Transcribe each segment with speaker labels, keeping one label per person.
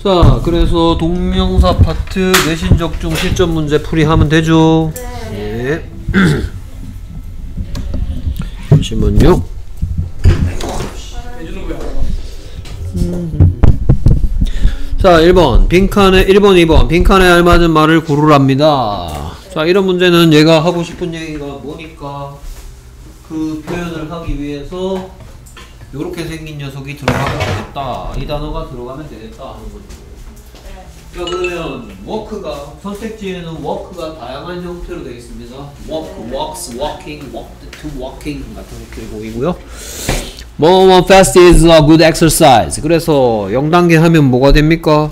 Speaker 1: 자, 그래서 동명사 파트 내신 적중 실전 문제 풀이하면 되죠? 네. 잠시만요. 자, 1번. 빈칸에 1번, 2번. 빈칸에 알맞은 말을 고르랍니다. 자, 이런 문제는 얘가 하고 싶은 얘기가 뭐니까 그 표현을 하기 위해서 이렇게 생긴 녀석이 들어가면 되겠다. 이 단어가 들어가면 되겠다 하는 거죠. 자, 그러면 work가 선택지에는 work가 다양한 형태로 되어 있습니다. walk, walks, walking, walked to walking 같은 형태로 보이고요. 뭐뭐 fast is a good exercise. 그래서 0단계 하면 뭐가 됩니까?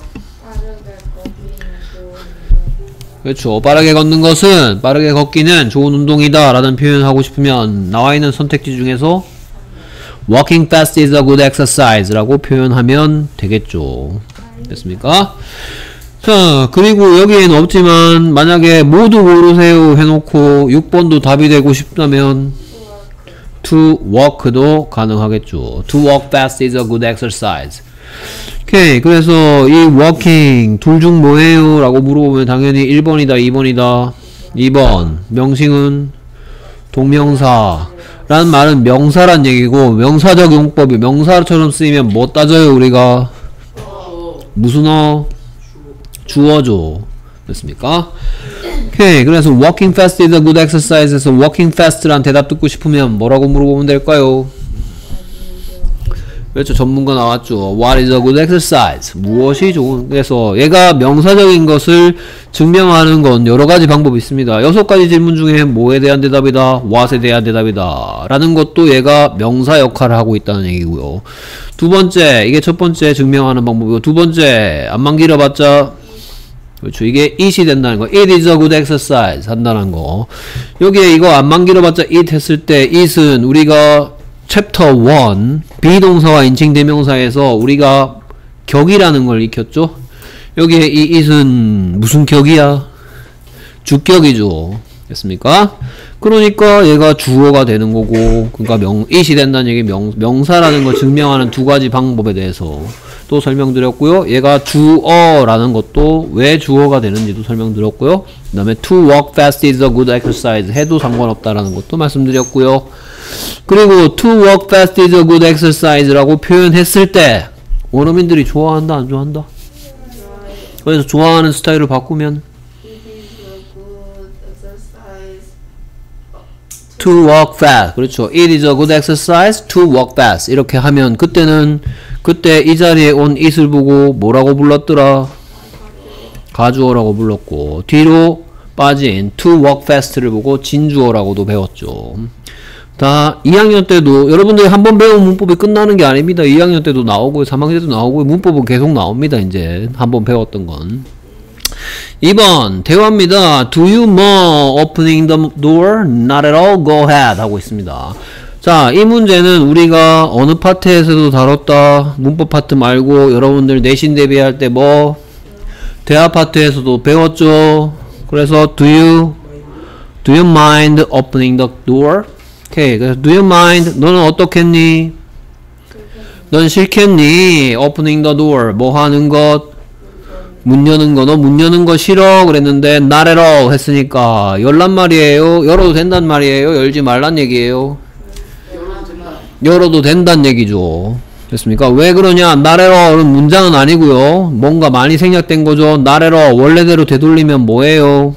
Speaker 1: 그렇죠. 빠르게 걷는 것은 빠르게 걷기는 좋은 운동이다 라는 표현을 하고 싶으면 나와 있는 선택지 중에서 walking fast is a good exercise 라고 표현하면 되겠죠. 됐습니까? 자, 그리고 여기에는 없지만 만약에 모두 고르세요 해놓고 6번도 답이 되고 싶다면 to walk도 가능하겠죠. to walk fast is a good exercise. 오케이. 그래서 이 walking 둘 중 뭐예요? 라고 물어보면 당연히 1번이다 2번이다. 2번 명칭은 동명사 라는 말은 명사란 얘기고 명사적 용법이 명사처럼 쓰이면 뭐 따져요 우리가? 무슨 주어죠. 됐습니까? 오케이. 그래서 walking fast is a good exercise에서 walking fast란 대답 듣고 싶으면 뭐라고 물어보면 될까요? 그렇죠. 전문가 나왔죠. What is a good exercise? 무엇이 좋은? 그래서 얘가 명사적인 것을 증명하는 건 여러 가지 방법이 있습니다. 6가지 질문 중에 뭐에 대한 대답이다? what에 대한 대답이다. 라는 것도 얘가 명사 역할을 하고 있다는 얘기고요. 두 번째, 이게 첫 번째 증명하는 방법이고, 두 번째, 안만 길어봤자 그렇죠. 이게 it이 된다는 거. It is a good exercise 한다는 거. 여기에 이거 안만 길어봤자 it 했을 때 it은 우리가 챕터 1 비동사와 인칭 대명사에서 우리가 격이라는 걸 익혔죠. 여기에 이 it은 무슨 격이야? 주격이죠. 됐습니까? 그러니까 얘가 주어가 되는 거고, 그러니까 it이 된다는 얘기 명사라는 걸 증명하는 두 가지 방법에 대해서 또 설명드렸고요. 얘가 주어라는 것도 왜 주어가 되는지도 설명드렸고요. 그 다음에 to walk fast is a good exercise 해도 상관없다라는 것도 말씀드렸고요. 그리고 to walk fast is a good exercise라고 표현했을 때 원어민들이 좋아한다 안 좋아한다? 그래서 좋아하는 스타일을 바꾸면 to walk fast. 그렇죠. It is a good exercise to walk fast. 이렇게 하면 그때 이 자리에 온 it을 보고 뭐라고 불렀더라? 가주어라고 불렀고, 뒤로 빠진 to walk fast를 보고 진주어라고도 배웠죠. 다 2학년 때도 여러분들이 한번 배운 문법이 끝나는 게 아닙니다. 2학년 때도 나오고 3학년 때도 나오고 문법은 계속 나옵니다. 이제 한번 배웠던 건. 2번 대화입니다. Do you more opening the door? Not at all. Go ahead 하고 있습니다. 자, 이 문제는 우리가 어느 파트에서도 다뤘다. 문법 파트 말고 여러분들 내신 대비할 때 뭐 대화 파트에서도 배웠죠. 그래서 do you mind opening the door? 오케이. 그래서 do you mind? 너는 어떻겠니? 넌 싫겠니? opening the door 뭐 하는 것? 문 여는 거. 너 문 여는 거 싫어 그랬는데 not at all 했으니까 열란 말이에요? 열어도 된단 말이에요? 열지 말란 얘기예요? 열어도 된단 얘기죠. 됐습니까? 왜 그러냐? not at all은 문장은 아니고요. 뭔가 많이 생략된 거죠. not at all 원래대로 되돌리면 뭐예요?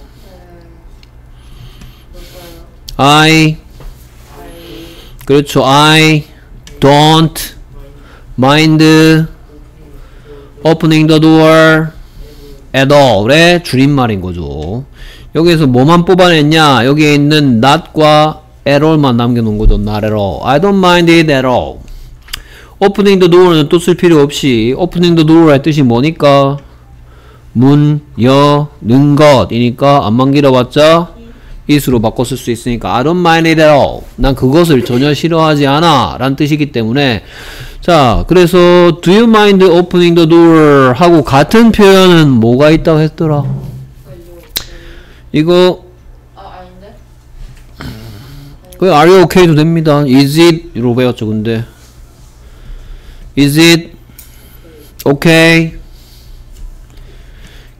Speaker 1: 그렇죠. I don't mind opening the door at all의 줄임말인 거죠. 여기에서 뭐만 뽑아냈냐? 여기에 있는 not과 at all만 남겨놓은 거죠. not at all. I don't mind it at all. opening the door는 또 쓸 필요 없이 opening the door의 뜻이 뭐니까? 문 여는 것이니까 안만 길어봤자 it으로 바꿔 쓸 수 있으니까 I don't mind it at all. 난 그것을 전혀 싫어하지 않아 라는 뜻이기 때문에 자, 그래서 do you mind opening the door 하고 같은 표현은 뭐가 있다고 했더라? 이거
Speaker 2: 아닌데?
Speaker 1: 그 are you okay도 됩니다. is it로 배웠죠. 근데 is it okay?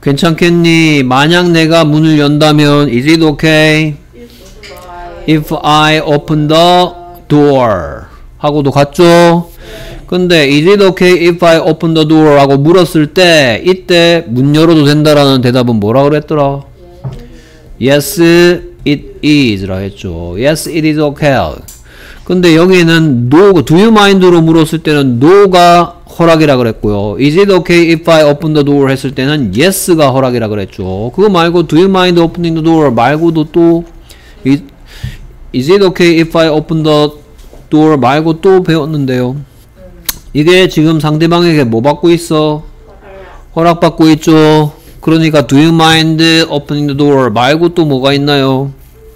Speaker 1: 괜찮겠니? 만약 내가 문을 연다면 is it okay if I open the door 하고도 같죠? 근데 is it okay if I open the door 하고 물었을 때 이때 문 열어도 된다라는 대답은 뭐라 그랬더라? Yes it is 라 했죠. Yes it is okay. 근데 여기는 no, do you mind로 물었을 때는 no가 허락이라 그랬고요. Is it okay if I open the door 했을 때는 yes가 허락이라 그랬죠. 그거 말고 do you mind opening the door 말고도 또 is it okay if I open the door 말고 또 배웠는데요. 이게 지금 상대방에게 뭐 받고 있어? 허락받고 있죠. 그러니까 do you mind opening the door 말고 또 뭐가 있나요?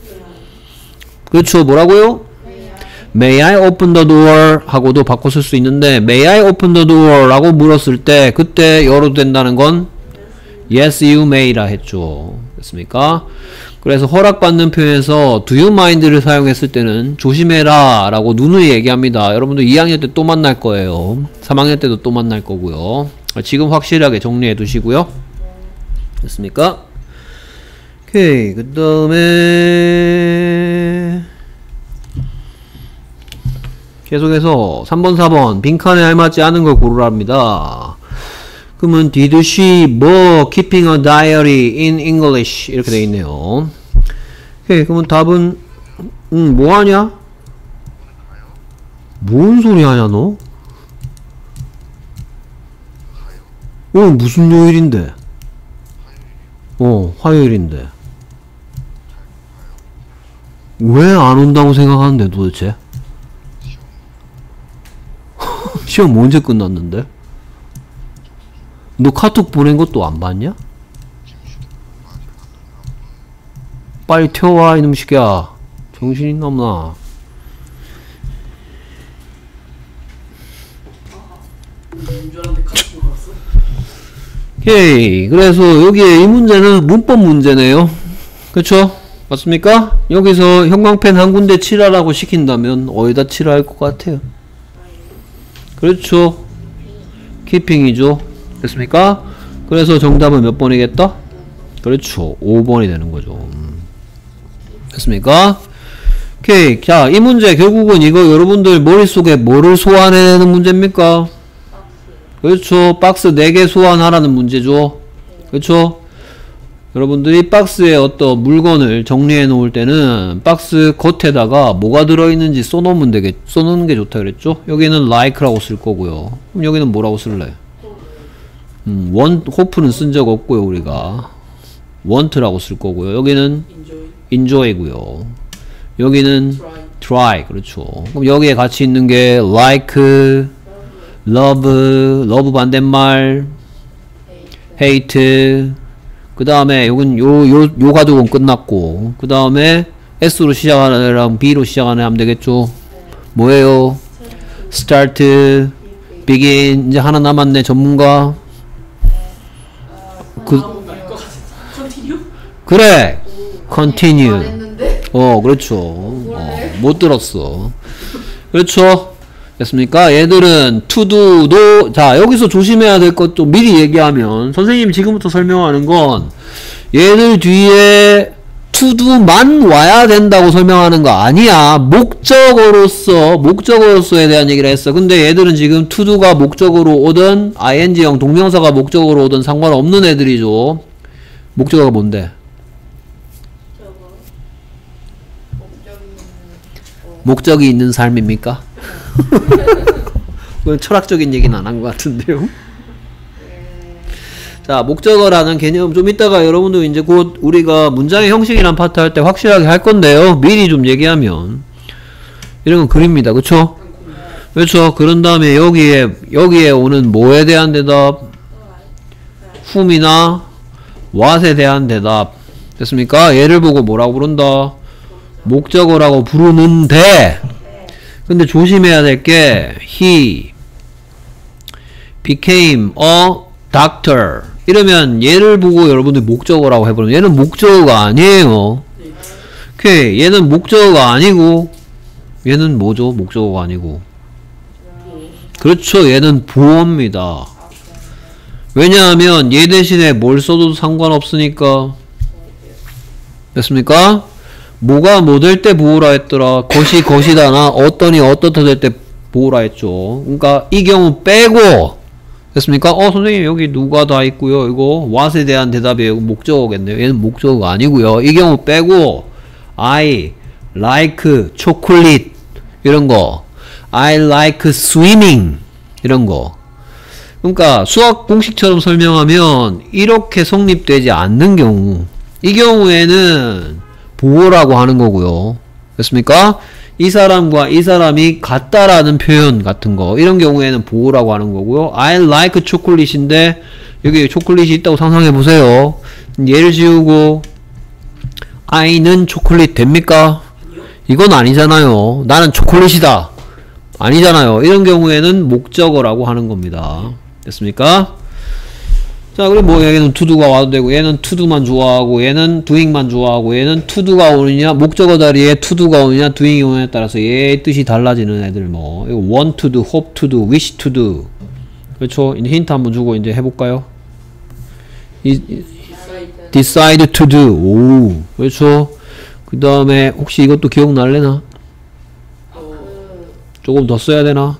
Speaker 1: 그렇죠. 뭐라고요? May I open the door 하고도 바꿔 쓸 수 있는데 May I open the door 라고 물었을 때 그때 열어도 된다는 건 Yes you may 라 했죠. 됐습니까? 그래서 허락받는 표현에서 do you mind를 사용했을 때는 조심해라 라고 누누이 얘기합니다. 여러분들 2학년 때 또 만날 거예요. 3학년 때도 또 만날 거고요. 지금 확실하게 정리해 두시고요. 됐습니까? 오케이. 그 다음에 계속해서 3번 4번 빈칸에 알맞지 않은 걸 고르랍니다. 그러면 did she 뭐 keeping a diary in English 이렇게 돼 있네요. 오케이. 그러면 답은 뭐하냐? 뭔 소리 하냐 너? 무슨 요일인데? 화요일인데 왜 안 온다고 생각하는데 도대체? 시험 언제 끝났는데? 너 카톡 보낸 것도 안 봤냐? 빨리 튀어와 이놈 새끼야. 정신 있나 없나? 오케이. 그래서 여기에 이 문제는 문법 문제네요. 그쵸? 맞습니까? 여기서 형광펜 한 군데 칠하라고 시킨다면 어디다 칠할 것 같아요? 그렇죠. 키핑이죠. 됐습니까? 그래서 정답은 몇 번이겠다? 그렇죠. 5번이 되는 거죠. 됐습니까? 오케이. 자, 이 문제 결국은 이거 여러분들 머릿속에 뭐를 소환해내는 문제입니까? 그렇죠. 박스 4개 소환하라는 문제죠. 그렇죠. 여러분들이 박스에 어떤 물건을 정리해 놓을 때는 박스 겉에다가 뭐가 들어있는지 써놓으면 써놓는 게 좋다 그랬죠. 여기는 like라고 쓸 거고요. 그럼 여기는 뭐라고 쓸래? hope는 쓴 적 없고요. 우리가 want라고 쓸 거고요. 여기는 enjoy고요. 여기는 try. 그렇죠. 그럼 여기에 같이 있는 게 like, love 반대말 hate. 그 다음에 요건 요 가족은 끝났고 그 다음에 S로 시작하는 애랑 B로 시작하는 애 하면 되겠죠. 뭐예요? start, begin. 이제 하나 남았네. 전문가. 그래. continue. 그렇죠. 못 들었어. 그렇죠. 됐습니까? 얘들은 to do도 자 여기서 조심해야 될 것도 미리 얘기하면 선생님이 지금부터 설명하는 건 얘들 뒤에 to do만 와야 된다고 설명하는 거 아니야. 목적어로서에 대한 얘기를 했어. 근데 얘들은 지금 to do가 목적어로 오든 ing형 동명사가 목적어로 오든 상관없는 애들이죠. 목적어가 뭔데? 목적이 있는 삶입니까? 그건 철학적인 얘기는 안 한 것 같은데요. 자, 목적어라는 개념 좀 이따가 여러분도 이제 곧 우리가 문장의 형식이란 파트 할 때 확실하게 할 건데요. 미리 좀 얘기하면 이런 건 글입니다. 그쵸? 그렇죠. 그런 다음에 여기에 오는 뭐에 대한 대답, whom이나 what에 대한 대답. 됐습니까? 얘를 보고 뭐라고 부른다? 목적어라고 부르는데 근데 조심해야 될 게 he became a doctor 이러면 얘를 보고 여러분들 목적어라고 해버리면 얘는 목적어가 아니에요. 오케이. 얘는 목적어가 아니고 얘는 뭐죠? 목적어가 아니고 그렇죠. 얘는 보어입니다. 왜냐하면 얘 대신에 뭘 써도 상관없으니까. 됐습니까? 뭐가 뭐 될 때 보호라 했더라. 것이 것이다나 어떠니 어떻다 될 때 보호라 했죠. 그러니까 이 경우 빼고. 됐습니까? 선생님 여기 누가 다 있고요. 이거 what에 대한 대답이에요. 목적어겠네요. 얘는 목적어가 아니고요. 이 경우 빼고 I like chocolate 이런 거, I like swimming 이런 거. 그러니까 수학 공식처럼 설명하면 이렇게 성립되지 않는 경우, 이 경우에는 보호라고 하는 거고요. 됐습니까? 이 사람과 이 사람이 같다라는 표현 같은 거, 이런 경우에는 보호라고 하는 거고요. I like chocolate인데 여기 초콜릿이 있다고 상상해 보세요. 얘를 지우고 I는 초콜릿 됩니까? 이건 아니잖아요. 나는 초콜릿이다. 아니잖아요. 이런 경우에는 목적어라고 하는 겁니다. 됐습니까? 자, 그리고 뭐 얘는 to도가 와도 되고, 얘는 to도만 좋아하고, 얘는 doing만 좋아하고, 얘는 to도가 오느냐, 목적어 자리에 to도가 오느냐, doing이 오느냐에 따라서 얘의 뜻이 달라지는 애들 뭐, 이거 want to do, hope to do, wish to do. 그렇죠? 이제 힌트 한번 주고 이제 해볼까요? decide to do. 오, 그렇죠? 그 다음에 혹시 이것도 기억날래나? 조금 더 써야 되나?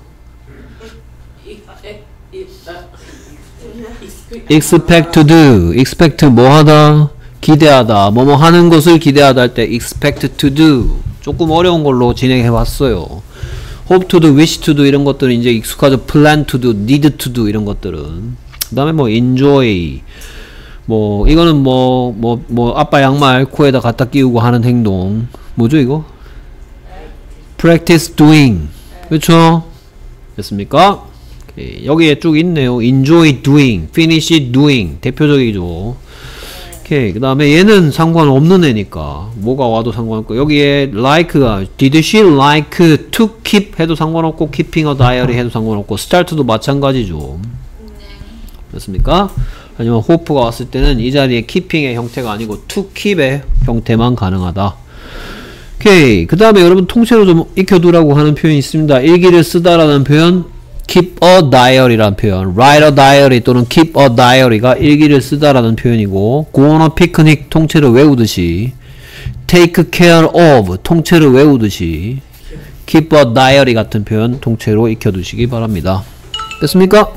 Speaker 1: expect to do. expect 뭐 하다? 기대하다. 뭐뭐 하는 것을 기대하다 할 때 expect to do. 조금 어려운 걸로 진행해 봤어요. hope to do, wish to do 이런 것들은 이제 익숙하죠. plan to do, need to do 이런 것들은. 그 다음에 뭐 enjoy. 뭐 이거는 뭐 아빠 양말 코에다 갖다 끼우고 하는 행동. 뭐죠 이거? practice doing. 그렇죠? 됐습니까? 오케이. 여기에 쭉 있네요. enjoy doing, finish doing. 대표적이죠. 오케이. 그 다음에 얘는 상관없는 애니까 뭐가 와도 상관없고, 여기에 like가 did she like to keep 해도 상관없고, keeping a diary 해도 상관없고, start도 마찬가지죠. 됐습니까? 하지만 hope가 왔을 때는 이 자리에 keeping의 형태가 아니고 to keep의 형태만 가능하다. 오케이. 그 다음에 여러분 통째로 좀 익혀두라고 하는 표현이 있습니다. 일기를 쓰다라는 표현, keep a diary라는 표현, write a diary 또는 keep a diary가 일기를 쓰다라는 표현이고, go on a picnic 통째로 외우듯이, take care of 통째로 외우듯이, keep a diary 같은 표현 통째로 익혀두시기 바랍니다. 됐습니까?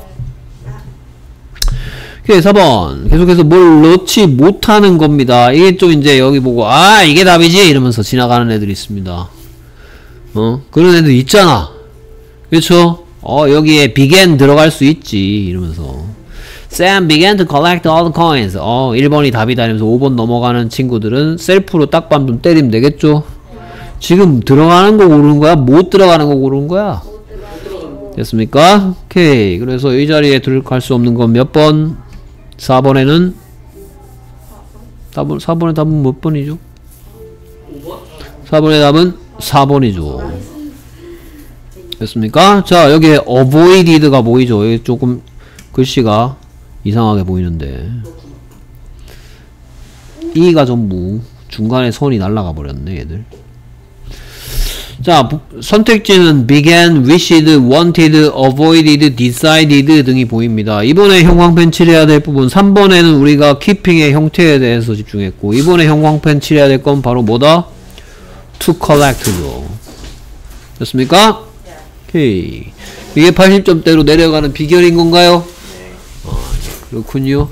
Speaker 1: 오케이. 4번 계속해서 뭘 넣지 못하는 겁니다. 이게 좀 이제 여기 보고 이게 답이지 이러면서 지나가는 애들이 있습니다. 그런 애들 있잖아. 그렇죠? 여기에 began 들어갈 수 있지 이러면서 Sam began to collect all the coins. 1번이 답이다 이러면서 5번 넘어가는 친구들은 셀프로 딱밤 좀 때리면 되겠죠? 지금 들어가는 거 고르는 거야? 못 들어가는 거 고르는 거야? 됐습니까? 오케이. 그래서 이 자리에 들어갈 수 없는 건 몇 번? 4번에는 4번의 답은 몇 번이죠? 4번의 답은 4번이죠. 됐습니까? 자, 여기에 avoided가 보이죠? 여기 조금 글씨가 이상하게 보이는데 E가 전부 중간에 선이 날아가 버렸네 얘들. 자, 선택지는 began, wished, wanted, avoided, decided 등이 보입니다. 이번에 형광펜 칠해야 될 부분 3번에는 우리가 keeping의 형태에 대해서 집중했고, 이번에 형광펜 칠해야 될 건 바로 뭐다? to collect죠. 됐습니까? 오케이. 이게 80점대로 내려가는 비결인 건가요? 그렇군요.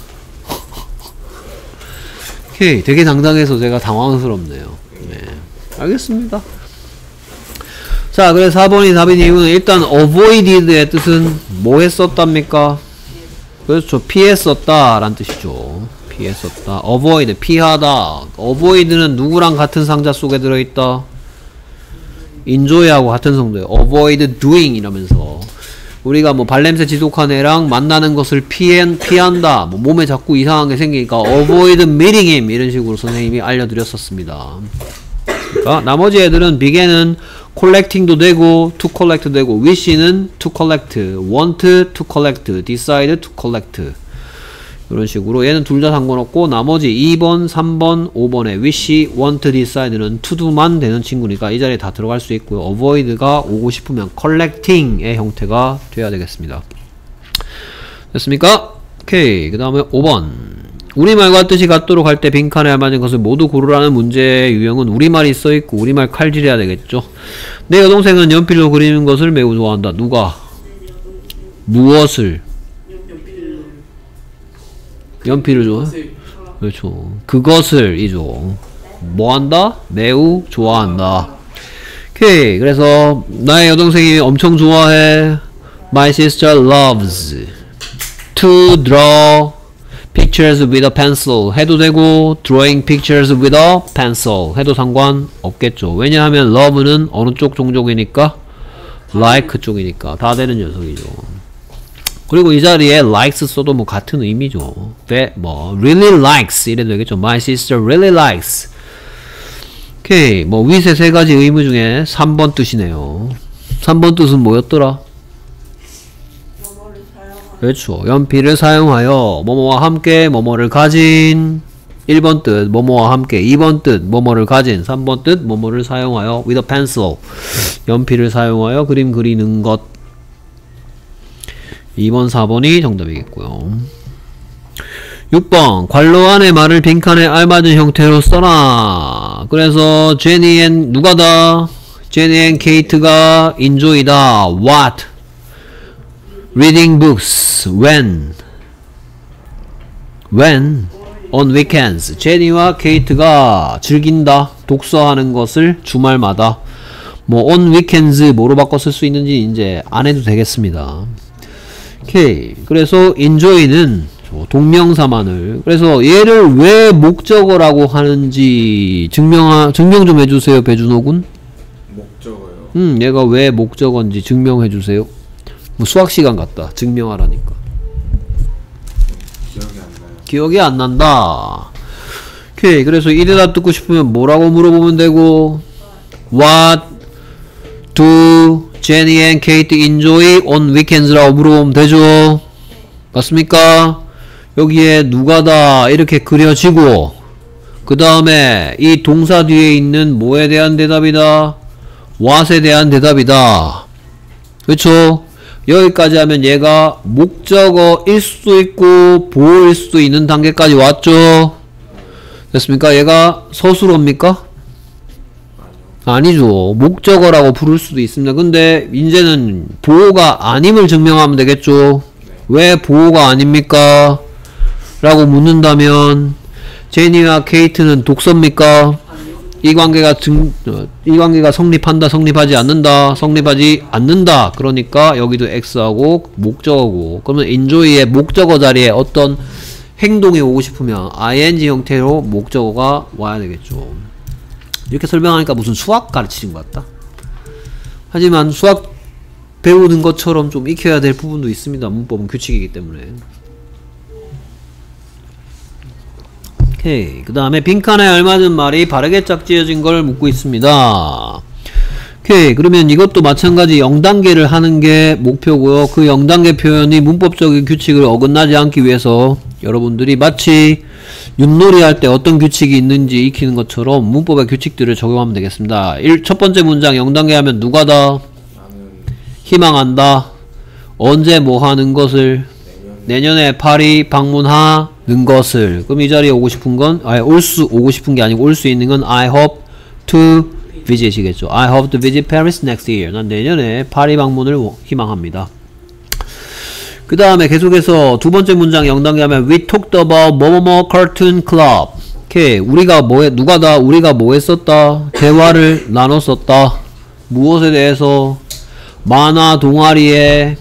Speaker 1: 오케이. 되게 당당해서 제가 당황스럽네요. 네. 알겠습니다. 자, 그래서 4번이 답인 이유는 일단 avoided의 뜻은 뭐 했었답니까? 그렇죠. 피했었다 라는 뜻이죠. 피했었다. avoid, 피하다. avoid는 누구랑 같은 상자 속에 들어있다? enjoy하고 같은 성도예요. avoid doing 이라면서 우리가 뭐 발냄새 지독한 애랑 만나는 것을 피한다. 뭐 몸에 자꾸 이상한 게 생기니까 avoid meeting him 이런 식으로 선생님이 알려드렸었습니다. 그러니까 나머지 애들은 begin은 collecting도 되고 to collect 되고, wish는 to collect, want to collect, decide to collect 이런 식으로 얘는 둘 다 상관없고, 나머지 2번, 3번, 5번에 wish, want, decide는 to do만 되는 친구니까 이 자리에 다 들어갈 수 있고요. avoid가 오고 싶으면 collecting의 형태가 돼야 되겠습니다. 됐습니까? 오케이. 그 다음에 5번. 우리말과 뜻이 같도록 할 때 빈칸에 알맞은 것을 모두 고르라는 문제의 유형은 우리말이 써있고 우리말 칼질해야 되겠죠. 내 여동생은 연필로 그리는 것을 매우 좋아한다. 누가? 무엇을? 연필을 좋아해? 그렇죠. 그것을 이죠. 뭐한다? 매우 좋아한다. 오케이. 그래서 나의 여동생이 엄청 좋아해. My sister loves to draw pictures with a pencil 해도 되고 drawing pictures with a pencil 해도 상관없겠죠. 왜냐하면 love는 어느 쪽 종족이니까 like 쪽이니까 다 되는 녀석이죠. 그리고 이 자리에 likes 써도 뭐 같은 의미죠. 뭐 really likes 이래도 되겠죠. My sister really likes. 오케이. 뭐 위세 세 가지 의무 중에 3번 뜻이네요. 3번 뜻은 뭐였더라? 그렇죠. 연필을 사용하여 뭐뭐와 함께 뭐뭐를 가진. 1번 뜻 뭐뭐와 함께. 2번 뜻 뭐뭐를 가진. 3번 뜻 뭐뭐를 사용하여 with a pencil 연필을 사용하여 그림 그리는 것. 2번 4번이 정답이겠고요. 6번 괄호 안에 말을 빈칸에 알맞은 형태로 써라. 그래서 제니 앤 누가다? 제니 앤 케이트가 enjoy다. What? Reading books. When? On weekends. 제니와 케이트가 즐긴다. 독서하는 것을 주말마다. 뭐 on weekends 뭐로 바꿔 쓸 수 있는지 이제 안 해도 되겠습니다. 오케이. 그래서 enjoy는 동명사만을. 그래서 얘를 왜 목적어라고 하는지 증명 좀 해주세요, 배준호군.
Speaker 2: 목적어요?
Speaker 1: 얘가 왜 목적어인지 증명해주세요. 뭐 수학시간 같다. 증명하라니까. 기억이 안 난다. 오케이. 그래서 이 대답 듣고 싶으면 뭐라고 물어보면 되고, What do Jenny and Kate enjoy on weekends? 라고 물어보면 되죠. 맞습니까? 여기에 누가다 이렇게 그려지고, 그 다음에 이 동사 뒤에 있는 뭐에 대한 대답이다? what에 대한 대답이다. 그쵸? 여기까지 하면 얘가 목적어일 수도 있고 보어일 수도 있는 단계까지 왔죠. 됐습니까? 얘가 서술어입니까? 아니죠. 목적어라고 부를 수도 있습니다. 근데 이제는 보어가 아님을 증명하면 되겠죠. 왜 보어가 아닙니까? 라고 묻는다면 제니와 케이트는 독서입니까? 이 관계가 성립한다, 성립하지 않는다, 성립하지 않는다. 그러니까 여기도 X하고 목적어고. 그러면 enjoy의 목적어 자리에 어떤 행동이 오고 싶으면 ing 형태로 목적어가 와야 되겠죠. 이렇게 설명하니까 무슨 수학 가르치는 것 같다. 하지만 수학 배우는 것처럼 좀 익혀야 될 부분도 있습니다. 문법은 규칙이기 때문에. 오케이. 그 다음에 빈칸에 알맞은 말이 바르게 짝지어진 걸 묻고 있습니다. 오케이. 그러면 이것도 마찬가지 0단계를 하는 게 목표고요. 그 0단계 표현이 문법적인 규칙을 어긋나지 않기 위해서 여러분들이 마치 윷놀이 할 때 어떤 규칙이 있는지 익히는 것처럼 문법의 규칙들을 적용하면 되겠습니다. 첫 번째 문장 0단계 하면 누가다? 희망한다. 언제 뭐 하는 것을? 내년에 파리 방문하는 것을. 그럼 이 자리에 오고 싶은 건, 오고 싶은 게 아니고 올 수 있는 건 I hope to visit이겠죠. I hope to visit Paris next year. 난 내년에 파리 방문을 희망합니다. 그 다음에 계속해서 두 번째 문장 0단계 하면 We talked about 뭐뭐뭐 cartoon club. 오케이. 우리가 누가다? 우리가 뭐 했었다? 대화를 나눴었다. 무엇에 대해서? 만화 동아리에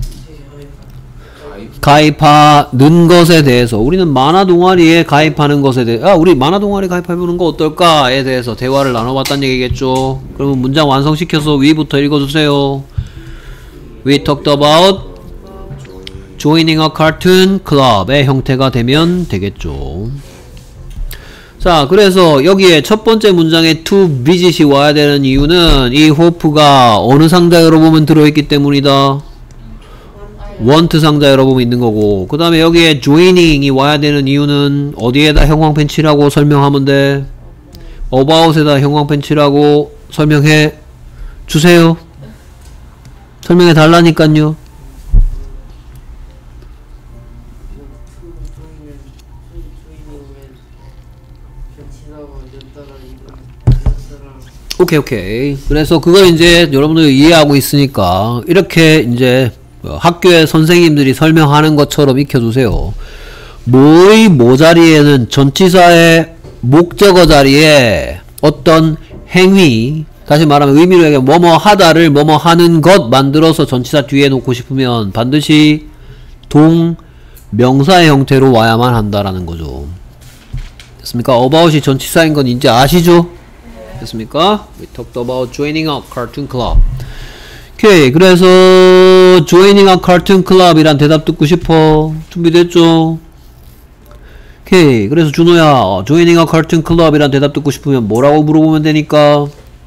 Speaker 1: 가입하는 것에 대해서. 우리는 만화 동아리에 가입하는 것에 대해 우리 만화 동아리 가입해보는 거 어떨까에 대해서 대화를 나눠봤다는 얘기겠죠. 그러면 문장 완성시켜서 위부터 읽어주세요. We talked about joining a cartoon club의 형태가 되면 되겠죠. 자, 그래서 여기에 첫 번째 문장에 to visit이 와야 되는 이유는 이 hope가 어느 상자여러 보면 들어있기 때문이다. want 상자여러 보면 있는 거고. 그 다음에 여기에 joining이 와야 되는 이유는 어디에다 형광펜 칠하고 설명하면 돼? about에다 형광펜 칠하고 설명해 주세요. 설명해 달라니깐요. 오케이. 그래서 그걸 이제 여러분들 이해하고 있으니까 이렇게 이제 학교에 선생님들이 설명하는 것처럼 익혀두세요. 뭐의 뭐 자리에는 전치사의 목적어 자리에 어떤 행위, 다시 말하면 의미로 얘기하면 뭐뭐 하다를 뭐뭐 하는 것 만들어서 전치사 뒤에 놓고 싶으면 반드시 동명사의 형태로 와야만 한다라는 거죠. 됐습니까? about이 전치사인 건 이제 아시죠? 됐습니까? We talked about joining a cartoon club. 오케이. 그래서 joining a cartoon club이란 대답 듣고 싶어. 준비됐죠? 오케이. 그래서 준호야, joining a cartoon club이란 대답 듣고 싶으면 뭐라고 물어보면 되니까?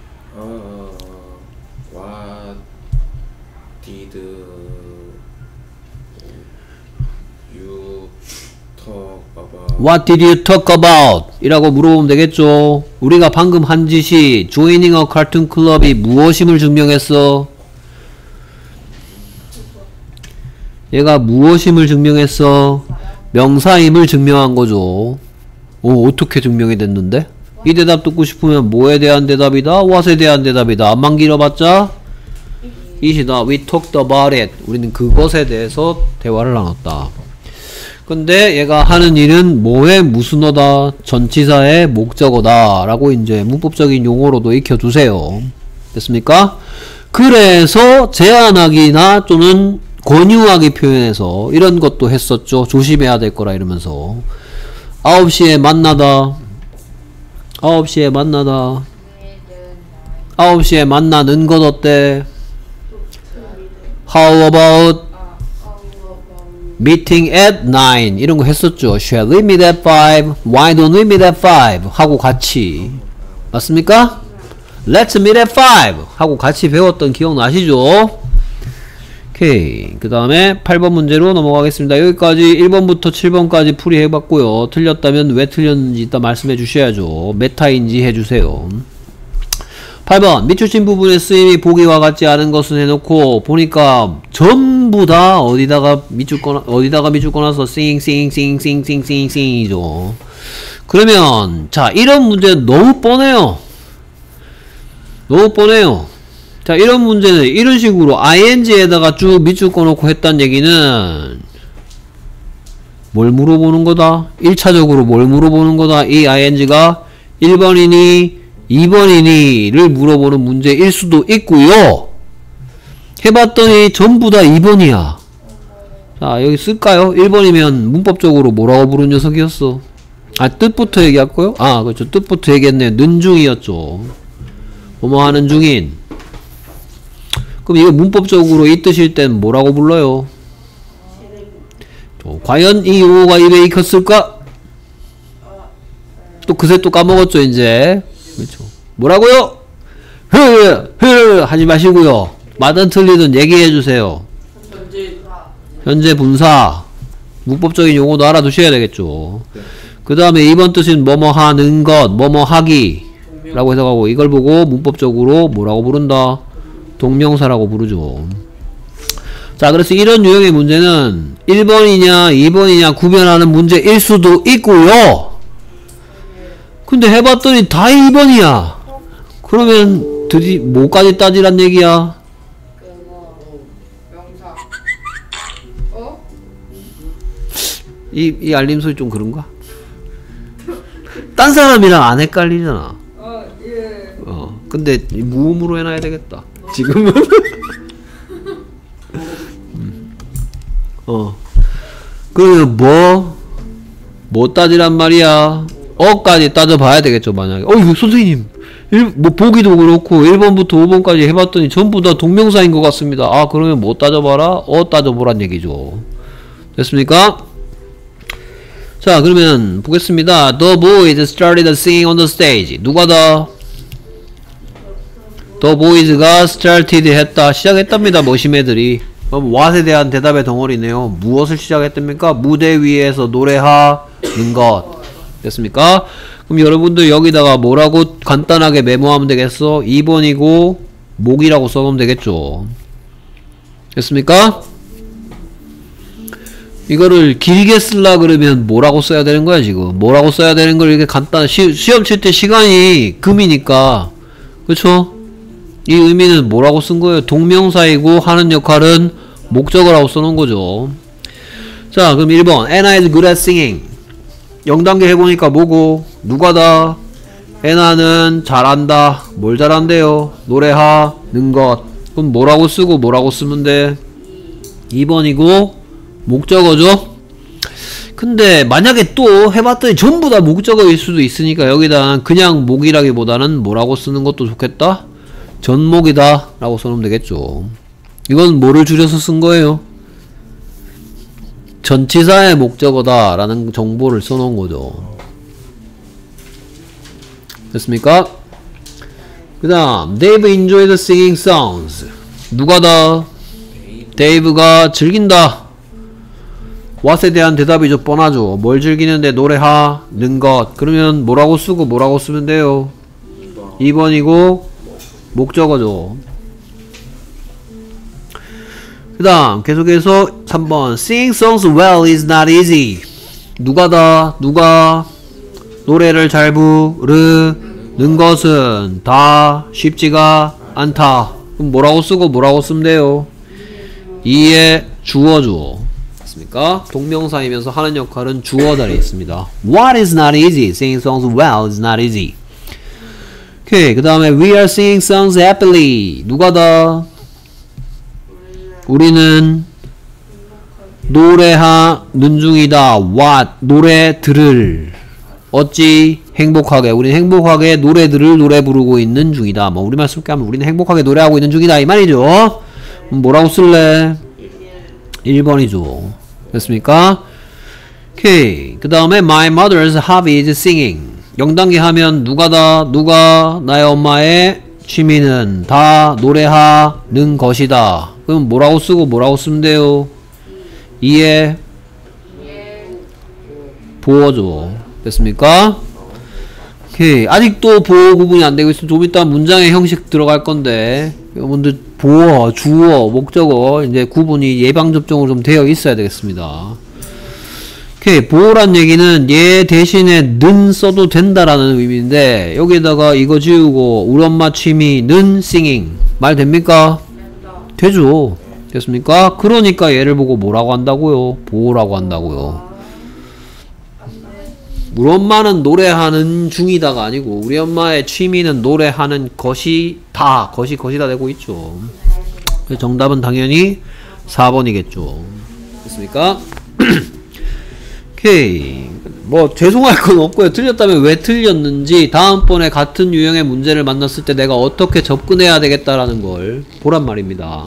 Speaker 2: What did you talk about?
Speaker 1: What did you talk about? 이라고 물어보면 되겠죠. 우리가 방금 한 짓이 joining a cartoon club이 무엇임을 증명했어? 얘가 무엇임을 증명했어? 명사임을 증명한 거죠. 오, 어떻게 증명이 됐는데? 이 대답 듣고 싶으면 뭐에 대한 대답이다? what에 대한 대답이다. 안만 길어봤자? it이다. We talked about it. 우리는 그것에 대해서 대화를 나눴다. 근데 얘가 하는 일은 뭐의 무슨 어다? 전치사의 목적어다 라고 이제 문법적인 용어로도 익혀두세요. 됐습니까? 그래서 제안하기나 또는 권유하기 표현해서 이런 것도 했었죠. 조심해야 될 거라 이러면서 9시에 만나다 9시에 만나다 9시에 만나는 것 어때? How about meeting at 9 이런 거 했었죠. Shall we meet at 5? Why don't we meet at 5? 하고 같이 맞습니까? Let's meet at 5 하고 같이 배웠던 기억나시죠? 오케이. 그 다음에 8번 문제로 넘어가겠습니다. 여기까지 1번부터 7번까지 풀이해봤고요. 틀렸다면 왜 틀렸는지 이따 말씀해 주셔야죠. 메타인지 해주세요. 8번 밑줄친 부분의 쓰임이 보기와 같지 않은 것은 해놓고 보니까 전부 다 어디다가 밑줄 꺼놔서 싱이죠. 그러면 자 이런 문제는 너무 뻔해요. 자 이런 문제는 이런 식으로 ing에다가 쭉 밑줄 꺼놓고 했단 얘기는 뭘 물어보는 거다? 1차적으로 뭘 물어보는 거다? 이 ing가 1번이니 2번이니 를 물어보는 문제일 수도 있고요. 해봤더니 전부 다 2번이야. 자 여기 쓸까요? 1번이면 문법적으로 뭐라고 부른 녀석이었어? 아 뜻부터 얘기할까요? 아 그렇죠. 뜻부터 얘기했네. 는중이었죠. 뭐뭐 하는 중인. 그럼 이거 문법적으로 이 뜻일 땐 뭐라고 불러요? 과연 이 용어가 입에 익혔을까? 또 그새 또 까먹었죠 이제. 그렇죠. 뭐라고요? 하지 마시고요. 맞든 틀리든 얘기해주세요. 현재 분사. 문법적인 용어도 알아두셔야 되겠죠. 그 다음에 2번 뜻은 뭐뭐 하는 것, 뭐뭐 하기 라고 해석하고 이걸 보고 문법적으로 뭐라고 부른다? 동명사라고 부르죠. 자 그래서 이런 유형의 문제는 1번이냐 2번이냐 구별하는 문제일 수도 있고요. 근데 해봤더니 다 2번이야. 그러면 드디 뭐까지 따지란 얘기야? 이 알림소리 좀 그런가? 딴 사람이랑 안 헷갈리잖아. 근데 무음으로 해놔야 되겠다. 지금은 그러면 뭐 따지란 말이야? 어까지 따져봐야 되겠죠 만약에. 이거 선생님 뭐 보기도 그렇고 1번부터 5번까지 해봤더니 전부 다 동명사인 것 같습니다. 아 그러면 뭐 따져봐라? 따져보란 얘기죠. 됐습니까? 자 그러면 보겠습니다. The boys started singing on the stage. 누가 The boys가 started 했다. 시작했답니다. 머시매들이. 그럼 what에 대한 대답의 덩어리네요. 무엇을 시작했답니까? 무대 위에서 노래하는 것. 됐습니까? 그럼 여러분들 여기다가 뭐라고 간단하게 메모하면 되겠어? 2번이고 목이라고 써놓으면 되겠죠. 됐습니까? 이거를 길게 쓰려 그러면 뭐라고 써야 되는 거야 지금. 뭐라고 써야 되는 걸 이렇게 간단 시험 칠 때 시간이 금이니까 그쵸? 이 의미는 뭐라고 쓴 거예요? 동명사이고 하는 역할은 목적어라고 써놓은 거죠. 자 그럼 1번 Anna is good at singing. 0단계 해보니까 뭐고? 누가다? Anna는 잘한다. 뭘 잘한대요? 노래하는 것. 그럼 뭐라고 쓰고 뭐라고 쓰면 돼? 2번이고 목적어죠? 근데 만약에 또 해봤더니 전부 다 목적어일 수도 있으니까 여기다 그냥 목이라기보다는 뭐라고 쓰는 것도 좋겠다? 전목이다 라고 써놓으면 되겠죠. 이건 뭐를 줄여서 쓴 거예요? 전치사의 목적어다 라는 정보를 써놓은 거죠. 됐습니까? 그 다음 Dave enjoys singing songs. 누가다? 데이브가 즐긴다. what에 대한 대답이죠. 뻔하죠. 뭘 즐기는데 노래하는 것. 그러면 뭐라고 쓰고 뭐라고 쓰면 돼요? 2번이고 목적어죠. 그 다음 계속해서 3번 Singing songs well is not easy. 누가다? 누가 노래를 잘 부르는 것은 다 쉽지가 않다. 그럼 뭐라고 쓰고 뭐라고 쓰면 돼요? 2의 주어죠. 맞습니까? 동명사이면서 하는 역할은 주어 자리에 있습니다. What is not easy? Singing songs well is not easy. 오케이. 그 다음에 We are singing songs happily. 누가다? 우리는 노래하는 중이다. What? 노래들을 어찌 행복하게. 우리는 행복하게 노래들을 노래 부르고 있는 중이다. 뭐 우리말 쉽게 하면 우리는 행복하게 노래하고 있는 중이다 이 말이죠. 뭐라고 쓸래? 1번이죠. 됐습니까? 오케이. 그 다음에 My mother's hobby is singing. 0단계 하면 누가다? 누가 나의 엄마의 취미는 다 노래하는 것이다. 그럼 뭐라고 쓰고 뭐라고 쓰면 돼요? 2의 보어죠. 됐습니까? 오케이. 아직도 보어 구분이 안 되고 있으면 좀 이따 문장의 형식 들어갈 건데 여러분들 보어, 주어, 목적어 이제 구분이 예방접종으로 좀 되어 있어야 되겠습니다. 오케이. 보어란 얘기는 얘 대신에 는 써도 된다라는 의미인데 여기에다가 이거 지우고 우리 엄마 취미는 singing 말 됩니까? 되죠. 됐습니까? 그러니까 얘를 보고 뭐라고 한다고요? 보어라고 한다고요. 우리 엄마는 노래하는 중이다가 아니고 우리 엄마의 취미는 노래하는 것이다. 것이다 되고 있죠. 정답은 당연히 4번이겠죠. 됐습니까? 오케이. 뭐 죄송할 건 없고요. 틀렸다면 왜 틀렸는지 다음번에 같은 유형의 문제를 만났을 때 내가 어떻게 접근해야 되겠다라는 걸 보란 말입니다.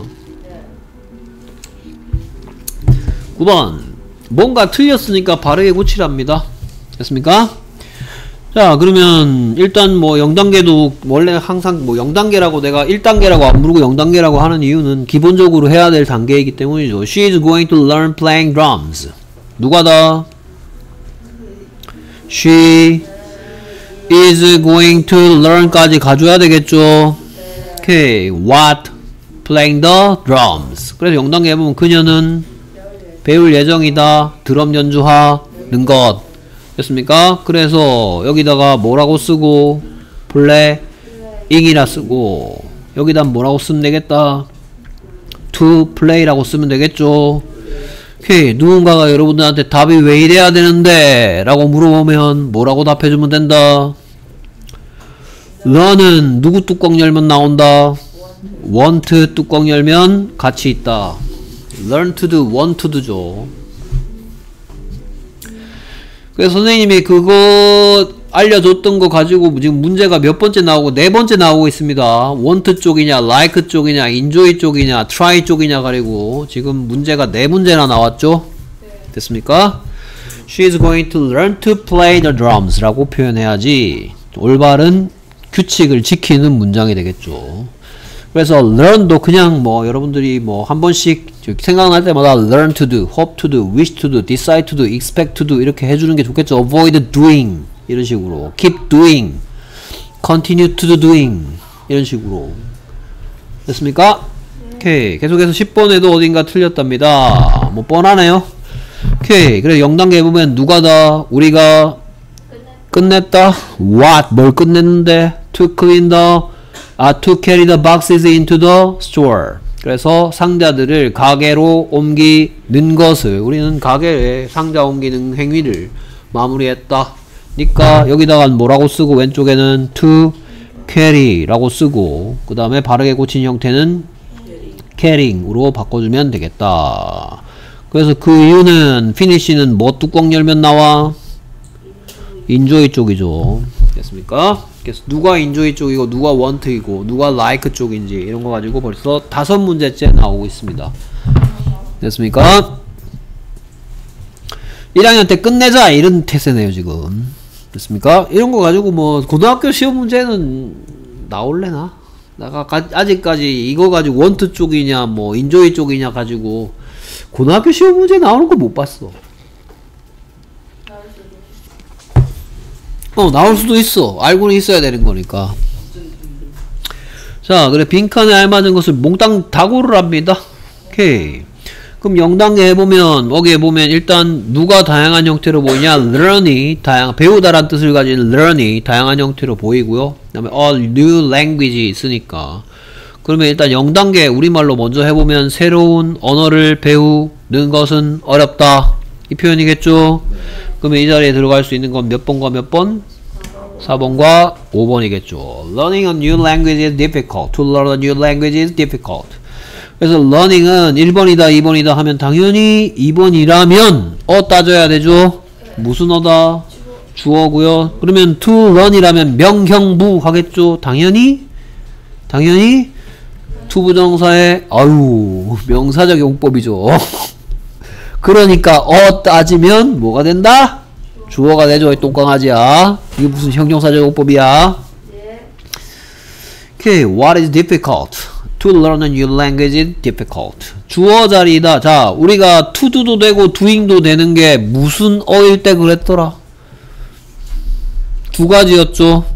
Speaker 1: 9번 뭔가 틀렸으니까 바르게 고치랍니다. 됐습니까? 자 그러면 일단 뭐 0단계도 원래 항상 뭐 0단계라고 내가 1단계라고 안 부르고 0단계라고 하는 이유는 기본적으로 해야 될 단계이기 때문이죠. She is going to learn playing drums. 누가다? She is going to learn 까지 가져야 되겠죠. 오케이. What? Playing the drums. 그래서 0단계 해보면 그녀는 배울 예정이다. 드럼 연주하는 것. 됐습니까? 그래서 여기다가 뭐라고 쓰고 playing이라 쓰고 여기다 뭐라고 쓰면 되겠다. to play라고 쓰면 되겠죠. 오케이. 누군가가 여러분들한테 답이 왜 이래야 되는데 라고 물어보면 뭐라고 답해주면 된다. learn은 누구 뚜껑 열면 나온다. want 뚜껑 열면 같이 있다. learn to do, want to do죠. 그래서 선생님이 그거 알려줬던 거 가지고 지금 문제가 몇 번째 나오고 네 번째 나오고 있습니다. want 쪽이냐, like 쪽이냐, enjoy 쪽이냐, try 쪽이냐 가지고 지금 문제가 네 문제나 나왔죠? 됐습니까? She is going to learn to play the drums 라고 표현해야지 올바른 규칙을 지키는 문장이 되겠죠. 그래서 learn도 그냥 뭐 여러분들이 뭐 한 번씩 생각날 때마다 learn to do, hope to do, wish to do, decide to do, expect to do 이렇게 해주는 게 좋겠죠. avoid doing 이런 식으로 keep doing, continue to do doing 이런 식으로 됐습니까? 오케이. 계속해서 10번에도 어딘가 틀렸답니다. 뭐 뻔하네요. 오케이. 그래 0단계 해보면 누가다? 우리가 끝냈다. What? 뭘 끝냈는데? To clean the to carry the boxes into the store. 그래서 상자들을 가게로 옮기는 것을 우리는 가게에 상자 옮기는 행위를 마무리했다. 그러니까 여기다가 뭐라고 쓰고 왼쪽에는 to carry라고 쓰고 그 다음에 바르게 고친 형태는 carrying으로 바꿔주면 되겠다. 그래서 그 이유는 finish는 뭐 뚜껑 열면 나와? enjoy 쪽이죠. 됐습니까? 그래서 누가 enjoy 쪽이고 누가 want이고 누가 like 쪽인지 이런 거 가지고 벌써 5문제째 나오고 있습니다. 됐습니까? 1학년 때 끝내자 이런 태세네요 지금. 됐습니까? 이런 거 가지고 뭐 고등학교 시험 문제는 나올래나? 내가 아직까지 이거 가지고 want 쪽이냐 뭐 enjoy 쪽이냐 가지고 고등학교 시험 문제 나오는 거 못 봤어. 나올 수도 있어. 알고는 있어야 되는 거니까. 자, 그래 빈칸에 알맞은 것을 몽땅 다 고르랍니다. 오케이. 그럼 0단계 해보면 여기에 보면 일단 누가 다양한 형태로 보이냐? learn이 배우다란 뜻을 가진 learn이 다양한 형태로 보이고요. 그 다음에 all new language 있으니까 그러면 일단 0단계 우리말로 먼저 해보면 새로운 언어를 배우는 것은 어렵다 이 표현이겠죠? 그러면 이 자리에 들어갈 수 있는 건 몇 번과 몇 번? 4번과 5번이겠죠. Learning a new language is difficult. To learn a new language is difficult. 그래서 learning은 1번이다 2번이다 하면 당연히 2번이라면 따져야 되죠. 무슨 어다? 주어고요. 그러면 to learn이라면 명형부 하겠죠. 당연히 to 부정사의 명사적 용법이죠. 그러니까 따지면 뭐가 된다? 주어가 되죠. 이 똥강아지야. 이게 무슨 형용사적 용법이야? 오케이. What is difficult? To learn a new language is difficult. 주어 자리다. 자, 우리가 to do도 되고 doing도 되는 게 무슨 어일 때 그랬더라? 두 가지였죠.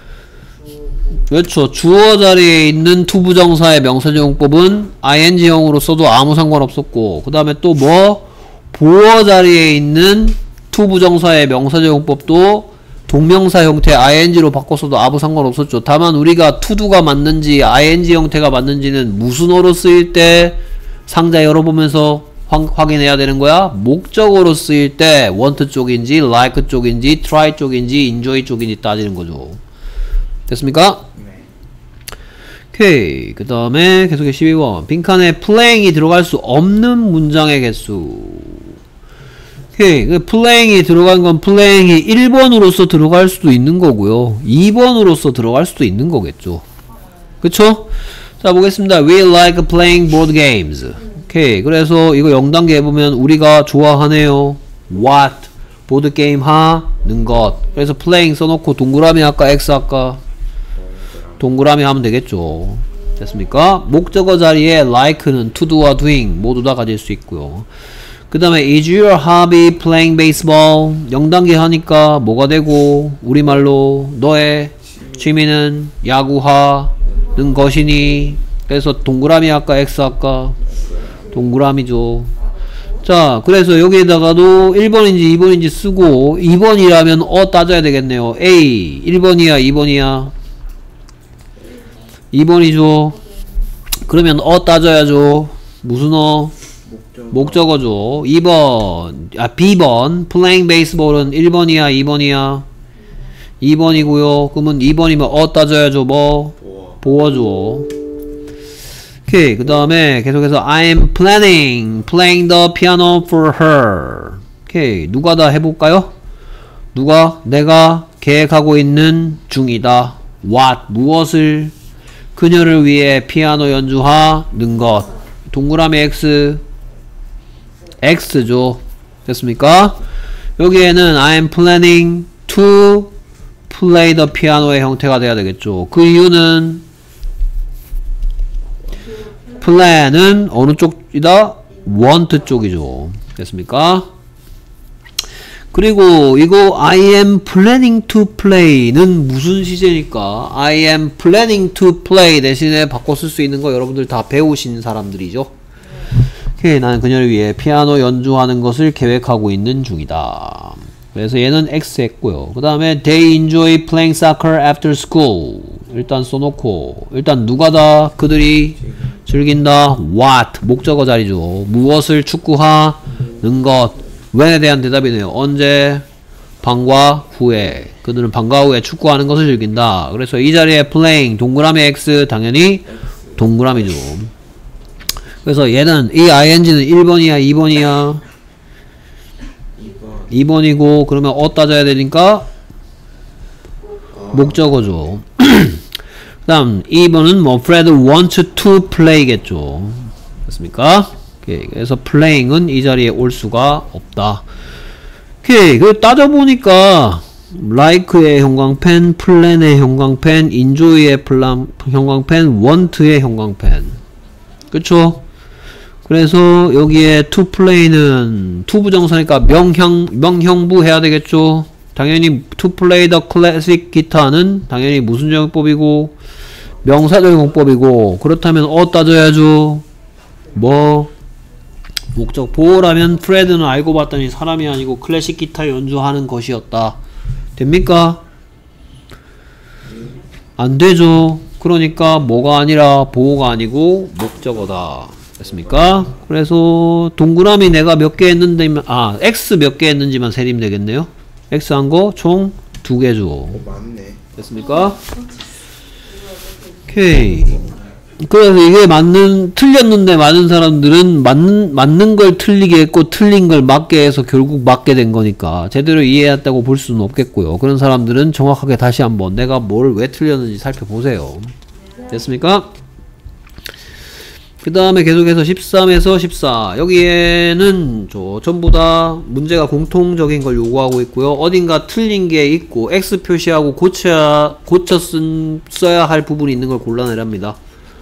Speaker 1: 그렇죠. 주어 자리에 있는 to 부정사의 명사적 용법은 ing형으로 써도 아무 상관없었고 그 다음에 또 뭐? 보어 자리에 있는 to 부정사의 명사적 용법도 동명사 형태 ing로 바꿨어도 아무 상관없었죠. 다만 우리가 to do가 맞는지 ing 형태가 맞는지는 무슨 어로 쓰일 때 상자 열어보면서 확인해야 되는 거야? 목적어로 쓰일 때 want 쪽인지 like 쪽인지 try 쪽인지 enjoy 쪽인지 따지는 거죠. 됐습니까? 오케이. 그 다음에 계속해 12번 빈칸에 playing이 들어갈 수 없는 문장의 개수. 오케이. playing이 들어간 건 playing이 1번으로서 들어갈 수도 있는 거고요 2번으로서 들어갈 수도 있는 거겠죠. 그쵸? 자 보겠습니다. We like playing board games. 오케이. 그래서 이거 0단계 해보면 우리가 좋아하네요. What? 보드게임 하는 것. 그래서 playing 써놓고 동그라미 할까 X 할까? 동그라미 하면 되겠죠. 됐습니까? 목적어 자리에 like는 to do와 doing 모두 다 가질 수 있고요. 그 다음에 is your hobby playing baseball? 0단계 하니까 뭐가 되고 우리말로 너의 취미는 야구하는 것이니 그래서 동그라미 할까 X 할까? 동그라미죠. 자 그래서 여기에다가도 1번인지 2번인지 쓰고 2번이라면 따져야 되겠네요. A 1번이야 2번이야? 2번이죠. 그러면 따져야죠. 무슨 목적어죠. 2번 B번 playing baseball은 1번이야 2번이야? 2번이고요. 그러면 2번이면 따져야죠. 뭐? 보어죠. 오케이. 그 다음에 계속해서 I'm planning playing the piano for her. 오케이. 누가 다 해볼까요? 내가 계획하고 있는 중이다. What? 무엇을? 그녀를 위해 피아노 연주하는 것. 동그라미 X죠. 됐습니까? 여기에는 I'm planning to play the piano의 형태가 돼야 되겠죠. 그 이유는 plan은 어느 쪽이다? want 쪽이죠. 됐습니까? 그리고 이거 I am planning to play는 무슨 시제니까 I am planning to play 대신에 바꿔 쓸 수 있는 거 여러분들 다 배우신 사람들이죠. 오케이, 나는 그녀를 위해 피아노 연주하는 것을 계획하고 있는 중이다. 그래서 얘는 X 했고요. 그 다음에 they enjoy playing soccer after school. 일단 써놓고, 일단 누가다? 그들이 즐긴다. what 목적어 자리죠. 무엇을 축구하는 것. when에 대한 대답이네요. 언제? 방과 후에. 그들은 방과 후에 축구하는 것을 즐긴다. 그래서 이 자리에 playing 동그라미 X 당연히 동그라미죠. 그래서 얘는 이 ing는 1번이야 2번이야 2번이고 그러면 따져야 되니까 목적어죠. 그 다음 2번은 뭐 Fred wants to play겠죠. 됐습니까? 오케이. 그래서 playing은 이 자리에 올 수가 없다. 오케이. 그 따져보니까 like의 형광펜, plan의 형광펜, enjoy의 형광펜, want의 형광펜. 그쵸? 그래서 여기에 to play는 to 부정사니까 명형부 해야 되겠죠. 당연히 to play the classic 기타는 당연히 무슨 정법이고 명사적 용법이고 그렇다면 따져야죠. 뭐 목적 보호라면 프레드는 알고 봤더니 사람이 아니고 클래식 기타 연주하는 것이었다. 됩니까? 안 되죠. 그러니까 뭐가 아니라 보호가 아니고 목적어다. 됐습니까? 그래서 동그라미 내가 몇 개 했는데 X 몇 개 했는지만 세리면 되겠네요. X 한 거 총 2개죠.
Speaker 2: 맞네.
Speaker 1: 됐습니까? 오케이. 그래서 이게 틀렸는데 많은 사람들은 맞는 걸 틀리게 했고 틀린 걸 맞게 해서 결국 맞게 된 거니까 제대로 이해했다고 볼 수는 없겠고요. 그런 사람들은 정확하게 다시 한번 내가 뭘 왜 틀렸는지 살펴보세요. 됐습니까? 그 다음에 계속해서 13에서 14 여기에는 전부 다 문제가 공통적인 걸 요구하고 있고요. 어딘가 틀린 게 있고 X 표시하고 써야 할 부분이 있는 걸 골라내랍니다.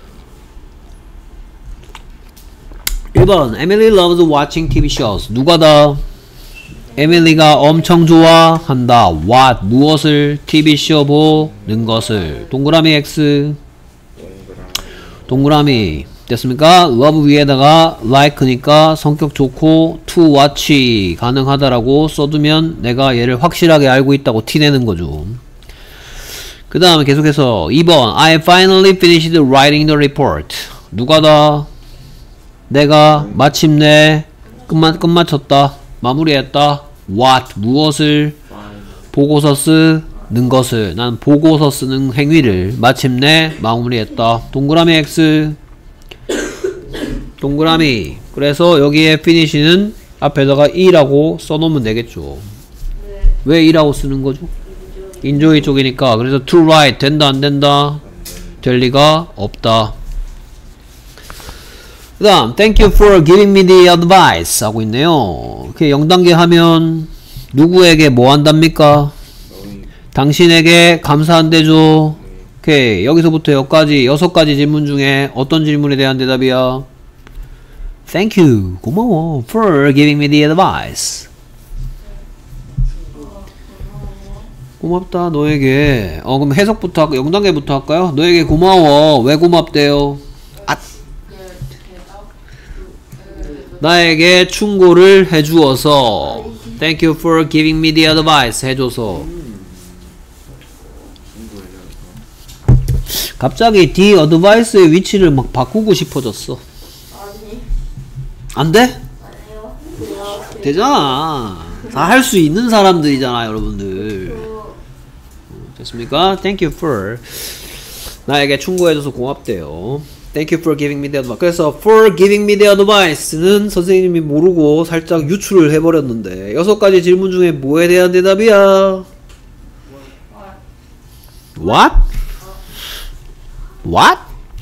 Speaker 1: 1번 Emily loves watching TV shows. 누가다? 에밀리가 엄청 좋아한다. what 무엇을? TV쇼 보는 것을. 동그라미 X 동그라미 됐습니까? love 위에다가 like니까 성격 좋고 to watch 가능하다라고 써두면 내가 얘를 확실하게 알고 있다고 티내는 거죠. 그 다음에 계속해서 2번 I finally finished writing the report. 누가다? 내가 마침내 끝마쳤다. 마무리했다. what 무엇을? 보고서 쓰는 것을. 난 보고서 쓰는 행위를 마침내 마무리했다. 동그라미 X 동그라미. 그래서 여기에 finish는 앞에다가 e라고 써놓으면 되겠죠. 왜 e라고 쓰는 거죠? enjoy 쪽이니까. 그래서 to write 된다 안 된다? 될 리가 없다. 그 다음 thank you for giving me the advice 하고 있네요. 이렇게 0단계 하면 누구에게 뭐 한답니까? 당신에게 감사한대죠. 오케이. 여기서부터 여기까지 6가지 질문 중에 어떤 질문에 대한 대답이야? Thank you. 고마워. For giving me the advice. 고맙다 너에게. 그럼 해석부터 0단계부터 할까요? 너에게 고마워. 왜 고맙대요? 나에게 충고를 해주어서. Thank you for giving me the advice. 해줘서. 갑자기 the advice의 위치를 막 바꾸고 싶어졌어. 안 돼?
Speaker 3: 아니요.
Speaker 1: 되잖아. 다 할 수 있는 사람들이잖아, 여러분들. 됐습니까? Thank you for. 나에게 충고해줘서 고맙대요. Thank you for giving me the advice. 그래서 for giving me the advice는 선생님이 모르고 살짝 유출을 해버렸는데 6가지 질문 중에 뭐에 대한 대답이야? What? What?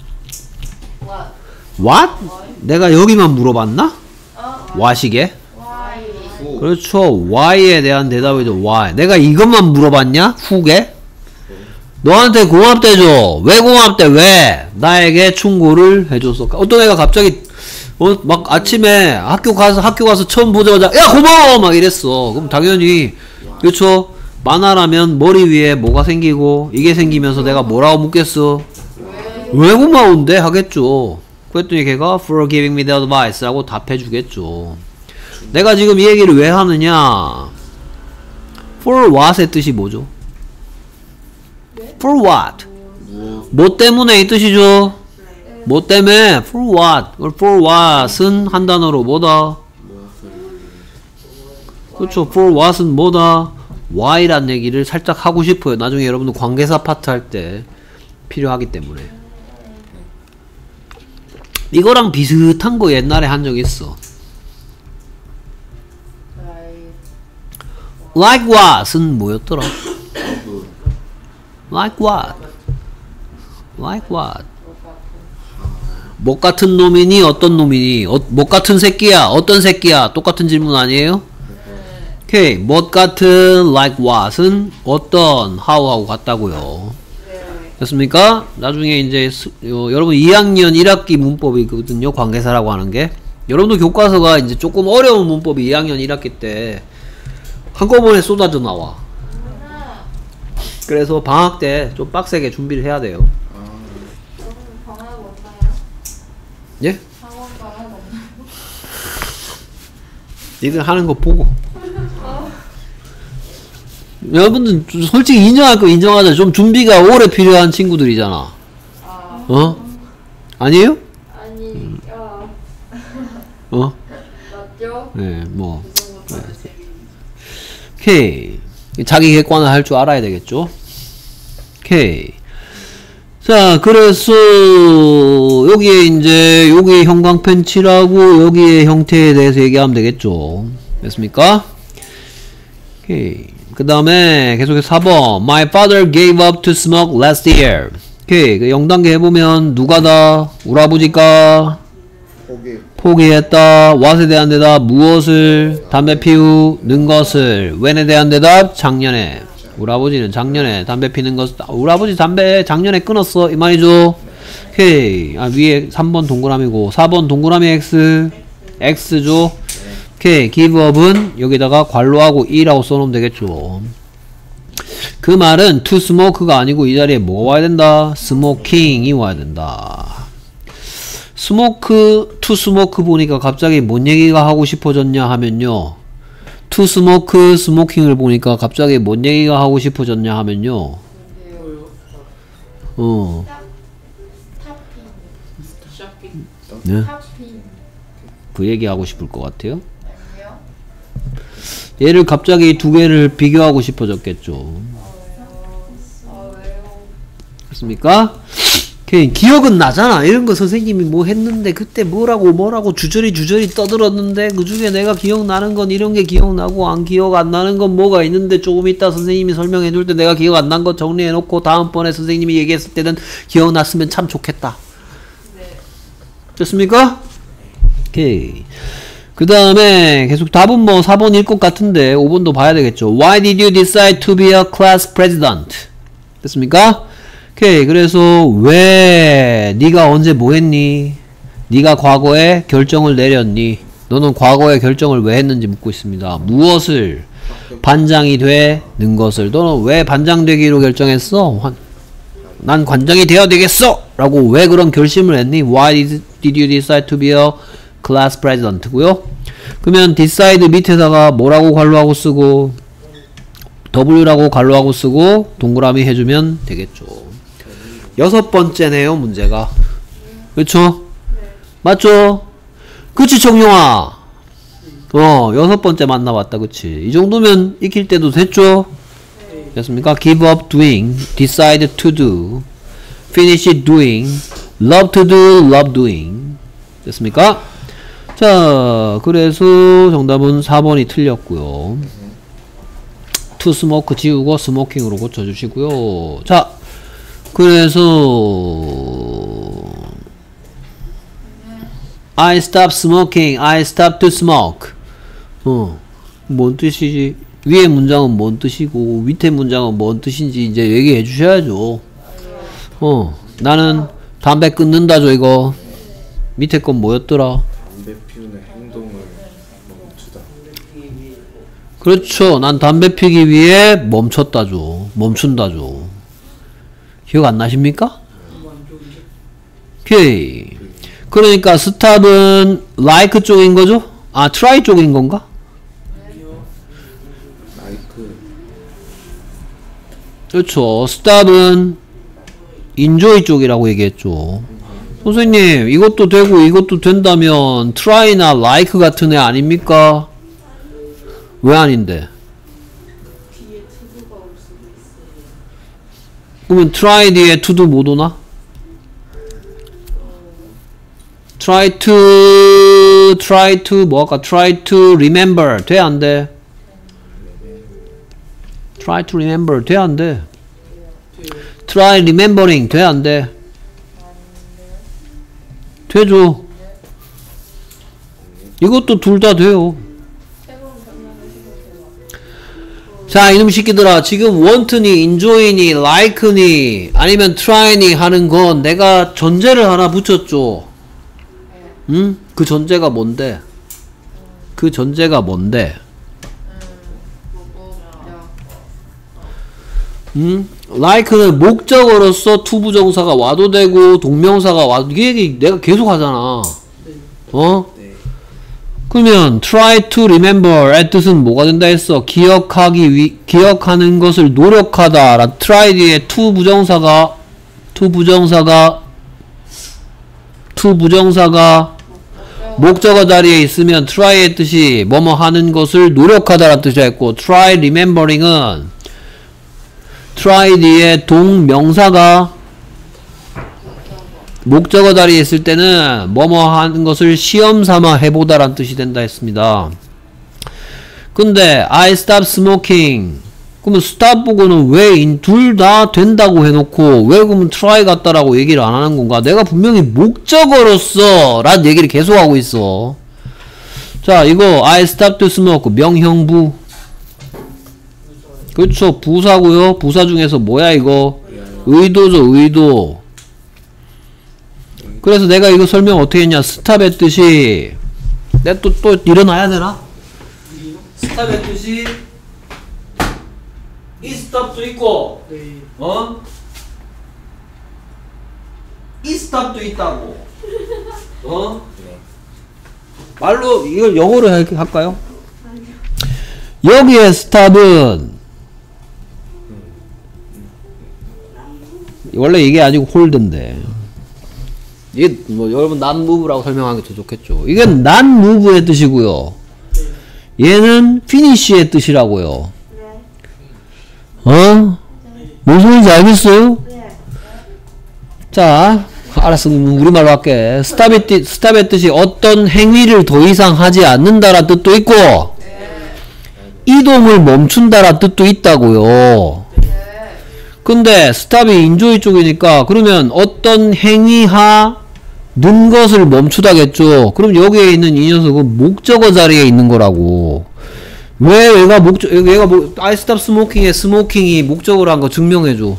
Speaker 1: What? 내가 여기만 물어봤나? what이게? 그렇죠. why에 대한 대답이죠. why. 내가 이것만 물어봤냐? who게? 너한테 고맙대죠. 왜 고맙대? 왜? 나에게 충고를 해줬어. 어떤 애가 갑자기 막 아침에 학교 가서 처음 보자마자 야 고마워 막 이랬어. 그럼 당연히 그렇죠. 만화라면 머리 위에 뭐가 생기고 이게 생기면서 내가 뭐라고 묻겠어? 왜 고마운데? 하겠죠. 그랬더니 걔가 for giving me the advice 라고 답해주겠죠. 내가 지금 이 얘기를 왜 하느냐? for what의 뜻이 뭐죠? for what? 뭐 때문에 이 뜻이죠? 뭐 때문에? for what? for what은 한 단어로 뭐다? 그렇죠. for what은 뭐다? why란 얘기를 살짝 하고 싶어요. 나중에 여러분들 관계사 파트 할 때 필요하기 때문에. 이거랑 비슷한 거 옛날에 한 적 있어. like what은 뭐였더라? like what? like what? 뭐 같은 놈이니? 어떤 놈이니? 뭐 같은 새끼야? 어떤 새끼야? 똑같은 질문 아니에요? 오케이. 뭐 같은 like what은 어떤 how하고 같다고요. 됐습니까? 나중에 이제 여러분 2학년 1학기 문법이거든요. 관계사라고 하는 게. 여러분도 교과서가 이제 조금 어려운 문법이 2학년 1학기 때 한꺼번에 쏟아져 나와. 그래서 방학 때 좀 빡세게 준비를 해야 돼요.
Speaker 3: 방학 없나요?
Speaker 1: 예?
Speaker 3: 학원 방학 없나요?
Speaker 1: 니들 하는 거 보고. 여러분들 솔직히 인정할 거 인정하자. 좀 준비가 오래 필요한 친구들이잖아. 어? 아니에요?
Speaker 3: 아니,
Speaker 1: 어?
Speaker 3: 맞죠?
Speaker 1: 네, 뭐. 네. 오케이. 자기 객관을 할 줄 알아야 되겠죠? 오케이. 자, 그래서, 여기에 이제, 여기 형광펜 칠하고, 여기의 형태에 대해서 얘기하면 되겠죠? 됐습니까? 오케이. 그 다음에, 계속해서 4번. My father gave up to smoke last year. 오케이. 그 0단계 해보면, 누가 다? 우리 아버지가 포기했다. what에 대한 대답, 무엇을? 담배 피우는 것을. when에 대한 대답, 작년에. 우리 아버지는 작년에 담배 피는 것, 우리 아버지 담배 작년에 끊었어. 이 말이죠. 오케이. 아, 위에 3번 동그라미고, 4번 동그라미 X. X죠. 오케이. give up은 여기다가 괄호하고 E라고 써놓으면 되겠죠. 그 말은 to smoke가 아니고 이 자리에 뭐가 와야 된다? smoking이 와야 된다. 스모크, 투 스모크 보니까 갑자기 뭔 얘기가 하고 싶어졌냐 하면요. 투 스모크, 스모킹을 보니까 갑자기 뭔 얘기가 하고 싶어졌냐 하면요. 네? 그 얘기 하고 싶을 것 같아요. 얘를 갑자기 두 개를 비교하고 싶어졌겠죠. 그렇습니까? 기억은 나잖아. 이런 거 선생님이 뭐 했는데 그때 뭐라고 주저리 떠들었는데 그 중에 내가 기억나는 건 이런 게 기억나고 안 기억 안 나는 건 뭐가 있는데 조금 이따 선생님이 설명해 줄 때 내가 기억 안 난 거 정리해 놓고 다음번에 선생님이 얘기했을 때는 기억났으면 참 좋겠다. 네. 됐습니까? 오케이. 그 다음에 계속 답은 뭐 4번일 것 같은데 5번도 봐야 되겠죠. Why did you decide to be a class president? 됐습니까? 오케이. 그래서 왜 네가 언제 뭐 했니? 네가 과거에 결정을 내렸니? 너는 과거에 결정을 왜 했는지 묻고 있습니다. 무엇을? 반장이 되는 것을. 너는 왜 반장 되기로 결정했어? 난 관장이 되어야 되겠어! 라고 왜 그런 결심을 했니? Why did you decide to be a class president? 고요. 그러면 decide 밑에다가 뭐라고 괄호하고 쓰고 W라고 괄호하고 쓰고 동그라미 해주면 되겠죠. 6번째네요, 문제가. 그쵸? 맞죠? 그치, 청룡아? 6번째 만나봤다, 그치? 이 정도면 익힐 때도 됐죠? 됐습니까? give up doing, decide to do, finish doing, love to do, love doing. 됐습니까? 자, 그래서 정답은 4번이 틀렸고요. to smoke 지우고 smoking으로 고쳐주시고요. 자, 그래서 I stop smoking, I stop to smoke. 뭔 뜻이지? 위에 문장은 뭔 뜻이고 밑에 문장은 뭔 뜻인지 이제 얘기해 주셔야죠. 나는 담배 끊는다죠. 이거 밑에 건 뭐였더라?
Speaker 2: 담배 피우는 행동을 멈추다.
Speaker 1: 그렇죠. 난 담배 피기 위해 멈췄다죠. 멈춘다죠. 기억 안 나십니까? 오케이. 그러니까 stop은 like 쪽인 거죠? 아, try 쪽인 건가?
Speaker 2: 라이크.
Speaker 1: 그렇죠. stop은 enjoy 쪽이라고 얘기했죠. 선생님, 이것도 되고 이것도 된다면 try나 like 같은 애 아닙니까? 왜 아닌데? 그러면 try 뒤에 to도 못 오나? try to 뭐 할까? try to remember 돼 안 돼? try to remember 돼 안 돼? try remembering 돼 안 돼? 되죠. 이것도 둘 다 돼요. 자, 이놈 새끼들아, 지금 want니, enjoy니, like니, 아니면 try니 하는 건 내가 전제를 하나 붙였죠. 응? 그 전제가 뭔데? 그 전제가 뭔데? like는 목적어로서 투부정사가 와도 되고 동명사가 와도 이게 내가 계속 하잖아. 어?
Speaker 2: 네.
Speaker 1: 그러면 try to remember의 뜻은 뭐가 된다 했어? 기억하는 것을 노력하다. 라 try 뒤에 투부정사가 목적어 자리에 있으면 try의 뜻이 뭐뭐 하는 것을 노력하다라는 뜻이라 했고, try remembering은 try 뒤에 동명사가 목적어 자리에 있을 때는 뭐뭐 하는 것을 시험 삼아 해보다라는 뜻이 된다 했습니다. 근데 I stop smoking, 그러면 stop 보고는 왜 둘 다 된다고 해놓고 왜 그러면 try 같다라고 얘기를 안 하는 건가? 내가 분명히 목적어로서 라는 얘기를 계속하고 있어. 자, 이거 I stop to smoke 명형부, 그렇죠. 부사고요. 부사 중에서 뭐야 이거? 의도죠. 의도. 그래서 내가 이거 설명 어떻게 했냐? 스탑의 뜻이, 내가 또 일어나야 되나? 스탑의 뜻이 이 스탑도 있고, 어? 이 스탑도 있다고. 어? 말로 이걸 영어로 할까요? 여기에 스탑은 원래 이게 아니고 홀드인데, 이게 뭐 여러분 not move라고 설명하는 게 더 좋겠죠. 이게 not move의 뜻이고요. 얘는 finish의 뜻이라고요. 어? 무슨 소리인지 알겠어요? 자, 알았어. 우리말로 할게. stop의 뜻이 어떤 행위를 더 이상 하지 않는다라는 뜻도 있고, 이동을 멈춘다라는 뜻도 있다고요. 근데 stop이 enjoy 쪽이니까 그러면 어떤 행위하는 것을 멈추다겠죠. 그럼 여기에 있는 이 녀석은 목적어 자리에 있는 거라고. 왜 얘가 I stop smoking의 smoking이 목적어로 한 거 증명해줘.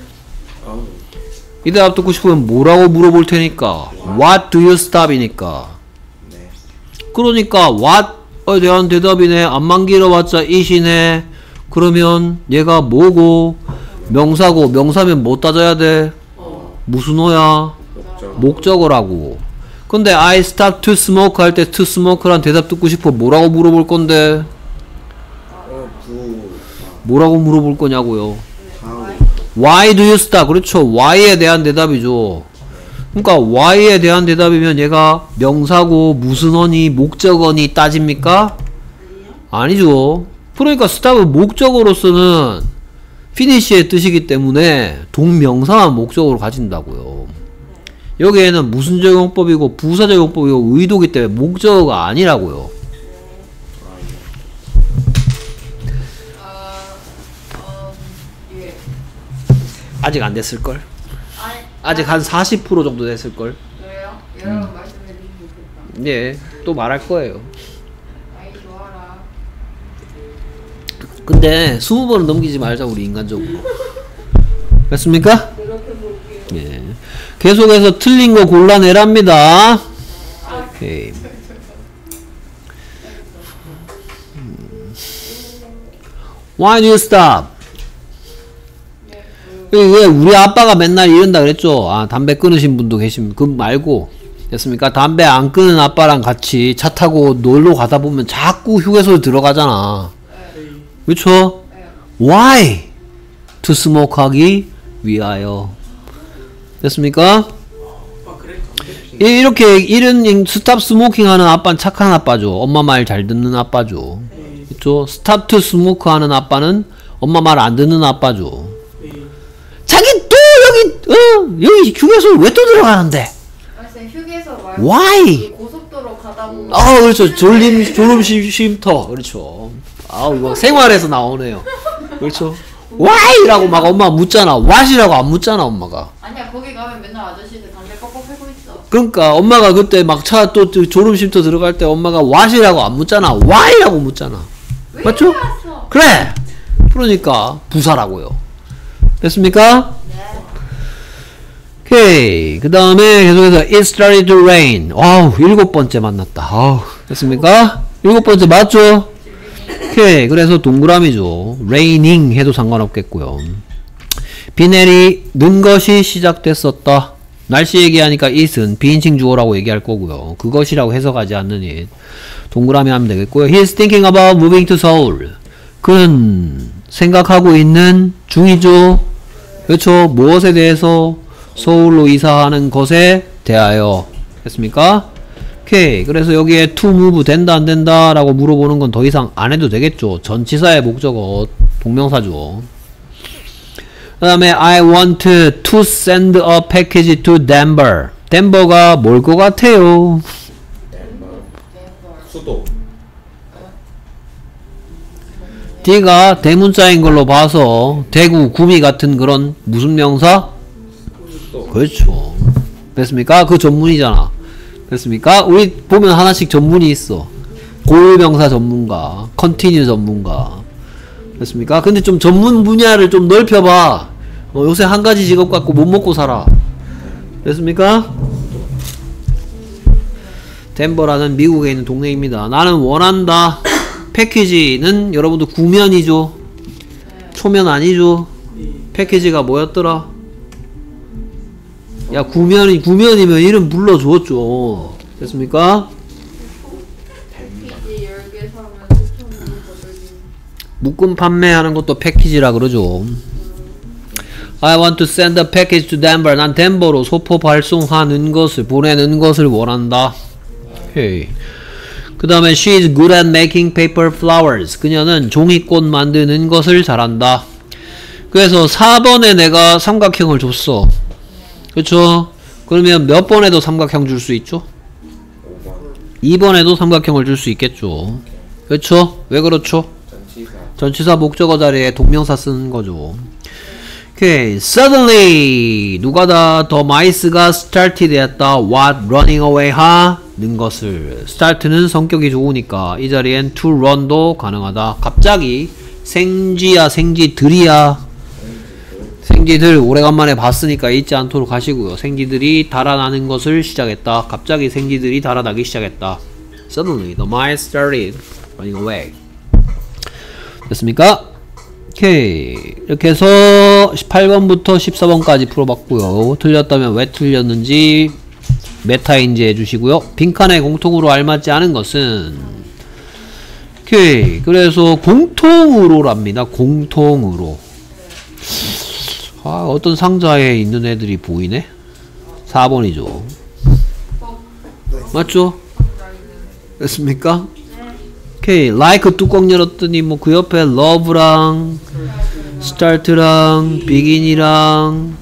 Speaker 1: 이 대답 듣고 싶으면 뭐라고 물어볼 테니까 What do you stop? 이니까. 그러니까 what에 대한 대답이네. 안만 길어봤자 it이네. 그러면 얘가 뭐고 명사고, 명사면 뭐 따져야 돼? 무슨 어야? 목적어라고. 근데 I stop to smoke 할 때 to smoke란 대답 듣고 싶어. 뭐라고 물어볼 건데? 뭐라고 물어볼 거냐고요. Why do you stop? 그렇죠. Why에 대한 대답이죠. 그러니까 Why에 대한 대답이면 얘가 명사고 무슨 어니 목적어니 따집니까? 아니죠. 그러니까 stop은 목적어로서는 finish의 뜻이기 때문에 동명사만 목적으로 가진다고요. 여기에는 무슨 적용법이고 부사 적용법이고 의도기 때문에 목적어가 아니라고요. 아직 안 됐을걸? 아직 한 40% 정도 됐을걸?
Speaker 3: 그래요? 여러분 말씀해 주시면 좋겠다.
Speaker 1: 예, 또 말할 거예요.
Speaker 3: 아이 좋아라.
Speaker 1: 근데 20번은 넘기지 말자, 우리 인간적으로. 됐습니까? 예. 계속해서 틀린 거 골라내랍니다. 오케이. Why do you stop? 왜 우리 아빠가 맨날 이런다 그랬죠? 아, 담배 끊으신 분도 계시면 그 말고 됐습니까? 담배 안 끊은 아빠랑 같이 차 타고 놀러 가다 보면 자꾸 휴게소에 들어가잖아. 그쵸? Why? To smoke 하기 위하여. 됐습니까? 이렇게 이런 스탑 스모킹 하는 아빠는 착한 아빠죠. 엄마 말 잘 듣는 아빠죠. 그쵸? 스탑 투 스모크 하는 아빠는 엄마 말 안 듣는 아빠죠. 자기 또 여기 휴게소 왜 또 들어가는데?
Speaker 3: 휴게소 말고
Speaker 1: Why?
Speaker 3: 그 고속도로 가다 보면
Speaker 1: 그렇죠. 졸음 쉼터. 그렇죠. 이거 생활에서 나오네요. 그렇죠. Why?라고 막 엄마가 묻잖아. What이라고 안 묻잖아, 엄마가.
Speaker 3: 아니야 거기 가면 맨날 아저씨들 담배 뻑뻑 피고 있어.
Speaker 1: 그러니까 엄마가 그때 막 차 또 졸음 쉼터 들어갈 때 엄마가 What이라고 안 묻잖아. Why라고 묻잖아.
Speaker 3: 왜
Speaker 1: 맞죠?
Speaker 3: 왔어?
Speaker 1: 그래. 그러니까 부사라고요. 됐습니까?
Speaker 3: 네.
Speaker 1: 오케이. 그 다음에 계속해서 It started to rain. 7번째 만났다. 됐습니까? 7번째 맞죠? 오케이. 그래서 동그라미죠. raining 해도 상관없겠고요. 비 내리는 것이 시작됐었다. 날씨 얘기하니까 it은 비인칭 주어라고 얘기할 거고요. 그것이라고 해석하지 않는 it. 동그라미 하면 되겠고요. He's thinking about moving to Seoul. 그는 생각하고 있는 중이죠. 그렇죠. 무엇에 대해서? 서울로 이사하는 것에 대하여. 됐습니까? 오케이. 그래서 여기에 to move 된다 안 된다 라고 물어보는 건 더 이상 안 해도 되겠죠. 전치사의 목적어 동명사죠. 그 다음에 I want to send a package to Denver. 덴버가 뭘 것 같아요?
Speaker 2: 수도.
Speaker 1: D가 대문자인 걸로 봐서 대구, 구미 같은 그런 무슨 명사? 그렇죠. 됐습니까? 그 전문이잖아. 됐습니까? 우리 보면 하나씩 전문이 있어. 고유명사 전문가, 컨티뉴 전문가. 됐습니까? 근데 좀 전문 분야를 좀 넓혀봐. 요새 한 가지 직업 갖고 못 먹고 살아. 됐습니까? 덴버라는 미국에 있는 동네입니다. 나는 원한다. 패키지는 여러분들 구면이죠. 초면 아니죠. 패키지가 뭐였더라? 야, 구면이면 이름 불러줬죠. 됐습니까?
Speaker 3: 패키지 10개 사면 3,000원 거들기.
Speaker 1: 묶음 판매하는 것도 패키지라 그러죠. I want to send a package to Denver. 난 덴버로 소포 발송하는 것을, 보내는 것을 원한다. 오케이. 그 다음에 she is good at making paper flowers. 그녀는 종이꽃 만드는 것을 잘한다. 그래서 4번에 내가 삼각형을 줬어. 그쵸? 그러면 몇 번에도 삼각형 줄 수 있죠? 2번에도 삼각형을 줄 수 있겠죠. 그쵸? 왜 그렇죠? 전치사 목적어 자리에 동명사 쓰는 거죠. 오케이. Suddenly 누가다 더 마이스가 started 했다. What? Running away 하는 것을. start는 성격이 좋으니까 이 자리엔 to run도 가능하다. 갑자기 생쥐야 생쥐들이야. 생쥐들 오래간만에 봤으니까 잊지 않도록 하시고요. 생쥐들이 달아나는 것을 시작했다. 갑자기 생쥐들이 달아나기 시작했다. Suddenly the mice started running away. 됐습니까? 오케이. 이렇게 해서 18번부터 14번까지 풀어봤고요. 틀렸다면 왜 틀렸는지 메타인지 해주시고요. 빈칸에 공통으로 알맞지 않은 것은 오케이. 그래서 공통으로랍니다. 공통으로. 어떤 상자에 있는 애들이 보이네? 4번이죠. 맞죠? 됐습니까? 오케이. like 뚜껑 열었더니 뭐 그 옆에 love랑 start랑 begin이랑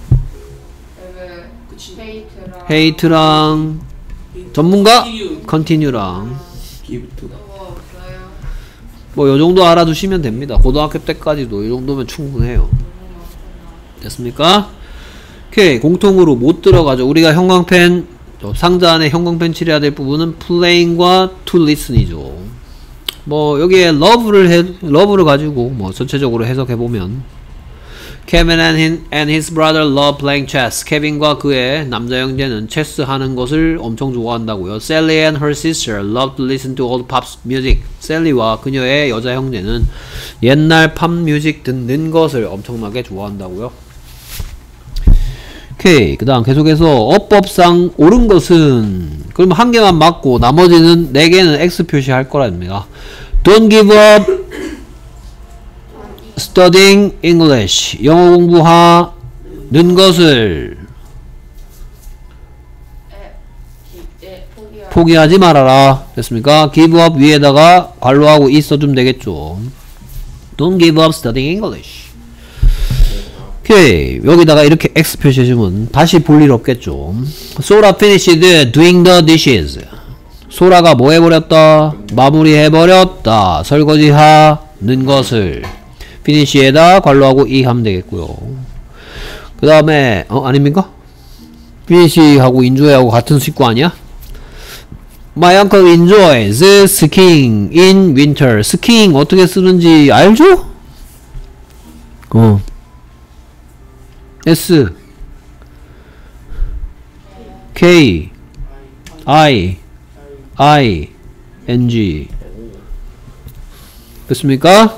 Speaker 1: hate랑 전문가? continue랑 뭐 요정도 알아두시면 됩니다. 고등학교 때까지도 요정도면 충분해요. 됐습니까? 오케이. 공통으로 못 들어가죠. 우리가 형광펜 상자 안에 형광펜 칠해야 될 부분은 playing과 to listen이죠. 뭐 여기에 love를 가지고 뭐 전체적으로 해석해보면 Kevin and his brother love playing chess. 케빈과 그의 남자 형제는 체스 하는 것을 엄청 좋아한다고요. Sally and her sister love to listen to old pop music. 셀리와 그녀의 여자 형제는 옛날 팝 뮤직 듣는 것을 엄청나게 좋아한다고요. 오케이. 그 다음 계속해서 어법상 옳은 것은 그럼 한 개만 맞고 나머지는 4개는 X 표시할 거랍니다. Don't give up studying English. 영어 공부하는 것을 포기하지 말아라. 됐습니까? give up 위에다가 괄호하고 있어주면 되겠죠. Don't give up studying English. 오케이. 여기다가 이렇게 X 표시해주면 다시 볼 일 없겠죠. Sora finished doing the dishes. 소라가 뭐 해버렸다? 마무리해버렸다. 설거지하는 것을. finish에다 괄호하고 이 하면 되겠고요. 그 다음에 아닙니까? finish하고 enjoy하고 같은 식구 아니야? My uncle enjoys skiing in winter. skiing 어떻게 쓰는지 알죠? S K I N G 됐습니까?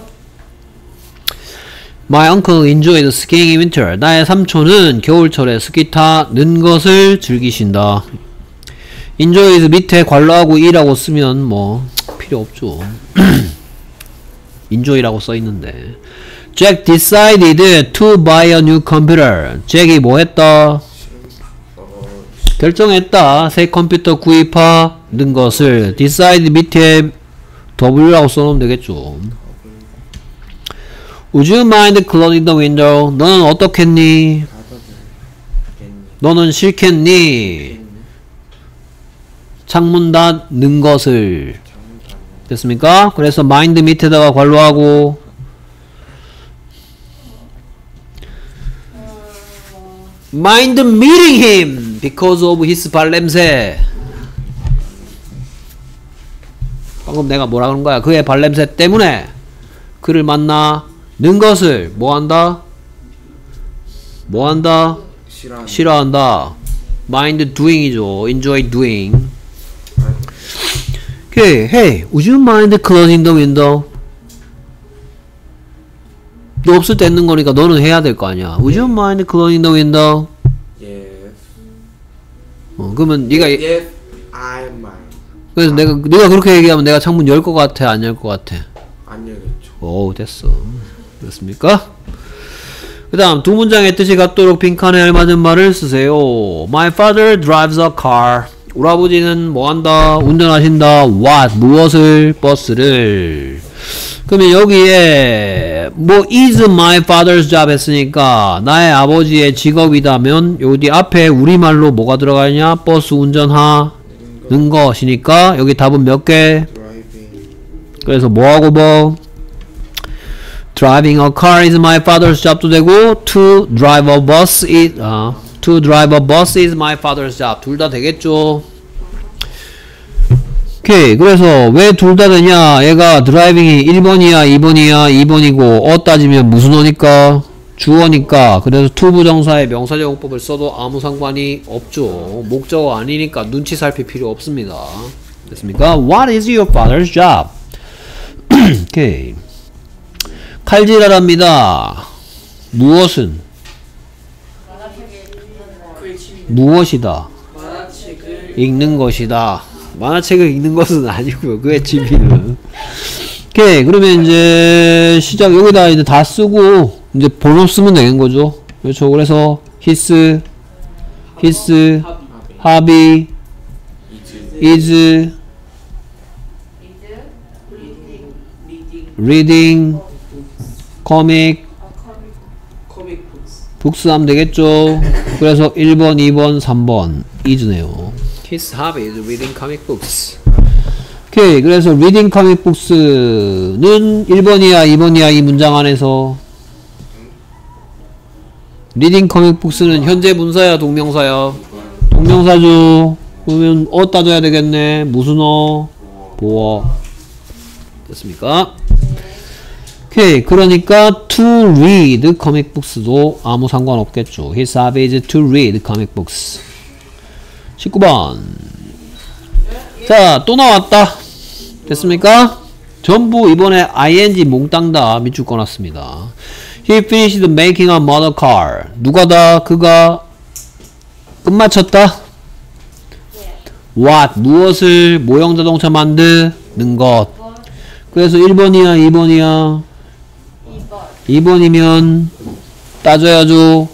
Speaker 1: My uncle enjoyed skiing in winter. 나의 삼촌은 겨울철에 스키 타는 것을 즐기신다. enjoys 밑에 괄호하고 이라고 쓰면 뭐 필요 없죠. enjoy라고 써있는데 Jack decided to buy a new computer. 잭이 뭐 했다? 결정했다. 새 컴퓨터 구입하는 것을. decide 밑에 W라고 써놓으면 되겠죠. Would you mind closing the window? 너는 어떻겠니? 너는 싫겠니? 창문 닫는 것을. 됐습니까? 그래서 mind 밑에다가 괄호하고 mind meeting him because of his 발냄새. 방금 내가 뭐라 그런 거야? 그의 발냄새 때문에 그를 만나는 것을 뭐한다? 뭐한다? 싫어한다. mind doing이죠. enjoy doing. Okay, hey, would you mind closing the window? 너 없을 때 했는 거니까 너는 해야 될 거 아니야. Would you mind closing the window?
Speaker 2: Yes.
Speaker 1: 그러면 네가
Speaker 2: Yes, I mind.
Speaker 1: 그래서 네가 그렇게 얘기하면 내가 창문 열 것 같아, 안 열 것 같아?
Speaker 2: 안 열겠죠.
Speaker 1: 오, 됐어. 그렇습니까? 그 다음 두 문장의 뜻이 같도록 빈칸에 알맞은 말을 쓰세요. My father drives a car. 우리 아버지는 뭐한다? 운전하신다. What? 무엇을? 버스를. 그러면 여기에 뭐 is my father's job 했으니까 나의 아버지의 직업이다면 여기 앞에 우리말로 뭐가 들어가냐? 버스 운전하는 것이니까 여기 답은 몇 개?
Speaker 2: Driving.
Speaker 1: 그래서 뭐하고 뭐? Driving a car is my father's job도 되고 to drive a bus is my father's job. 둘 다 되겠죠. 오케이. 그래서 왜 둘 다 되냐? 얘가 드라이빙이 1번이야 2번이야 2번이고 따지면 무슨 어니까? 주어니까. 그래서 to 부정사의 명사적 용법을 써도 아무 상관이 없죠. 목적어 아니니까 눈치 살필 필요 없습니다. 됐습니까? What is your father's job? 오케이. 칼질하랍니다. 무엇은? 무엇이다. 읽는 것이다. 만화책을 읽는 것은 아니고요. 그의 취미는. 오케이. 그러면 이제 시작 여기다 이제 다 쓰고 이제 번호 쓰면 되는 거죠. 그렇죠. 그래서 his, hobby, is, reading, comic, books 하면 되겠죠. 그래서 1번, 2번, 3번 is네요. His hobby is reading comic books. 오케이. 그래서 reading comic books는 1번이야 2번이야 이 문장 안에서 reading comic books는 현재 분사야 동명사야? 동명사죠. 그러면 따져야 되겠네. 무슨 보어. 됐습니까? 오케이. 그러니까 to read comic books도 아무 상관없겠죠. His hobby is to read comic books. 19번. 자, 또 나왔다. 됐습니까? 전부 이번에 ing 몽땅 다 밑줄 꺼놨습니다. He finished making a model car. 누가다? 그가 끝마쳤다. what 무엇을 모형 자동차 만드는 것. 그래서 1번이야 2번이야
Speaker 3: 2번
Speaker 1: 2번이면 따져야죠.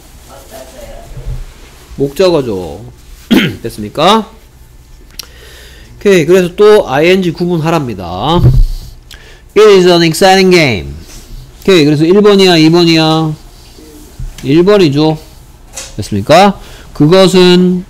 Speaker 1: 목적어죠. 됐습니까? 오케이. 그래서 또 ing 구분하랍니다. It is an exciting game. 오케이. 그래서 1번이야 2번이야 1번이죠. 됐습니까? 그것은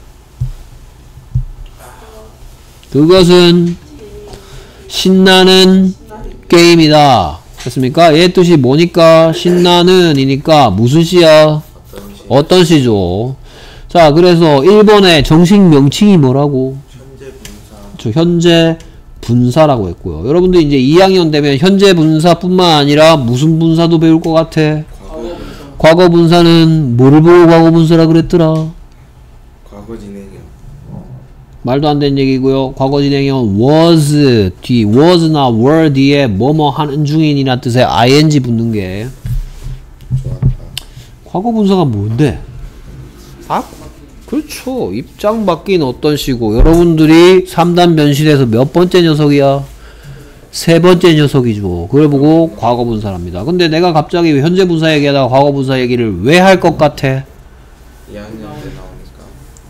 Speaker 1: 신나는 게임이다. 됐습니까? 얘 뜻이 뭐니까? 신나는 이니까 무슨 시야? 어떤 시죠? 자, 그래서 1번의 정식 명칭이 뭐라고?
Speaker 2: 현재 분사.
Speaker 1: 저 현재 분사라고 했고요. 여러분들 이제 2학년 되면 현재 분사뿐만 아니라 무슨 분사도 배울 것 같아? 과거 분사는 뭐를 보고 과거 분사라 그랬더라?
Speaker 2: 과거 진행형.
Speaker 1: 말도 안 되는 얘기고요. 과거 진행형 was나 were 뒤에 뭐뭐 하는 중인이나 뜻의 ing 붙는 게
Speaker 2: 좋았다.
Speaker 1: 과거 분사가 뭔데? 아, 그렇죠. 입장 바뀐 어떤 시고 여러분들이 3단 변신에서 몇 번째 녀석이야? 세 번째 녀석이죠. 그걸 보고 과거 분사랍니다. 근데 내가 갑자기 현재 분사 얘기하다가 과거 분사 얘기를 왜 할 것 같아?
Speaker 2: 2학년 때 나오니까.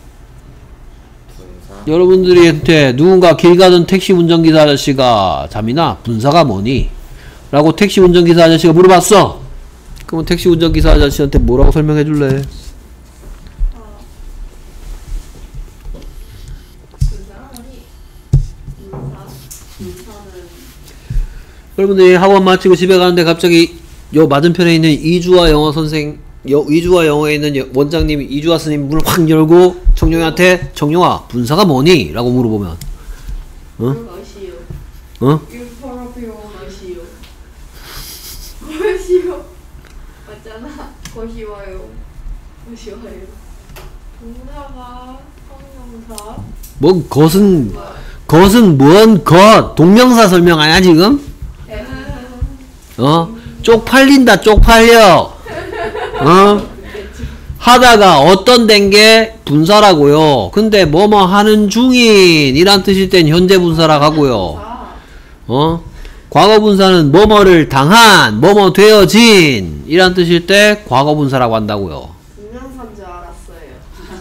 Speaker 2: 분사.
Speaker 1: 여러분들한테 누군가 길 가던 택시 운전기사 아저씨가 자민아 분사가 뭐니? 라고 택시 운전기사 아저씨가 물어봤어. 그러면 택시 운전기사 아저씨한테 뭐라고 설명해 줄래? 여러분들이 학원 마치고 집에 가는데 갑자기 요 맞은편에 있는 이주와 영어 선생 이주와 영어에 있는 원장님이 이주와 스님 문을 확 열고 정용이한테 정용아 분사가 뭐니? 라고 물어보면
Speaker 3: 것이요
Speaker 1: 어?
Speaker 3: 유포로피오 것이요 것이요 맞잖아 것이 와요 것이 와요 동사가 성명사
Speaker 1: 뭐 것은 뭔 것 동명사 설명 아니야 지금? 쪽팔린다 쪽팔려 하다가 어떤 된 게 분사라고요. 근데 뭐뭐 하는 중인 이란 뜻일 땐 현재 분사라고 하고요. 과거 분사는 뭐뭐를 당한 뭐뭐 되어진 이란 뜻일 때 과거 분사라고 한다고요.
Speaker 3: 분명사인 줄 알았어요.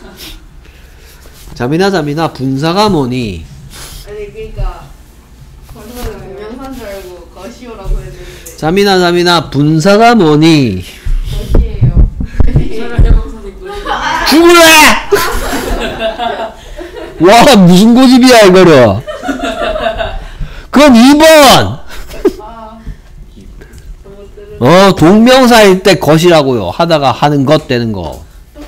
Speaker 1: 자민아 분사가 뭐니?
Speaker 3: 아니 그러니까 저는 분명사인 줄 알고 것이요라고 했는데
Speaker 1: 자민아 분사가 뭐니?
Speaker 3: 것이에요.
Speaker 1: 죽을래! 와 무슨 고집이야 이거를. 그럼 2번 동명사일 때 것이라고요. 하다가 하는 것 되는 거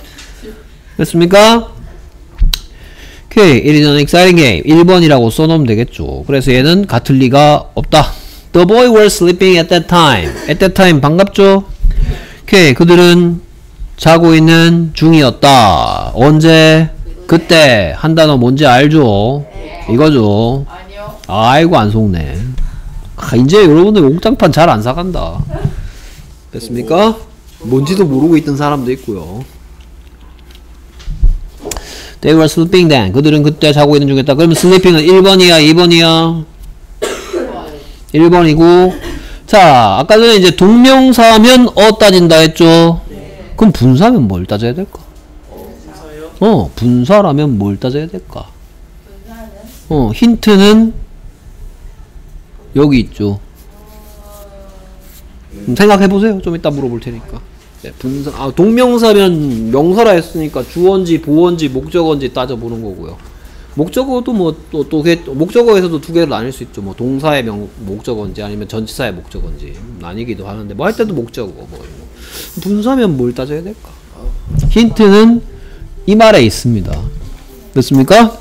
Speaker 1: 됐습니까? 오케이. It is an exciting game. 1번이라고 써놓으면 되겠죠. 그래서 얘는 같을 리가 없다. The boy were sleeping at that time. At that time 반갑죠? 오케이. 그들은 자고 있는 중이었다. 언제? 그때. 한 단어 뭔지 알죠? 이거죠.
Speaker 3: 아니요.
Speaker 1: 아이고 안 속네. 이제 여러분들 옥장판 잘 안 사간다. 됐습니까? 뭔지도 모르고 있던 사람도 있고요. They were sleeping then. 그들은 그때 자고 있는 중이었다. 그러면 sleeping은 1번이야 2번이야? 1번이고 자 아까 전에 이제 동명사면 따진다 했죠? 그럼 분사면 뭘 따져야 될까? 분사라면 뭘 따져야 될까? 힌트는 여기 있죠. 생각해보세요. 좀 이따 물어볼 테니까. 네, 분사, 동명사면 명사라 했으니까 주어인지 보어인지 목적어인지 따져보는 거고요. 목적어도 목적어에서도 두 개로 나뉠 수 있죠. 뭐 동사의 목적어인지 아니면 전치사의 목적어인지 나뉘기도 하는데 뭐 할 때도 목적어 분사면 뭘 따져야 될까? 힌트는 이 말에 있습니다. 됐습니까?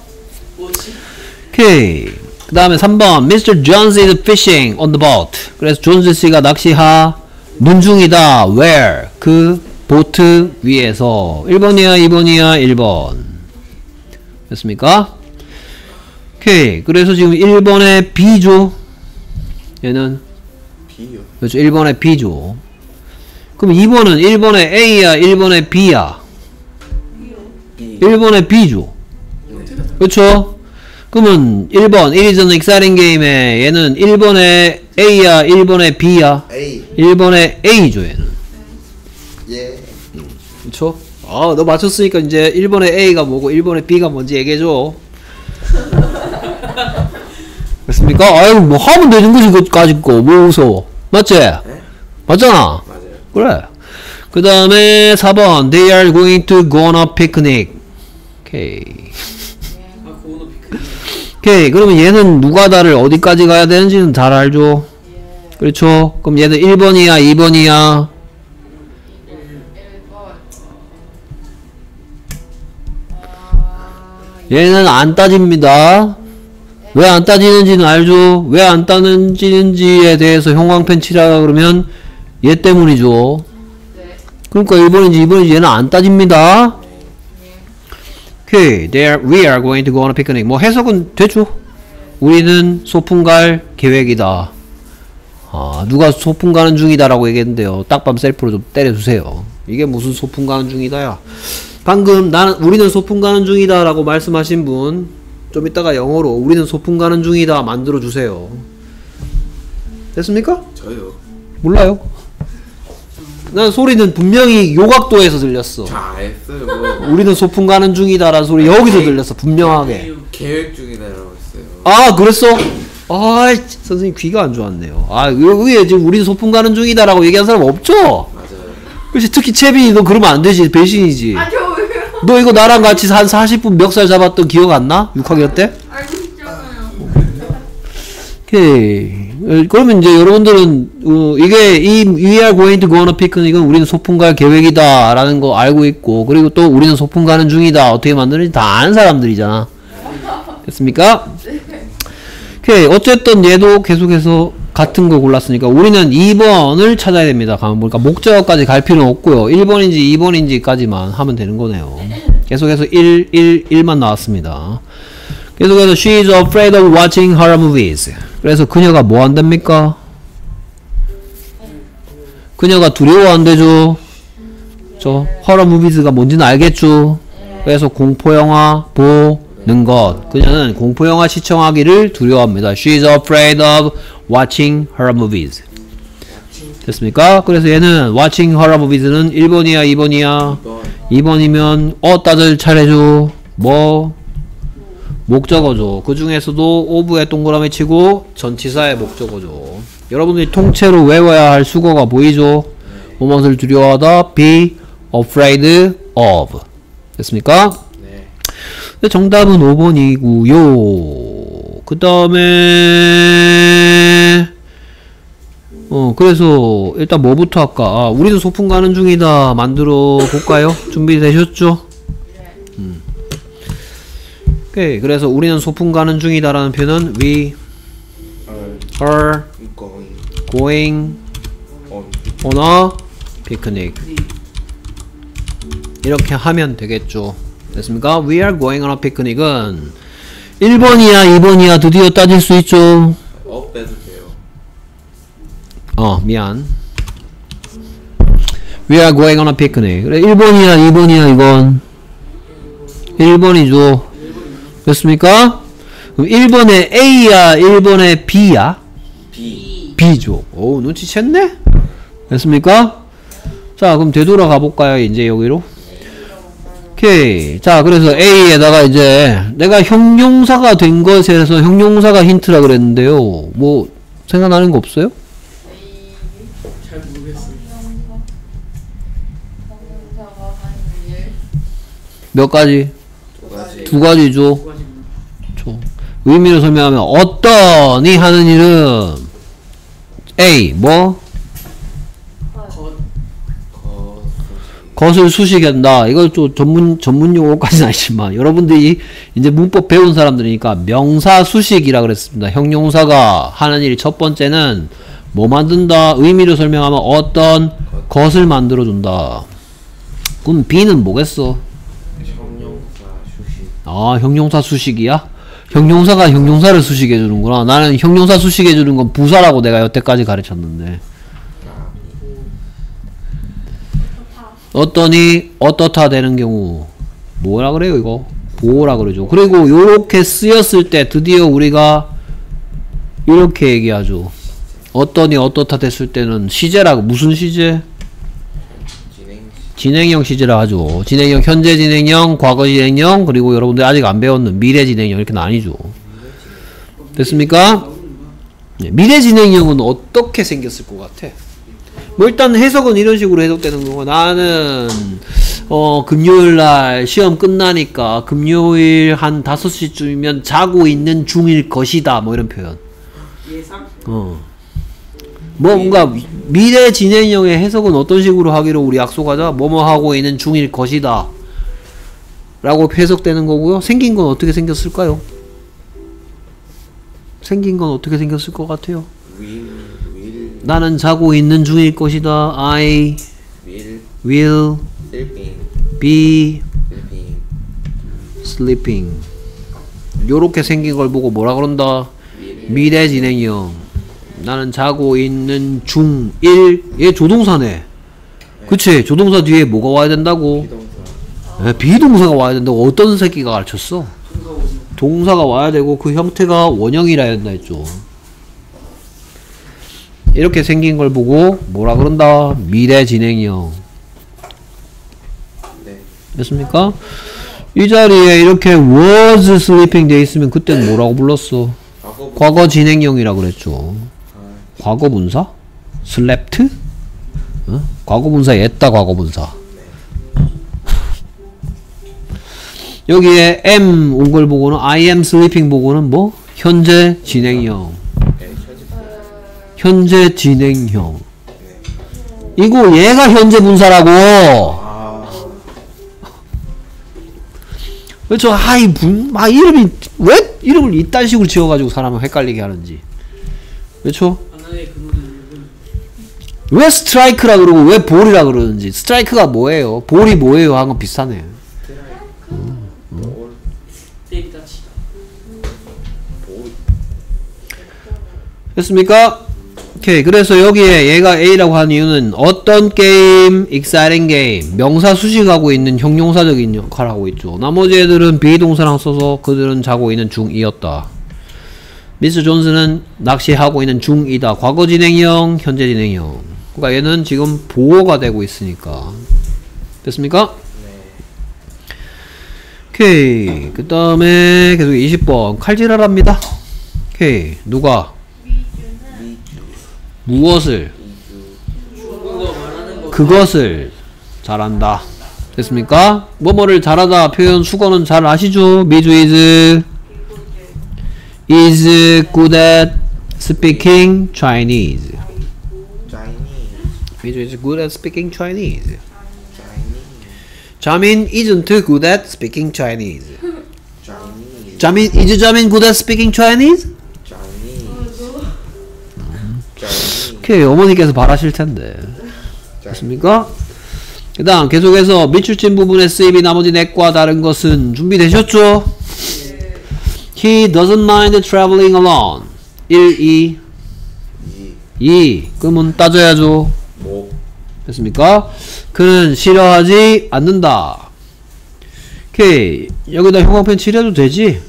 Speaker 1: 오케이. 그 다음에 3번 Mr. Jones is fishing on the boat. 그래서 존스 씨가 낚시하는 중이다. Where? 그 보트 위에서. 1번이야 2번이야 1번. 됐습니까? 오케이. 그래서 지금 1번의 B죠. 얘는
Speaker 2: B요.
Speaker 1: 그렇죠. 1번의 B죠. 그럼 2번은 1번의 A야 1번의 B야?
Speaker 2: B.
Speaker 1: 1번에 B죠. 그렇죠? 그러면 1번 It is an exciting game에 얘는 1번에 A야 1번에 B야?
Speaker 2: A.
Speaker 1: 1번에 A죠 얘는.
Speaker 2: 예.
Speaker 1: 그렇죠? 아, 너 맞췄으니까 이제 1번에 A가 뭐고 1번에 B가 뭔지 얘기해줘. 됐습니까? 아유, 뭐 하면 되는 거지 그까짓 거. 뭐 무서워. 맞지? 맞잖아.
Speaker 2: 맞아요.
Speaker 1: 그래. 그 다음에 4번 They are going to go on a picnic. 오케이.
Speaker 4: 아 고은호 피크닉.
Speaker 1: 오케이. 그러면 얘는 누가다를 어디까지 가야 되는지는 잘 알죠? 그렇죠? 그럼 얘는 1번이야 2번이야?
Speaker 3: 1번.
Speaker 1: 얘는 안 따집니다. 왜 안 따지는지는 알죠? 왜 안 따지는지에 대해서 형광펜 치라 그러면 얘 때문이죠.
Speaker 3: 네.
Speaker 1: 그러니까 1번인지 2번인지 얘는 안 따집니다. 오케이. We are going to go on a picnic. 뭐 해석은 됐죠? 우리는 소풍 갈 계획이다. 아, 누가 소풍 가는 중이다라고 얘기했는데요. 딱밤 셀프로 좀 때려주세요. 이게 무슨 소풍 가는 중이다야. 방금 우리는 소풍 가는 중이다라고 말씀하신 분 좀 이따가 영어로 우리는 소풍 가는 중이다 만들어 주세요. 됐습니까?
Speaker 2: 저요.
Speaker 1: 몰라요. 난 소리는 분명히 요각도에서 들렸어.
Speaker 2: 잘했어요.
Speaker 1: 우리는 소풍 가는 중이다라는 소리 여기서 들렸어. 분명하게.
Speaker 2: 계획 중이다라고 했어요.
Speaker 1: 아, 그랬어? 아, 선생님 귀가 안 좋았네요. 아, 여기에 지금 우리는 소풍 가는 중이다라고 얘기한 사람 없죠?
Speaker 2: 맞아요.
Speaker 1: 그렇지. 특히 채빈이 너 그러면 안 되지. 배신이지.
Speaker 3: 아, 저 왜요?
Speaker 1: 너 이거 나랑 같이 한 40분 멱살 잡았던 기억 안 나? 6학년 때?
Speaker 3: 알고 있잖아요.
Speaker 1: 오케이. 그러면 이제 여러분들은 이게 이 We are going to go on a picnic은 우리는 소풍 갈 계획이다 라는 거 알고 있고, 그리고 또 우리는 소풍 가는 중이다 어떻게 만드는지 다 아는 사람들이잖아. 됐습니까? 오케이. 어쨌든 얘도 계속해서 같은 거 골랐으니까 우리는 2번을 찾아야 됩니다. 가만 보니까 목적어까지 갈 필요는 없고요. 1번인지 2번인지까지만 하면 되는 거네요. 계속해서 1만 나왔습니다. 계속해서 She is afraid of watching horror movies. 그래서 그녀가 뭐 한답니까? 그녀가 두려워한대죠. 저 horror movies가 뭔지는 알겠죠. 그래서 공포영화 보는 것. 그녀는 공포영화 시청하기를 두려워합니다. She is afraid of watching horror movies. 됐습니까? 그래서 얘는 watching horror movies는 1번이야 2번이야? 2번이면 따질 차례죠. 뭐? 목적어죠. 그 중에서도 of에 동그라미 치고 전치사의 목적어죠. 여러분들이 통째로 외워야 할 수거가 보이죠? 무엇을 두려워하다? be afraid of. 됐습니까?
Speaker 2: 네.
Speaker 1: 근데 정답은 5번이고요. 그 다음에 그래서 일단 뭐부터 할까? 아, 우리는 소풍 가는 중이다 만들어 볼까요? 준비되셨죠? 오케이. 그래서 우리는 소풍 가는 중이다라는 표현은 we are going on a picnic. 이렇게 하면 되겠죠. 됐습니까? We are going on a picnic은 1번이야 2번이야 드디어 따질 수 있죠.
Speaker 2: 빼도 돼요.
Speaker 1: 미안. We are going on a picnic. 그래 1번이야 2번이야 이건 1번이죠. 됐습니까? 그럼 1번에 A야 1번에 B야? B죠. 오, 눈치챘네? 됐습니까? 자, 그럼 되돌아가 볼까요? 이제 여기로. 오케이. 자, 그래서 A에다가 이제 내가 형용사가 된 것에서 형용사가 힌트라 그랬는데요. 뭐 생각나는 거 없어요?
Speaker 4: 잘 모르겠어요.
Speaker 3: 형용사가 하는 일.
Speaker 1: 몇 가지? 두 가지죠.
Speaker 4: 가지고.
Speaker 1: 의미를 설명하면 어떠니 하는 일은 A 뭐? 것을 수식한다. 이거 좀 전문 용어까지는 아니지만 여러분들이 이제 문법 배운 사람들이니까 명사 수식이라 그랬습니다. 형용사가 하는 일 첫 번째는 뭐 만든다? 의미를 설명하면 어떤 것을 만들어 준다. 그럼 B는 뭐겠어?
Speaker 2: 형용사 수식.
Speaker 1: 아, 형용사 수식이야? 형용사가 형용사를 수식해 주는구나. 나는 형용사 수식해 주는 건 부사라고 내가 여태까지 가르쳤는데. 어떠니 어떻다 되는 경우 뭐라 그래요 이거? 보호라 그러죠. 그리고 요렇게 쓰였을 때 드디어 우리가 이렇게 얘기하죠. 어떠니 어떻다 됐을 때는 시제라고. 무슨 시제? 진행형 시제라 하죠. 진행형, 현재 진행형, 과거 진행형, 그리고 여러분들 아직 안 배웠는 미래 진행형 이렇게 나뉘죠. 됐습니까? 네, 미래 진행형은 어떻게 생겼을 것 같아? 뭐 일단 해석은 이런 식으로 해석되는 거고, 나는 금요일날 시험 끝나니까 금요일 한 5시쯤이면 자고 있는 중일 것이다 뭐 이런 표현.
Speaker 4: 예상?
Speaker 1: 뭐 뭔가 미래 진행형의 해석은 어떤 식으로 하기로 우리 약속하자. 뭐뭐 하고 있는 중일 것이다 라고 해석되는 거고요. 생긴 건 어떻게 생겼을까요? 생긴 건 어떻게 생겼을 것 같아요? 나는 자고 있는 중일 것이다. I will be sleeping. 요렇게 생긴 걸 보고 뭐라 그런다? 미래 진행형. 나는 자고 있는 중1. 얘 조동사네. 그치? 조동사 뒤에 뭐가 와야 된다고? 비동사가 와야 된다고. 어떤 새끼가 가르쳤어? 동사가 와야 되고 그 형태가 원형이라 했나 했죠. 이렇게 생긴 걸 보고 뭐라 그런다? 미래 진행형. 됐습니까? 이 자리에 이렇게 was sleeping 돼 있으면 그때는 뭐라고 불렀어? 과거 진행형이라 그랬죠. 과거 분사? slept? 과거 분사 했다 과거 분사. 여기에 am 온 걸 보고는 I am sleeping 보고는 뭐? 현재 진행형. 현재 진행형. 이거 얘가 현재 분사라고. 그렇죠. 이름이 왜 이름을 이딴 식으로 지어가지고 사람을 헷갈리게 하는지. 그렇죠. 왜 스트라이크라 그러고 왜 볼이라 그러는지. 스트라이크가 뭐예요? 볼이 뭐예요? 하는 건 비슷하네. 됐습니까? 오케이. 그래서 여기에 얘가 A라고 하는 이유는 어떤 게임? exciting game. 명사 수식하고 있는 형용사적인 역할을 하고 있죠. 나머지 애들은 비동사랑 써서 그들은 자고 있는 중2였다. 미스 존스는 낚시하고 있는 중2다. 과거 진행형, 현재 진행형. 그러니까 얘는 지금 보호가 되고 있으니까. 됐습니까? 오케이. 그 다음에 계속 20번. 칼질하랍니다. 오케이. 누가? 무엇을? 그것을 잘한다. 됐습니까? 뭐뭐를 잘하다 표현 수거는 잘 아시죠? 미주 is good at speaking Chinese. 미주 is good at speaking Chinese. 자민 isn't good at speaking Chinese. 자민 good at speaking Chinese? 오케이. 어머니께서 바라실 텐데. 됐습니까? 그 다음 계속해서 밑줄진 부분의 쓰임이 나머지 넷과 다른 것은 준비되셨죠? He doesn't mind traveling alone. 1, 2 그러면 따져야죠. 됐습니까? 그는 싫어하지 않는다. 오케이. 여기다 형광펜 칠해도 되지?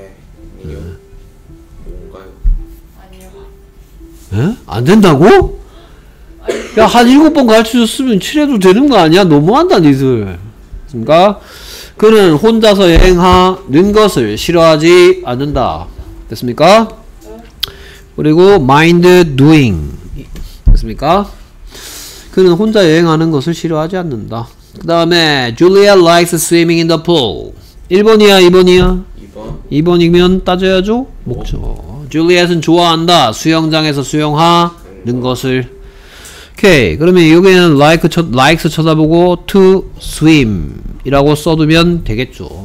Speaker 1: 에? 안 된다고? 야, 한 7번 가르쳐줬으면 칠해도 되는 거 아니야? 너무한다, 니들. 됐습니까? 그는 혼자서 여행하는 것을 싫어하지 않는다. 됐습니까? 그리고 mind doing. 됐습니까? 그는 혼자 여행하는 것을 싫어하지 않는다. 그 다음에 Julia likes swimming in the pool. 1번이야, 2번이야? 2번이면 따져야죠? 목적. 줄리엣은 좋아한다. 수영장에서 수영하는 것을. 오케이. 그러면 여기는 likes 쳐다보고 to swim 이라고 써두면 되겠죠.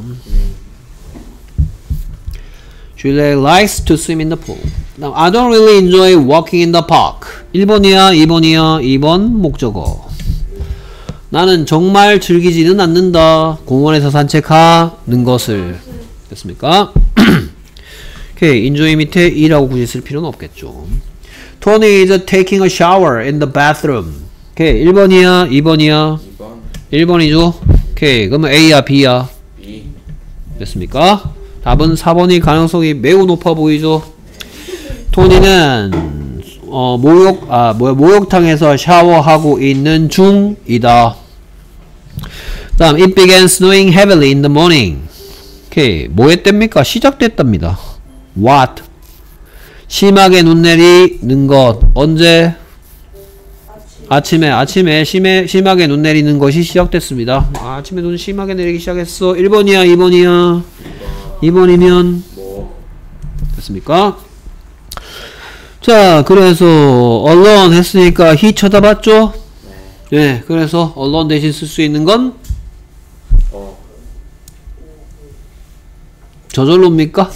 Speaker 1: Julia likes to swim in the pool. Now, I don't really enjoy walking in the park. 1번이야, 2번이야? 2번 목적어. 나는 정말 즐기지는 않는다. 공원에서 산책하는 것을. 됐습니까? 오케이. enjoy 밑에 이라고 굳이 쓸 필요는 없겠죠. Tony is taking a shower in the bathroom. 오케이. 1번이야? 2번이야? 1번이죠? 오케이. 그러면 A야? B야? 됐습니까? 답은 4번이 가능성이 매우 높아 보이죠? 토니는 목욕탕에서 샤워하고 있는 중이다. 다음 it began snowing heavily in the morning. 오케이, 뭐 했답니까? 시작됐답니다. what? 심하게 눈 내리는 것. 언제? 아침에 심하게 눈 내리는 것이 시작됐습니다. 아침에 눈 심하게 내리기 시작했어. 1번이야 2번이야? 2번이면
Speaker 2: 뭐
Speaker 1: 됐습니까? 자, 그래서 alone 했으니까 he 쳐다봤죠? 네, 그래서 alone 대신 쓸 수 있는 건 저절로입니까?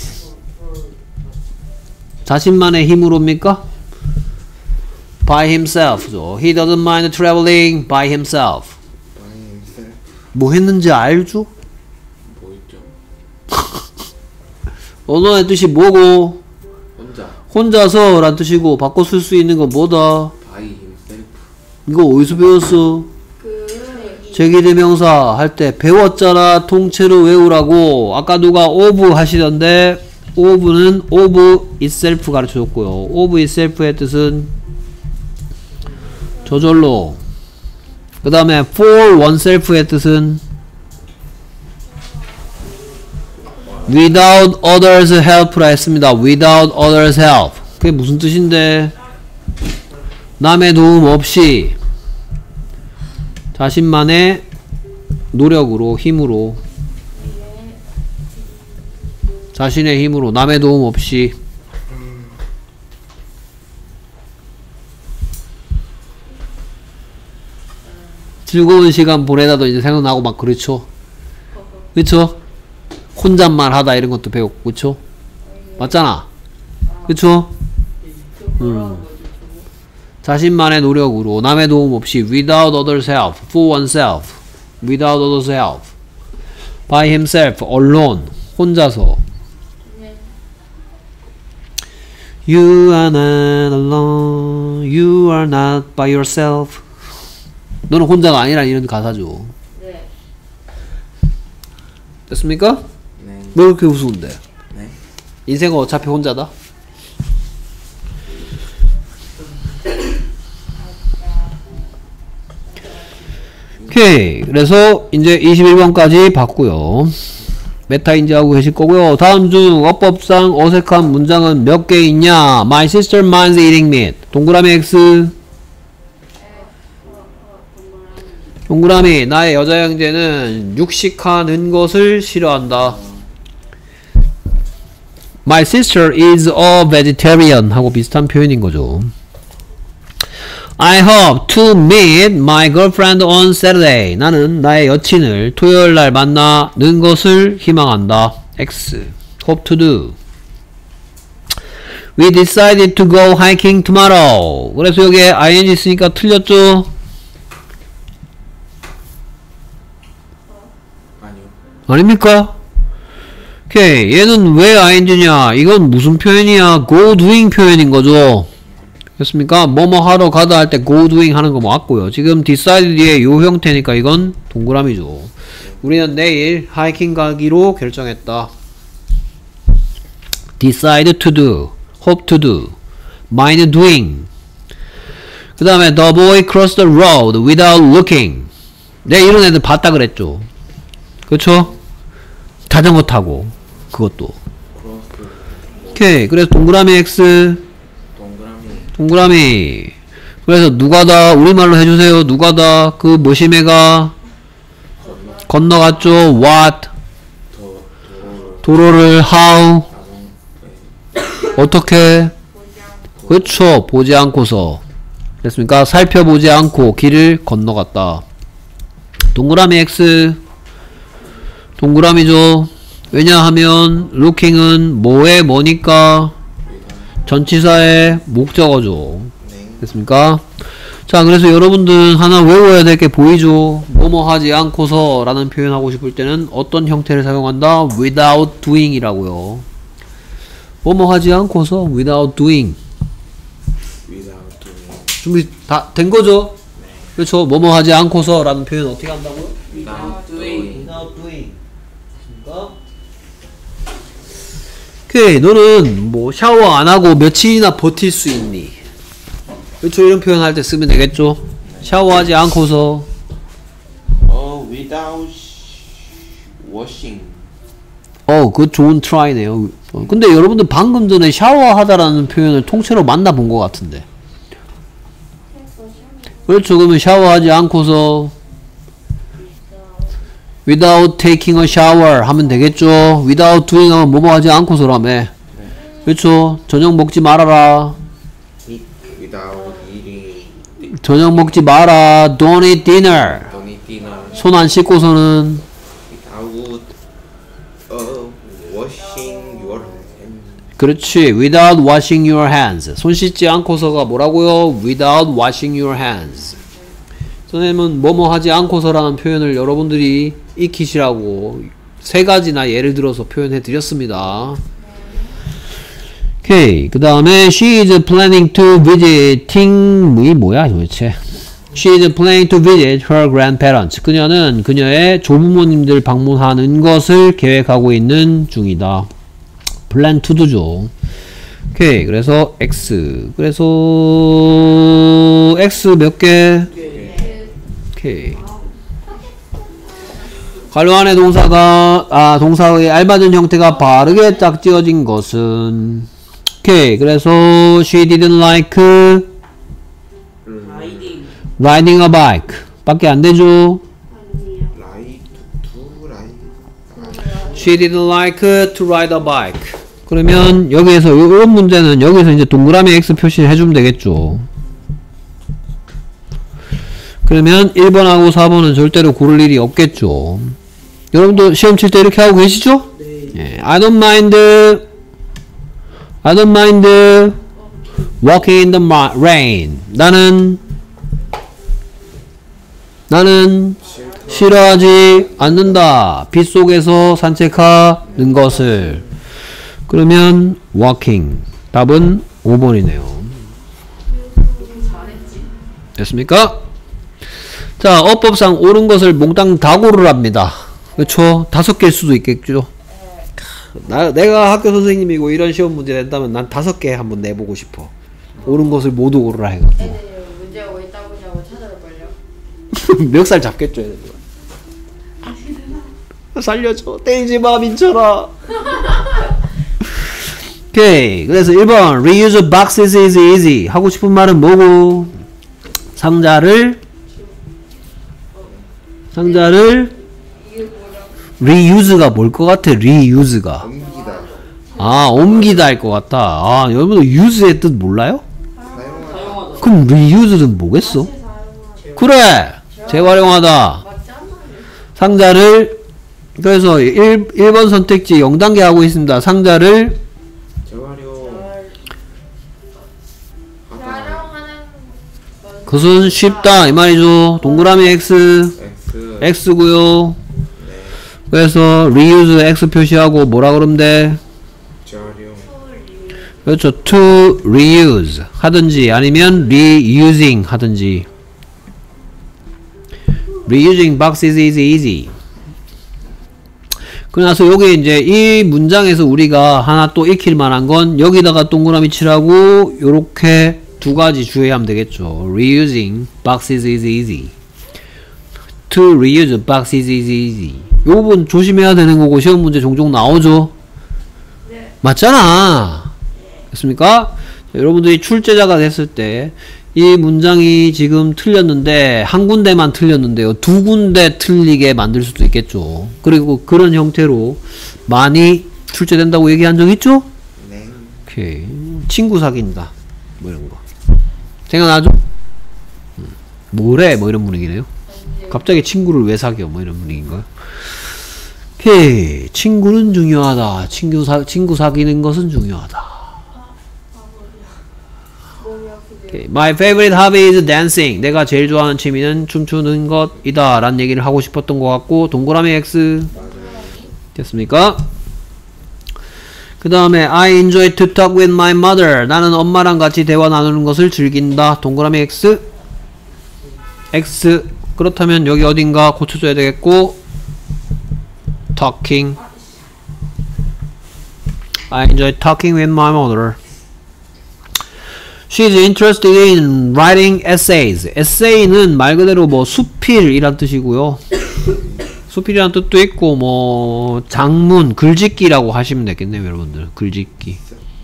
Speaker 1: 자신만의 힘으로입니까? by himself죠. He doesn't mind traveling by himself. 뭐 했는지 알죠?
Speaker 2: 뭐 있죠?
Speaker 1: alone 의 뜻이 뭐고?
Speaker 2: 혼자
Speaker 1: 혼자서 란 뜻이고 바꿔 쓸 수 있는 건 뭐다?
Speaker 2: by himself.
Speaker 1: 이거 어디서 배웠어? 제기대명사 할 때 배웠잖아. 통째로 외우라고. 아까 누가 of 하시던데 of는 of itself 가르쳐줬고요. of itself의 뜻은 저절로. 그 다음에 for oneself의 뜻은 without others help라 했습니다. without others help. 그게 무슨 뜻인데? 남의 도움 없이 자신만의 노력으로, 힘으로, 자신의 힘으로, 남의 도움 없이. 즐거운 시간 보내다도 이제 생각나고 막 그렇죠. 그쵸? 혼잣말 하다 이런 것도 배웠고, 그쵸? 맞잖아. 그쵸? 자신만의 노력으로, 남의 도움 없이, without others help, for oneself, without others help, by himself, alone, 혼자서. You are not alone, you are not by yourself. 너는 혼자가 아니라 이런 가사죠.
Speaker 3: 네.
Speaker 1: 됐습니까?
Speaker 2: 네.
Speaker 1: 왜 그렇게 우스운데?
Speaker 2: 네.
Speaker 1: 인생은 어차피 혼자다. 오케이. 그래서 이제 21번까지 봤고요. 메타 인지하고 계실 거고요. 다음 중 어법상 어색한 문장은 몇 개 있냐? My sister minds eating meat. 동그라미 X. 동그라미 나의 여자 형제는 육식하는 것을 싫어한다. My sister is a vegetarian 하고 비슷한 표현인 거죠. I hope to meet my girlfriend on Saturday. 나는 나의 여친을 토요일 날 만나는 것을 희망한다. X. Hope to do. We decided to go hiking tomorrow. 그래서 여기에 ing 있으니까 틀렸죠?
Speaker 2: 아니요.
Speaker 1: 아닙니까? 오케이. 얘는 왜 ing냐? 이건 무슨 표현이야? go doing 표현인 거죠. 됐습니까? 뭐뭐 하러 가다 할 때 go doing 하는 거 맞고요. 지금 decide 뒤에 요 형태니까 이건 동그라미죠. 우리는 내일 하이킹 가기로 결정했다. decide to do, hope to do, mind doing. 그 다음에 the boy crossed the road without looking. 내 이런 애들 봤다 그랬죠. 그쵸? 자전거 타고 그것도. 오케이. 그래서 동그라미 X, 동그라미. 그래서 누가다 우리말로 해주세요. 누가다 그 모시매가 건너갔죠. what 도로를 how 어떻게 그렇죠. 보지 않고서 됐습니까? 살펴보지 않고 길을 건너갔다. 동그라미 X 동그라미죠. 왜냐하면 looking은 뭐에 뭐니까 전치사의 목적어죠. 됐습니까? 자, 그래서 여러분들 하나 외워야 될 게 보이죠? 뭐뭐 하지 않고서 라는 표현 하고 싶을 때는 어떤 형태를 사용한다? without doing 이라고요. 뭐뭐 하지 않고서 without doing. 준비 다 된 거죠? 그렇죠? 뭐뭐 하지 않고서 라는 표현 어떻게 한다고요?
Speaker 2: Without doing.
Speaker 1: without doing. 됐습니까? 오케이. 너는 뭐 샤워 안 하고 며칠이나 버틸 수 있니? 그렇죠. 이런 표현 할 때 쓰면 되겠죠. 샤워하지 않고서.
Speaker 2: without washing.
Speaker 1: 그거 좋은 트라이네요. 근데 여러분들 방금 전에 샤워하다라는 표현을 통째로 만나본 것 같은데. 그렇죠. 그러면 샤워하지 않고서 without taking a shower 하면 되겠죠. without doing 하면 뭐뭐 하지 않고서라며. 그렇죠. 저녁 먹지 말아라.
Speaker 2: without eating.
Speaker 1: 저녁 먹지 마라. Don't eat dinner.
Speaker 2: Don't eat dinner.
Speaker 1: 손 안 씻고서는
Speaker 2: without washing your hands.
Speaker 1: 그렇지. without washing your hands. 손 씻지 않고서가 뭐라고요? without washing your hands. 선생님은 뭐뭐 하지 않고서라는 표현을 여러분들이 익히시라고 세 가지나 예를 들어서 표현해 드렸습니다. 오케이. 그 다음에 she is planning to visiting 이 뭐야 도대체. she is planning to visit her grandparents. 그녀는 그녀의 조부모님들 방문하는 것을 계획하고 있는 중이다. plan to도죠. 오케이. 그래서 x. 그래서 x 몇 개? 오케이. 관료안의 동사가 동사의 알맞은 형태가 바르게 짝지어진 것은 오케이. 그래서 she didn't like
Speaker 4: 라이딩.
Speaker 1: riding a bike 밖에 안 되죠.
Speaker 2: Like to like.
Speaker 1: she didn't like to ride a bike. 그러면 여기에서 이런 문제는 여기서 이제 동그라미 X 표시를 해주면 되겠죠. 그러면 1번하고 4번은 절대로 고를 일이 없겠죠. 여러분도 시험 칠 때 이렇게 하고 계시죠?
Speaker 4: 네.
Speaker 1: 예, I don't mind walking in the rain. 나는 싫어하지 않는다. 빗 속에서 산책하는 것을. 그러면 walking. 답은 5번이네요. 됐습니까? 자, 어법상 옳은 것을 몽땅 다 고르랍니다. 그렇죠? 5개일 수도 있겠죠. 내가 학교 선생님이고 이런 시험 문제 낸다면 난 5개 한번 내보고 싶어. 옳은 것을 모두 고르라 해가지고.
Speaker 3: 애들 문제가 왜 있다고 하고 찾아볼걸요?
Speaker 1: 멱살 잡겠죠, 애들. 살려줘. 때리지마, 민철아. 오케이. 그래서 1번 reuse boxes is easy. 하고 싶은 말은 뭐고? 상자를 reuse가 뭘 것 같아? reuse가
Speaker 2: 옮기다.
Speaker 1: 옮기다 할 것 같다. 여러분들 use의 뜻 몰라요?
Speaker 2: 사용하다.
Speaker 1: 그럼 reuse는 뭐겠어? 그래! 재활용하다. 상자를 그래서 1번 선택지 0단계 하고 있습니다. 상자를 그것은 쉽다 이 말이죠. 동그라미 X X고요. 그래서 reuse X 표시하고 뭐라 그러면 돼?
Speaker 2: 재활용.
Speaker 1: 그렇죠. to reuse 하든지 아니면 reusing 하든지. reusing boxes is easy. 그래서 여기 이제 이 문장에서 우리가 하나 또 익힐 만한 건 여기다가 동그라미 칠하고 요렇게 두 가지 주의하면 되겠죠. reusing boxes is easy. to reuse boxes is easy. 요 부분 조심해야 되는 거고 시험 문제 종종 나오죠.
Speaker 3: 네.
Speaker 1: 맞잖아. 됐습니까? 자, 여러분들이 출제자가 됐을 때 이 문장이 지금 틀렸는데 한 군데만 틀렸는데요. 두 군데 틀리게 만들 수도 있겠죠. 그리고 그런 형태로 많이 출제된다고 얘기한 적 있죠?
Speaker 2: 네.
Speaker 1: 오케이. 친구 사귄다. 뭐 이런 거. 생각나죠? 뭐래? 뭐 이런 분위기네요. 갑자기 친구를 왜 사겨? 뭐 이런 분위기인가요? 오케이. 친구는 중요하다. 친구 사귀는 것은 중요하다. 오케이. My favorite hobby is dancing. 내가 제일 좋아하는 취미는 춤추는 것이다. 라는 얘기를 하고 싶었던 것 같고 동그라미 X. 됐습니까? 그 다음에 I enjoy to talk with my mother. 나는 엄마랑 같이 대화 나누는 것을 즐긴다. 동그라미 X. X. 그렇다면 여기 어딘가 고쳐줘야 되겠고 talking I enjoy talking with my mother. She's interested in writing essays. essay는 말 그대로 뭐 수필이란 뜻이고요. 수필이란 뜻도 있고 뭐 장문, 글짓기라고 하시면 되겠네요, 여러분들. 글짓기.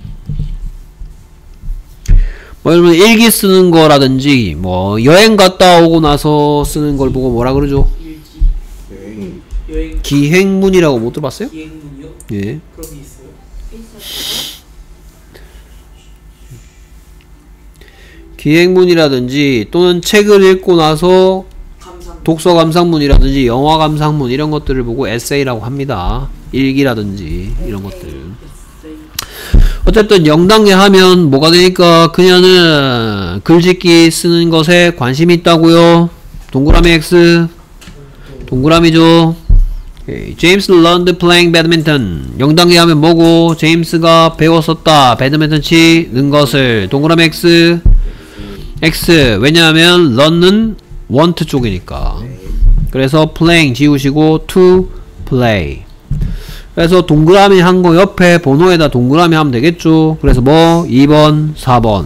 Speaker 1: 뭐 여러분 일기 쓰는 거라든지 뭐 여행 갔다 오고 나서 쓰는 걸 보고 뭐라 그러죠?
Speaker 4: 일기. 여행
Speaker 1: 기행문이라고 못 들어봤어요?
Speaker 4: 기행문이요?
Speaker 1: 예.
Speaker 4: 그런 게 있어요.
Speaker 1: 기행문이라든지 또는 책을 읽고 나서
Speaker 4: 감상.
Speaker 1: 독서 감상문이라든지 영화 감상문 이런 것들을 보고 에세이라고 합니다. 일기라든지 이런 것들. 어쨌든 0단계 하면 뭐가 되니까 그녀는 글짓기 쓰는 것에 관심이 있다고요. 동그라미 X. 동그라미죠. James learned playing badminton. 0단계 하면 뭐고? 제임스가 배웠었다. 배드민턴 치는 것을. 동그라미 X. X. 왜냐하면 learn은 want 쪽이니까. 그래서 playing 지우시고 to play. 그래서 동그라미 한 거 옆에 번호에다 동그라미 하면 되겠죠. 그래서 뭐 2번 4번.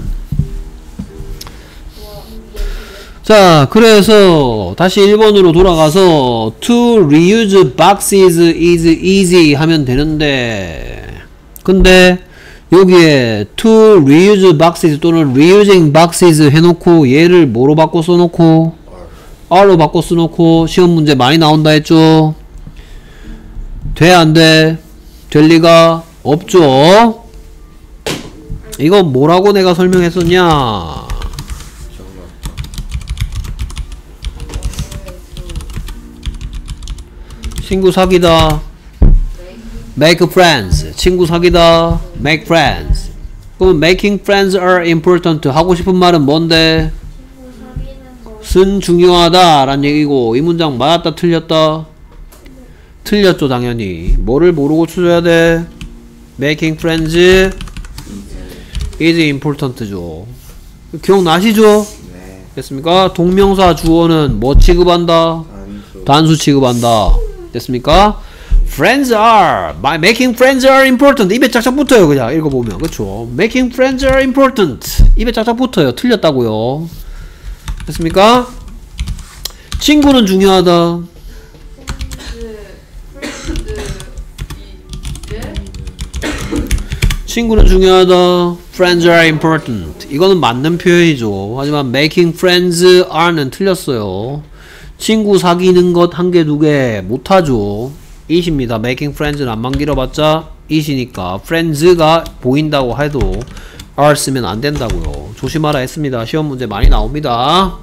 Speaker 1: 자, 그래서 다시 1번으로 돌아가서 to reuse boxes is easy 하면 되는데, 근데 여기에 to reuse boxes 또는 reusing boxes 해놓고 얘를 뭐로 바꿔 써놓고 R로 바꿔 써놓고 시험 문제 많이 나온다 했죠. 돼? 안 돼? 될 리가 없죠. 이거 뭐라고 내가 설명했었냐? 친구 사귀다. Make friends. 친구 사귀다. Make friends. 그럼 making friends are important. 하고 싶은 말은 뭔데? 쓴 중요하다 라는 얘기고, 이 문장 맞았다 틀렸다? 틀렸죠, 당연히. 뭐를 모르고 추려야 돼? Making friends is important죠. 기억나시죠?
Speaker 2: 네.
Speaker 1: 됐습니까? 동명사 주어는 뭐 취급한다? 단수 취급한다. 됐습니까? Friends are, by making friends are important. 입에 짝짝 붙어요, 그냥 읽어보면. 그쵸? Making friends are important. 입에 짝짝 붙어요. 틀렸다고요. 됐습니까? 친구는 중요하다. 친구는 중요하다. Friends are important. 이거는 맞는 표현이죠. 하지만 making friends are는 틀렸어요. 친구 사귀는 것 한 개, 두 개 못하죠. it입니다. making friends는 안만 길어봤자 it이니까 friends가 보인다고 해도 are 쓰면 안 된다고요. 조심하라 했습니다. 시험 문제 많이 나옵니다.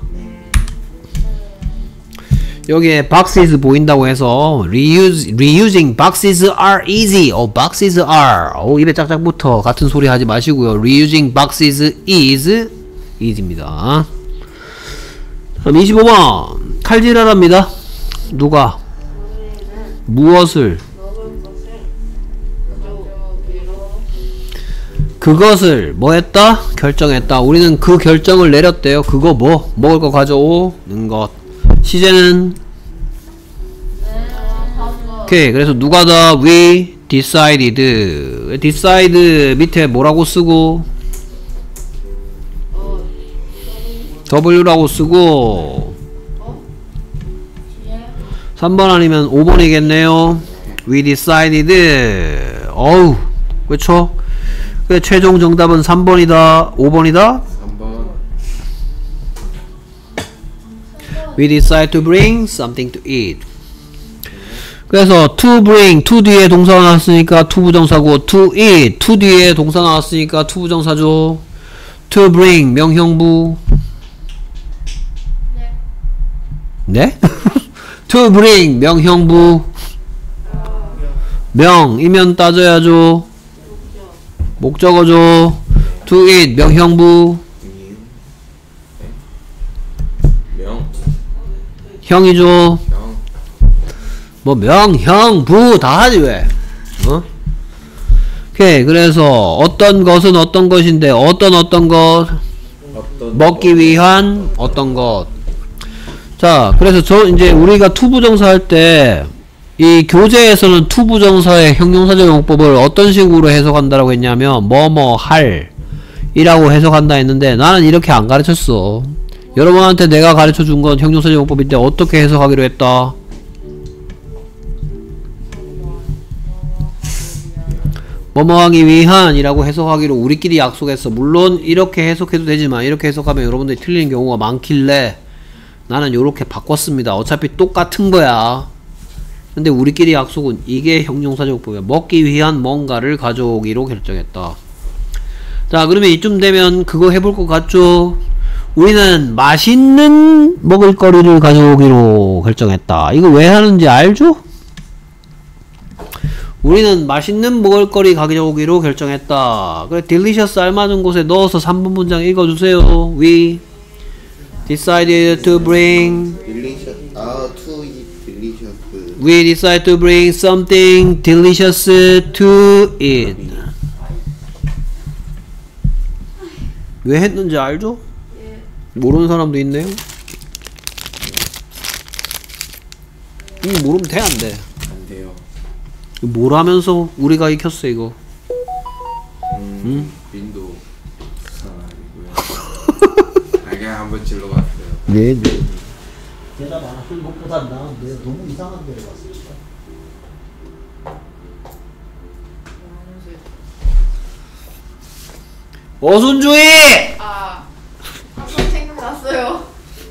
Speaker 1: 여기에 boxes 보인다고 해서 reusing boxes are easy. boxes are. 입에 짝짝 붙어. 같은 소리 하지 마시고요. reusing boxes is easy입니다. 그럼 25번 칼질하랍니다. 누가? 무엇을? 그것을 뭐 했다? 결정했다. 우리는 그 결정을 내렸대요. 그거 뭐? 먹을 거 가져오는 것. 시제는 오케이. 그래서 누가다? We decided. decide 밑에 뭐라고 쓰고? W라고 쓰고 3번 아니면 5번이겠네요. We decided. 어우, 그쵸? 그래, 최종 정답은 3번이다. 5번이다?
Speaker 2: 3번.
Speaker 1: We decide to bring something to eat. 그래서 to bring, to 뒤에 동사 나왔으니까 to 부정사고, to eat, to 뒤에 동사 나왔으니까 to 부정사죠. to bring, 명형부. 네? to bring, 명형부. 명이면 따져야죠. 목적어죠. to eat, 명형부.
Speaker 2: 명.
Speaker 1: 형이죠.
Speaker 2: 명.
Speaker 1: 뭐 명, 형, 부 다 하지 왜? 오케이. 그래서 어떤 것은 어떤 것인데 어떤 것 먹기 위한 어떤 것. 자, 그래서 저 이제 우리가 투부정사 할 때 이 교재에서는 투부정사의 형용사적 용법을 어떤 식으로 해석한다라고 했냐면 뭐뭐 할 이라고 해석한다 했는데 나는 이렇게 안 가르쳤어. 여러분한테 내가 가르쳐준 건 형용사적 용법인데 어떻게 해석하기로 했다? 뭐뭐 하기 위한 이라고 해석하기로 우리끼리 약속했어. 물론 이렇게 해석해도 되지만 이렇게 해석하면 여러분들이 틀리는 경우가 많길래 나는 요렇게 바꿨습니다. 어차피 똑같은 거야. 근데 우리끼리 약속은 이게 형용사적 용법이야. 먹기 위한 뭔가를 가져오기로 결정했다. 자, 그러면 이쯤 되면 그거 해볼 것 같죠? 우리는 맛있는 먹을거리를 가져오기로 결정했다. 이거 왜 하는지 알죠? 우리는 맛있는 먹을거리 가져오기로 결정했다. 그래, delicious 알맞은 곳에 넣어서 3번 문장 읽어주세요. We decided to bring
Speaker 2: delicious. To eat delicious.
Speaker 1: We decided to bring something delicious to eat. 왜 했는지 알죠? 모르는 사람도 있네요. 이거 모르면 돼, 안 돼?
Speaker 2: 안 돼요.
Speaker 1: 뭘 하면서 우리가 익혔어, 이거?
Speaker 2: 빈도 아니고요. 그냥 한번 질러봤어요.
Speaker 1: 네, 네. 대답 안 하는 것보다 나은데 너무 이상한 데를 갔으니까. 어순주의!
Speaker 3: 아, 한번 생각났어요.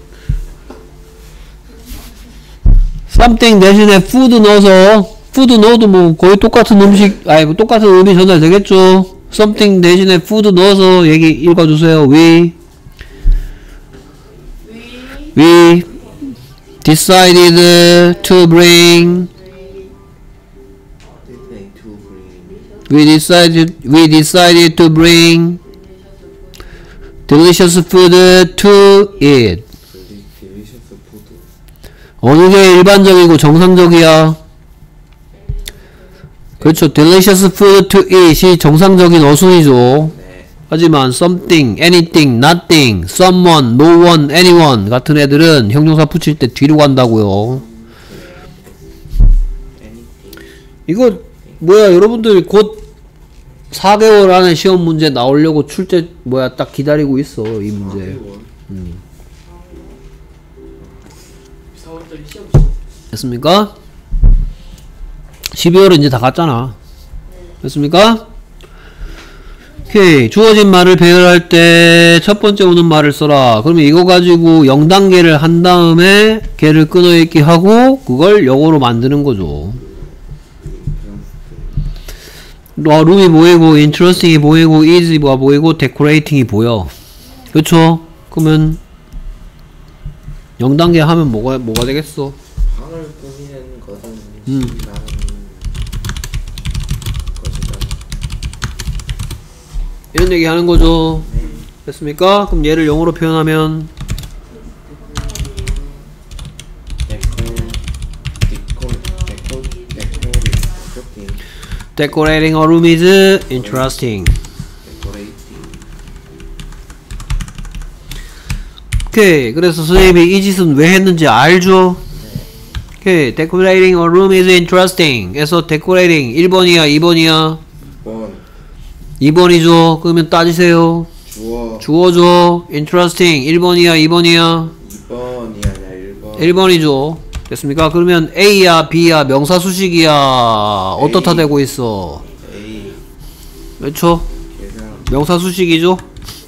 Speaker 1: something 대신에 food 넣어서 food 넣어도 뭐 거의 똑같은 음식 아니 뭐 똑같은 의미 전달되겠죠. something 대신에 food 넣어서 얘기 읽어주세요. We decided to bring we decided to bring delicious food to eat.
Speaker 2: delicious food.
Speaker 1: 어느 게 일반적이고 정상적이야? 그렇죠. delicious food to eat이 정상적인 어순이죠.
Speaker 2: 네.
Speaker 1: 하지만 something, anything, nothing, someone, no one, anyone 같은 애들은 형용사 붙일 때 뒤로 간다고요. 이거 뭐야, 여러분들 곧 4개월 안에 시험 문제 나오려고 출제 뭐야 딱 기다리고 있어, 이 문제.
Speaker 4: 4월달에 시험
Speaker 1: 됐습니까? 12월은 이제 다 갔잖아. 됐습니까? 오케이. 주어진 말을 배열할 때 첫 번째 오는 말을 써라. 그러면 이거 가지고 0단계를 한 다음에 걔를 끊어읽기 하고 그걸 영어로 만드는 거죠. 룸이 보이고 interesting이 보이고 is가 보이고 decorating이 보여. 그쵸? 그러면 0단계 하면 뭐가 되겠어?
Speaker 2: 방을 꾸미는 것은 나는 것이다.
Speaker 1: 이런 얘기 하는 거죠. 됐습니까? 그럼 얘를 영어로 표현하면 decorating a room is interesting. 오케이. 그래서 선생님이 이 짓은 왜 했는지 알죠? 오케이. decorating a room is interesting. 그래서 decorating 1번이야 2번이야?
Speaker 2: 2번
Speaker 1: 2번이죠. 그러면 따지세요. 주어죠. interesting 1번이야 2번이야?
Speaker 2: 2번이 아니라 1번
Speaker 1: 1번이죠. 됐습니까? 그러면 A야 B야 명사 수식이야 어떻다 되고 있어?
Speaker 2: A
Speaker 1: 그렇죠?
Speaker 2: 계산
Speaker 1: 명사 수식이죠?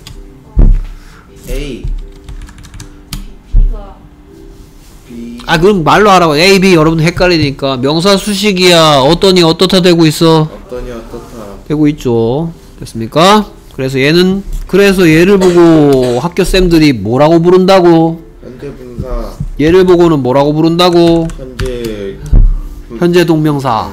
Speaker 2: A
Speaker 3: B가
Speaker 2: B
Speaker 1: 아 그럼 말로 하라고. A, B 여러분 헷갈리니까 명사 수식이야 어떠니 어떻다 되고 있어?
Speaker 2: 어떠니 어떻다
Speaker 1: 되고 있죠. 됐습니까? 그래서 얘는 그래서 얘를 보고 학교 쌤들이 뭐라고 부른다고?
Speaker 2: 현재 분사
Speaker 1: 얘를 보고는 뭐라고 부른다고?
Speaker 2: 현재
Speaker 1: 동명사.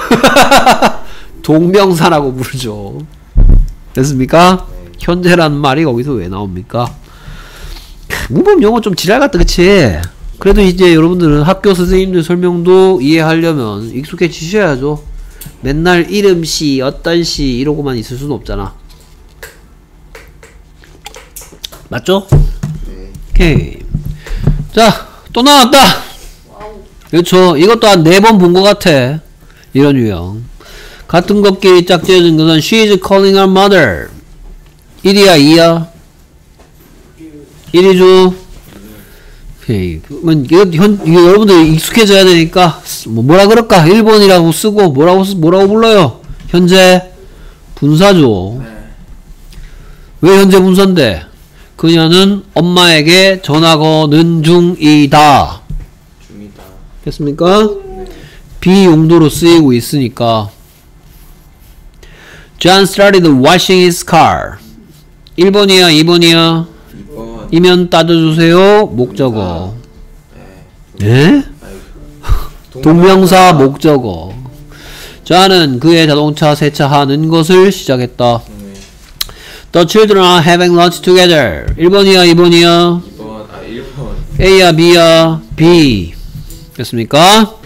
Speaker 1: 동명사라고 부르죠. 됐습니까?
Speaker 2: 네.
Speaker 1: 현재라는 말이 거기서 왜 나옵니까? 문법 용어 좀 지랄 같다, 그치? 그래도 이제 여러분들은 학교 선생님들 설명도 이해하려면 익숙해지셔야죠. 맨날 이름씨, 어떤 씨 이러고만 있을 수는 없잖아. 맞죠?
Speaker 2: 네.
Speaker 1: 오케이. 자, 또 나왔다!
Speaker 3: 와우.
Speaker 1: 그렇죠. 이것도 한 4번 본 것 같아. 이런 유형. 같은 것끼리 짝지어진 것은 She is calling her mother. 1이야 2야? 1이죠. 오케이. 이거 여러분들 익숙해져야 되니까 뭐라 그럴까? 1번이라고 쓰고 뭐라고 불러요? 현재 분사죠. 왜 현재 분사인데? 그녀는 엄마에게 전화 거는 중이다. 됐습니까? 비용도로 쓰이고 있으니까. John started washing his car. 1번이야 2번이야?
Speaker 2: 2번.
Speaker 1: 이면 따져주세요. 목적어. 네? 동명사 목적어. John은 그의 자동차 세차하는 것을 시작했다. The children are having lunch together. 1번이야 2번이야?
Speaker 2: 2번. 1번.
Speaker 1: A야 B야? B. 됐습니까?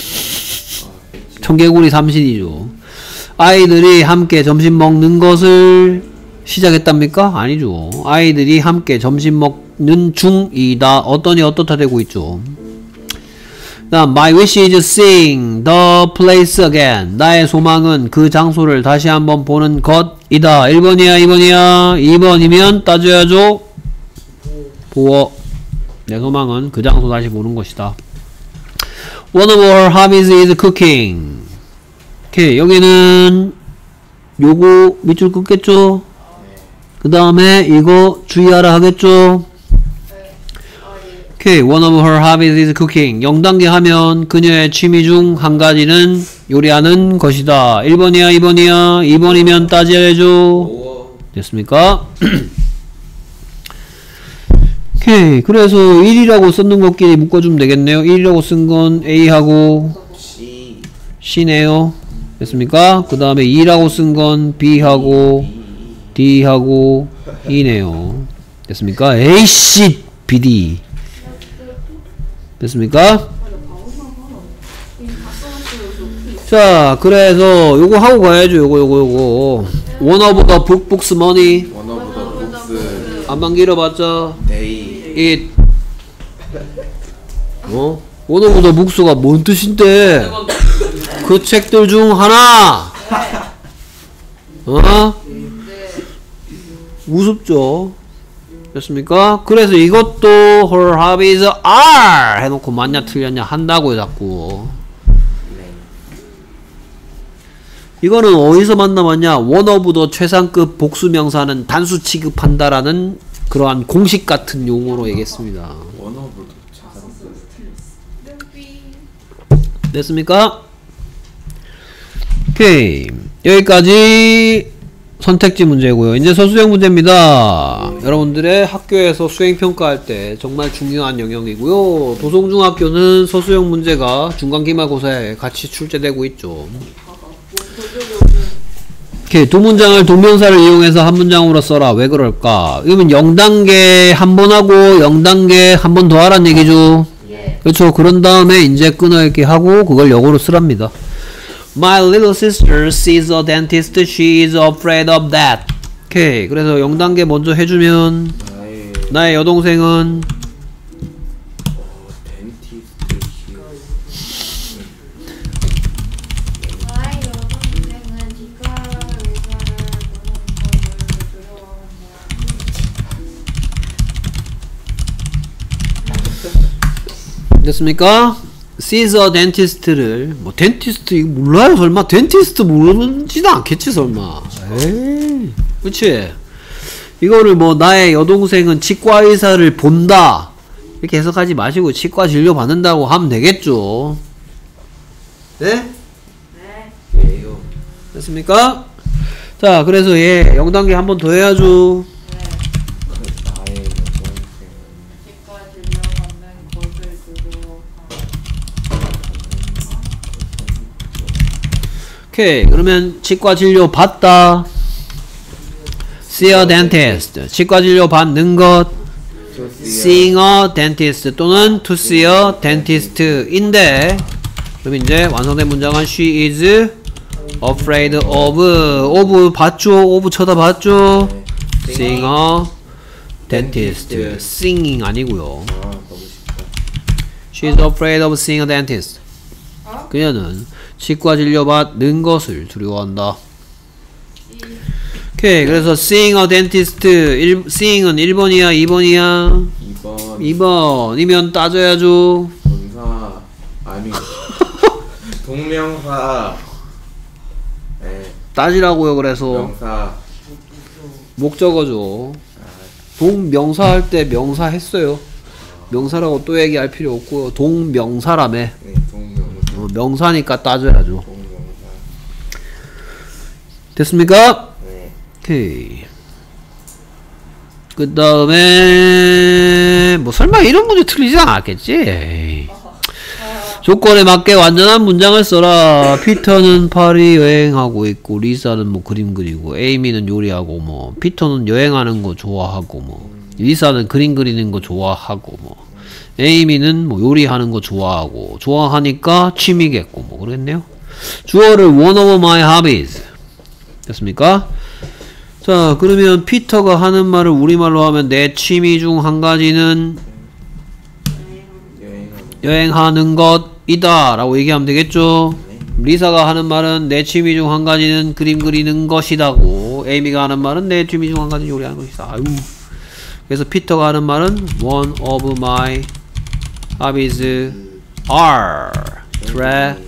Speaker 1: 청개구리 삼신이죠. 아이들이 함께 점심 먹는 것을 시작했답니까? 아니죠. 아이들이 함께 점심 먹는 중이다. 어떠니 어떻다 되고 있죠. 다음 My wish is seeing the place again. 나의 소망은 그 장소를 다시 한번 보는 것이다. 1번이야 2번이야? 2번이면 따져야죠. 보어. 내 소망은 그 장소 다시 보는 것이다. One of our hobbies is cooking. 오케이. 여기는 요거 밑줄 긋겠죠? 그 다음에 이거 주의하라 하겠죠? 오케이. One of her hobbies is cooking. 0단계 하면 그녀의 취미 중 한 가지는 요리하는 것이다. 1번이야 2번이야? 2번이면 따져야죠. 됐습니까? 오케이. 그래서 1이라고 썼는 것끼리 묶어주면 되겠네요. 1이라고 쓴 건 A하고 C네요. 됐습니까? 그 다음에 2라고 쓴 건 B하고 D하고 E네요. 됐습니까? A, C, B, D. 됐습니까? 자, 그래서 요거 하고 가야죠. 요거. One of the books money.
Speaker 2: One of the books.
Speaker 1: 안만 길어봤자
Speaker 2: They.
Speaker 1: it. One of the books가 뭔 뜻인데? 그 책들 중 하나. 우습죠. 됐습니까? 그래서 이것도 her hobbies are 해놓고 맞냐 틀렸냐 한다고요 자꾸. 이거는 어디서 만나봤냐? one of the 최상급 복수명사는 단수 취급한다라는 그러한 공식 같은 용어로 얘기했습니다.
Speaker 2: One of the
Speaker 1: 됐습니까? 오케이. 여기까지 선택지 문제고요. 이제 서술형 문제입니다. 여러분들의 학교에서 수행평가할 때 정말 중요한 영역이고요. 도성중학교는 서술형 문제가 중간기말고사에 같이 출제되고 있죠. 오케이. 두 문장을 동명사를 이용해서 한 문장으로 써라. 왜 그럴까? 이러면 0단계 한 번 하고 0단계 한 번 더 하란 얘기죠. 그렇죠. 그런 다음에 이제 끊어읽기 하고 그걸 역으로 쓰랍니다. My little sister sees a dentist. She is afraid of that. 오케이. 그래서 0단계 먼저 해주면 나의 여동생은 됐습니까? sees a dentist를 뭐 덴티스트 이거 몰라요 설마? 덴티스트 모르지도 않겠지 설마. 에이, 그치? 이거를 뭐 나의 여동생은 치과의사를 본다 이렇게 해석하지 마시고 치과 진료 받는다고 하면 되겠죠. 네?
Speaker 2: 네.
Speaker 1: 됐습니까? 자, 그래서 얘 0단계 한 번 더 해야죠. 오케이. 그러면 치과 진료 받다. see a dentist. 치과 진료 받는 것. seeing a dentist 또는 to see a dentist인데 그럼 이제 완성된 문장은 she is afraid of 봤죠? of 쳐다봤죠? seeing a dentist. singing 아니고요. She's afraid of seeing a dentist.
Speaker 3: 어?
Speaker 1: 그녀는 치과 진료 받는 것을 두려워한다. 오케이. 그래서 seeing a dentist. seeing은 1번이야, 2번이야?
Speaker 2: 2번
Speaker 1: 2번이면 따져야죠.
Speaker 2: 동사 아니 동명사 네
Speaker 1: 따지라고요. 그래서
Speaker 2: 명사
Speaker 1: 목적어죠. 동명사 할 때 명사 했어요. 명사라고 또 얘기할 필요 없고요. 동명사라며.
Speaker 2: 네 동명사
Speaker 1: 명사니까 따져야죠.
Speaker 2: 동명사
Speaker 1: 됐습니까?
Speaker 2: 네
Speaker 1: 오케이. 그 다음에 뭐 설마 이런 문제 틀리지 않았겠지? 에이. 조건에 맞게 완전한 문장을 써라. 피터는 파리 여행하고 있고, 리사는 뭐 그림 그리고, 에이미는 요리하고, 뭐 피터는 여행하는 거 좋아하고, 뭐 리사는 그림 그리는 거 좋아하고, 뭐 에이미는 뭐 요리하는 거 좋아하고, 좋아하니까 취미겠고, 뭐 그러겠네요. 주어를 one of my hobbies. 됐습니까? 자, 그러면 피터가 하는 말을 우리말로 하면 내 취미 중 한 가지는 여행하는 것이다 라고 얘기하면 되겠죠. 리사가 하는 말은 내 취미 중 한 가지는 그림 그리는 것이다고, 에이미가 하는 말은 내 취미 중 한 가지는 요리하는 것이다. 아유. 그래서 피터가 하는 말은 one of my hobbies are traveling.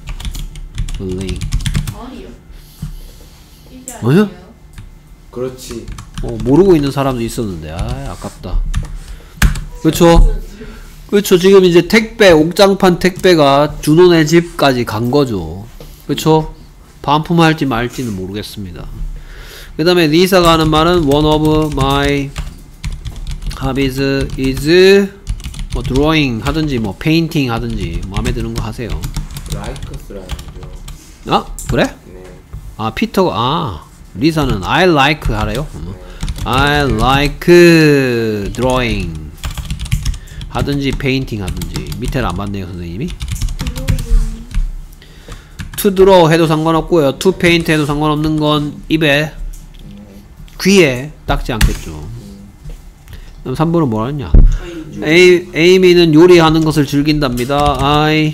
Speaker 3: 아니요. 이게
Speaker 1: 뭐요?
Speaker 3: 아니에요.
Speaker 2: 그렇지
Speaker 1: 모르고 있는 사람도 있었는데, 아, 아깝다. 그렇죠? 그렇죠. 지금 이제 택배, 옥장판 택배가 준호네 집까지 간 거죠. 그렇죠? 반품할지 말지는 모르겠습니다. 그 다음에 리사가 하는 말은 one of my hobbies is 뭐 drawing 하든지 뭐 painting 하든지 마음에 드는 거 하세요.
Speaker 2: 라이커스라는 거죠
Speaker 1: 아, 그래?
Speaker 2: 네
Speaker 1: 아, 피터가 리사는 I like 하래요. I like drawing 하든지 painting 하든지. 밑에는 안 봤네요 선생님이. to draw 해도 상관없고요, to paint 해도 상관없는 건 입에 귀에 닦지 않겠죠. 그럼 3번은 뭐라 했냐? 에이미는 요리하는 것을 즐긴답니다. I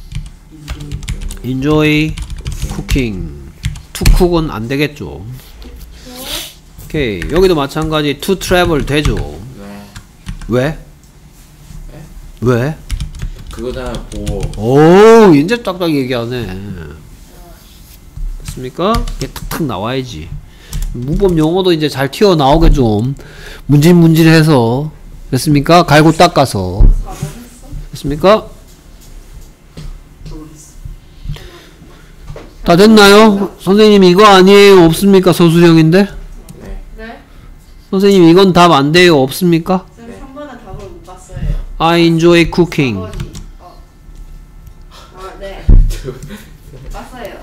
Speaker 1: enjoy cooking. to cook은 안 되겠죠. 오케이. 여기도 마찬가지 to travel 되죠.
Speaker 2: 네.
Speaker 1: 왜? 왜?
Speaker 2: 그거잖아 보호
Speaker 1: 오, 이제 딱딱 얘기하네. 됐습니까? 이게 탁탁 나와야지. 문법 용어도 이제 잘 튀어나오게 좀 문질문질해서. 됐습니까? 갈고 닦아서. 됐습니까? 다 됐나요? 선생님 이거 아니에요? 없습니까? 서술형인데?
Speaker 2: 네
Speaker 3: 네?
Speaker 1: 선생님 이건 답 안 돼요? 없습니까?
Speaker 3: 쌤 3번은 답을 못 봤어요.
Speaker 1: I enjoy cooking.
Speaker 3: 4번이. 아, 네. 봤어요.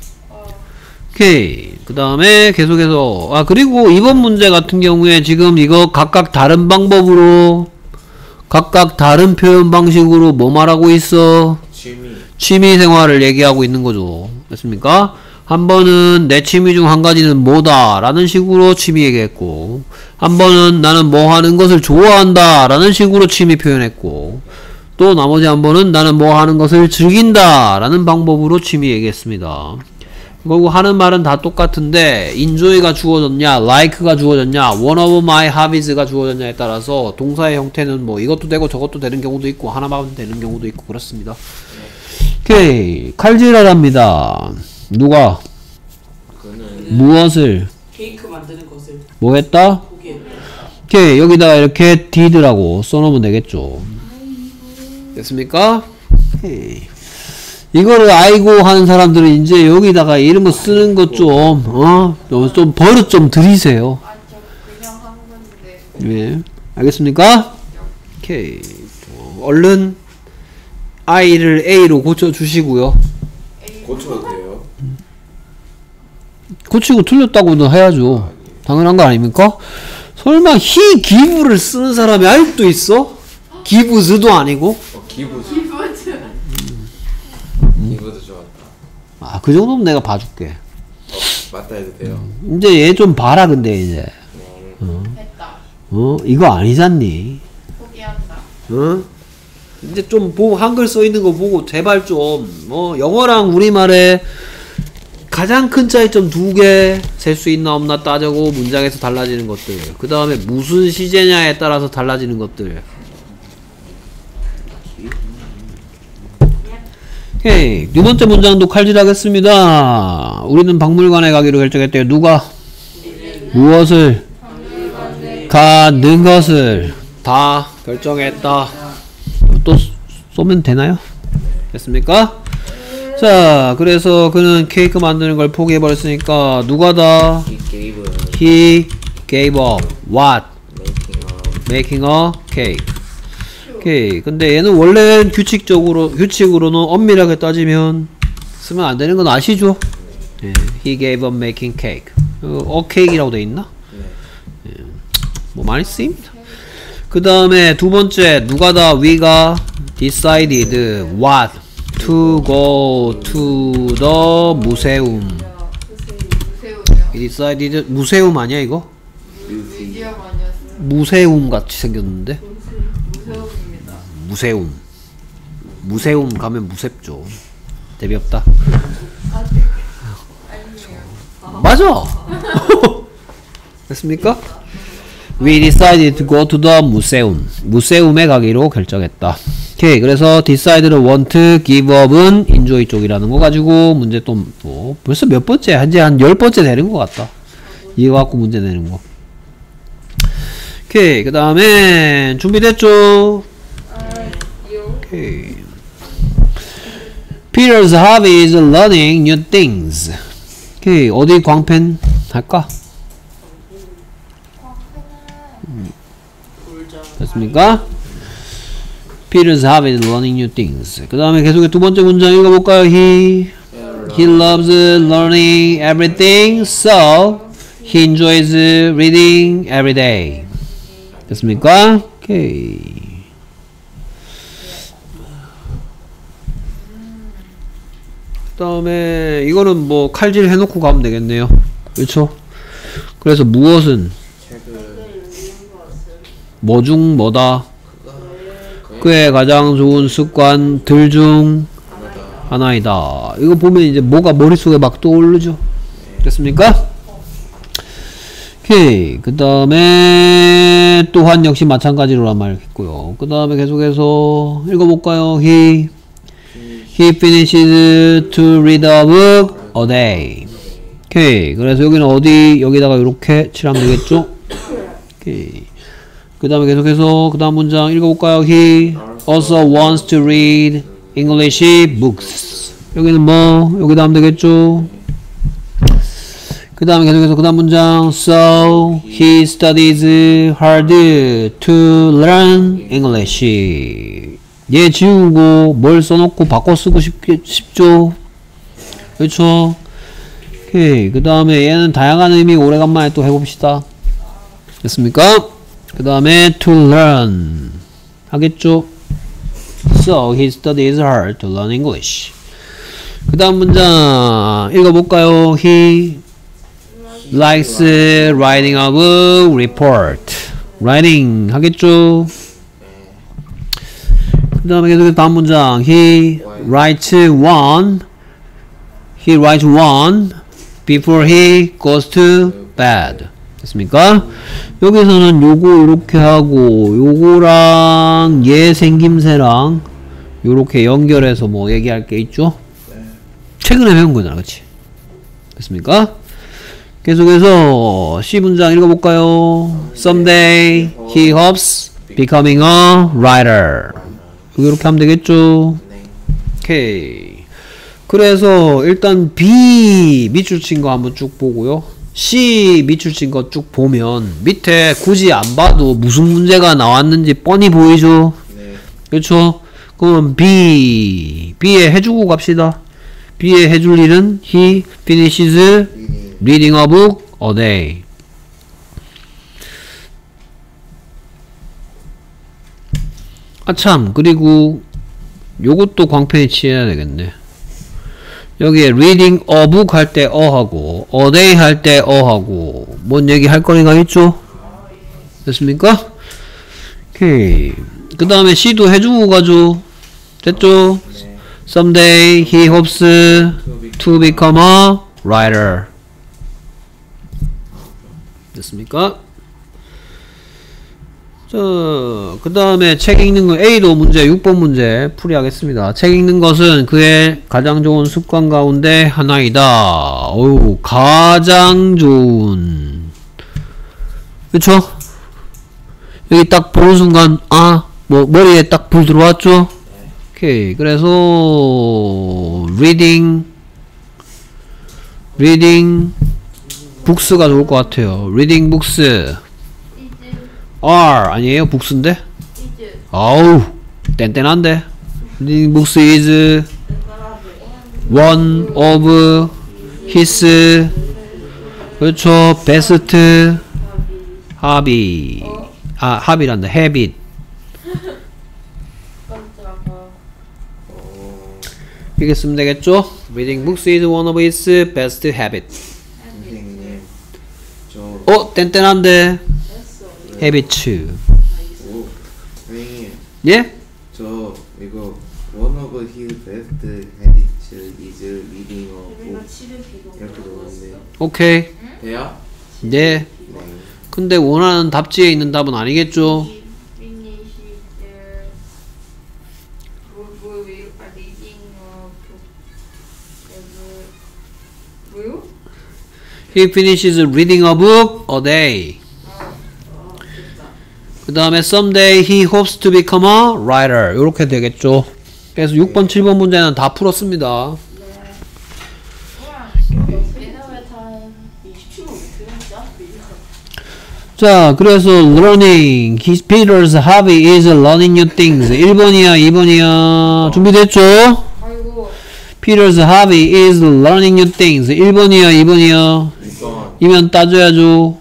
Speaker 1: 오케이. 그 다음에 계속해서, 아, 그리고 이번 문제 같은 경우에 지금 이거 각각 다른 방법으로, 각각 다른 표현 방식으로 뭐 말하고 있어? 취미 생활을 얘기하고 있는 거죠. 됐습니까? 한 번은 내 취미 중 한 가지는 뭐다 라는 식으로 취미 얘기했고, 한 번은 나는 뭐 하는 것을 좋아한다 라는 식으로 취미 표현했고, 또 나머지 한 번은 나는 뭐 하는 것을 즐긴다 라는 방법으로 취미 얘기했습니다. 그리고 하는 말은 다 똑같은데 enjoy가 주어졌냐, like가 주어졌냐, one of my hobbies가 주어졌냐에 따라서 동사의 형태는 뭐 이것도 되고 저것도 되는 경우도 있고 하나만 되는 경우도 있고 그렇습니다. 오케이. 칼질하랍니다. 누가? 무엇을?
Speaker 4: 케이크 만드는 것을
Speaker 1: 뭐 했다?
Speaker 4: 포기했다.
Speaker 1: 오케이. 여기다가 이렇게 did라고 써놓으면 되겠죠. 됐습니까? 오케이. 이거를 아이고 하는 사람들은 이제 여기다가 이런 거 쓰는 것 좀, 좀 버릇 좀 들이세요.
Speaker 3: 아, 저 그냥 한 건데.
Speaker 1: 예. 알겠습니까? 오케이. 얼른 I를 A로 고쳐주시고요.
Speaker 2: 고쳐도 돼요?
Speaker 1: 고치고 틀렸다고는 해야죠. 당연한 거 아닙니까? 설마 he give를 쓰는 사람이 아직도 있어? gives도 아니고?
Speaker 2: 기부즈 기부즈 좋았다
Speaker 1: 아, 그 정도면 내가 봐줄게.
Speaker 2: 맞다 해도 돼요?
Speaker 1: 이제 얘 좀 봐라, 근데 이제.
Speaker 3: 했다.
Speaker 1: 이거 아니잖니?
Speaker 3: 포기한다.
Speaker 1: 어? 이제 좀 한글 써 있는 거 보고 제발 좀 영어랑 우리말에 가장 큰 차이점 2개 셀 수 있나 없나 따져고 문장에서 달라지는 것들. 그 다음에 무슨 시제냐에 따라서 달라지는 것들. 오케이. 두 번째 문장도 칼질하겠습니다. 우리는 박물관에 가기로 결정했대요. 누가? 무엇을? 가는 것을 다 결정했다. 또 쏘면 되나요? 됐습니까? 자, 그래서 그는 케이크 만드는 걸 포기해버렸으니까 누가다? He gave up what? Making a cake. 오케이. 근데 얘는 원래 규칙으로는 엄밀하게 따지면 쓰면 안 되는 건 아시죠? 예. He gave up making cake. cake이라고 돼 있나? 예. 뭐 많이 쓰입니다. 그 다음에 두 번째 누가다? we가 decided what? to go to the museum.
Speaker 3: 무세우요.
Speaker 1: decided 무세움 아니야 이거?
Speaker 3: 뮤지엄 아니었어요?
Speaker 1: 무세움 같이 생겼는데?
Speaker 3: 무세움입니다.
Speaker 1: 무세움. 무세움 가면 무섭죠. 대비 없다.
Speaker 3: 아니에요.
Speaker 1: 맞아. 됐습니까? We decided to go to the museum. 무세움에 가기로 결정했다. 오케이. 그래서 decide를 want, give up은 enjoy 쪽이라는 거 가지고 문제 또 뭐 벌써 몇 번째? 이제 한 10번째 되는 것 같다. 이거 갖고 문제 내는 거. 오케이. 그 다음에 준비됐죠? 오케이. Peter's hobby is learning new things. 오케이. 어디 광팬 할까? 됐습니까? Peter's hobby is learning new things. 그 다음에 계속해 두 번째 문장 읽어볼까요? He loves learning everything, so he enjoys reading every day. 됐습니까? 오케이. 그 다음에 이거는 뭐 칼질 해놓고 가면 되겠네요. 그렇죠? 그래서 무엇은 뭐 중 뭐다? 그의 가장 좋은 습관들 중 하나이다. 이거 보면 이제 뭐가 머릿속에 막 떠오르죠? 됐습니까? 오케이. 그 다음에 또한 역시 마찬가지로란 말 했고요. 그 다음에 계속해서 읽어볼까요? He finishes to read a book a day. 오케이. 그래서 여기는 어디? 여기다가 이렇게 칠하면 되겠죠? 오케이. 그 다음에 계속해서 그 다음 문장 읽어볼까요? He also wants to read English books. 여기는 뭐? 여기다 하면 되겠죠? 그 다음에 계속해서 그 다음 문장 So he studies hard to learn English. 얘 지우고 뭘 써놓고 바꿔 쓰고 싶죠? 그렇죠? 오케이. 그 다음에 얘는 다양한 의미 오래간만에 또 해봅시다. 됐습니까? 그 다음에 to learn 하겠죠? So he studies hard to learn English. 그 다음 문장 읽어볼까요? He likes writing a book report. writing 하겠죠? 그 다음에 계속 다음 문장 He writes one before he goes to bed. 됐습니까? 여기서는 요거 요렇게 하고 요거랑 얘 생김새랑 요렇게 연결해서 뭐 얘기할 게 있죠? 최근에 배운 거잖아, 그치? 됐습니까? 계속해서 C 문장 읽어볼까요? Someday he hopes becoming a writer. 이렇게 하면 되겠죠? 오케이. 그래서 일단 B 밑줄 친 거 한번 쭉 보고요. C 밑줄 친 거 쭉 보면 밑에 굳이 안 봐도 무슨 문제가 나왔는지 뻔히 보이죠?
Speaker 2: 네.
Speaker 1: 그렇죠? 그럼 B에 해주고 갑시다. B에 해줄 일은 He finishes reading a book a day. 아참, 그리고 요것도 광팬에 치해야 되겠네. 여기에 reading a book 할 때 하고 a day 할 때 하고 뭔 얘기 할 거리가 있죠? 됐습니까? 오케이. 그 다음에 C도 해주고 가죠. 됐죠?
Speaker 2: 네.
Speaker 1: Someday he hopes to become a writer. 됐습니까? 자, 그 다음에 책 읽는 거 A도 문제 6번 문제 풀이하겠습니다. 책 읽는 것은 그의 가장 좋은 습관 가운데 하나이다. 어우, 가장 좋은. 그쵸? 여기 딱 보는 순간 뭐 머리에 딱 불 들어왔죠? 오케이. 그래서 reading books가 좋을 것 같아요. reading books
Speaker 3: 이즈
Speaker 1: are 아니에요? books인데?
Speaker 3: 이즈
Speaker 1: 아우 땡땡한데. reading books is one of his 그렇죠. best hobby. hobby란다. habit.
Speaker 3: 깜짝아.
Speaker 1: 이렇게 쓰면 되겠죠? reading books is one of his best habit.
Speaker 2: 선생님, 저
Speaker 1: 땡땡한데.
Speaker 3: 됐어.
Speaker 1: habit.
Speaker 2: 오, 선생님,
Speaker 1: 예?
Speaker 2: 저 이거 one of his best habits is reading a
Speaker 3: 우리가
Speaker 2: book
Speaker 3: 치료 비도
Speaker 2: 이렇게 넣었는데
Speaker 1: 오케이.
Speaker 2: 돼요?
Speaker 1: 네.
Speaker 2: 네.
Speaker 1: 근데 원하는 답지에 있는 답은 아니겠죠?
Speaker 3: 피니시 뭐 리딩 뭐요?
Speaker 1: He finishes reading a book a day. 그 다음에 someday he hopes to become a writer. 이렇게 되겠죠. 그래서 6번, 7번 문제는 다 풀었습니다.
Speaker 3: 우와. 얘네왜 다
Speaker 4: 20초 못해요?
Speaker 1: 자, 그래서 learning. Peter's hobby is learning new things. 1번이야, 2번이야. 준비됐죠?
Speaker 3: 아이고
Speaker 1: Peter's hobby is learning new things. 1번이야, 2번이야.
Speaker 2: 이건
Speaker 1: 이면 따져야죠.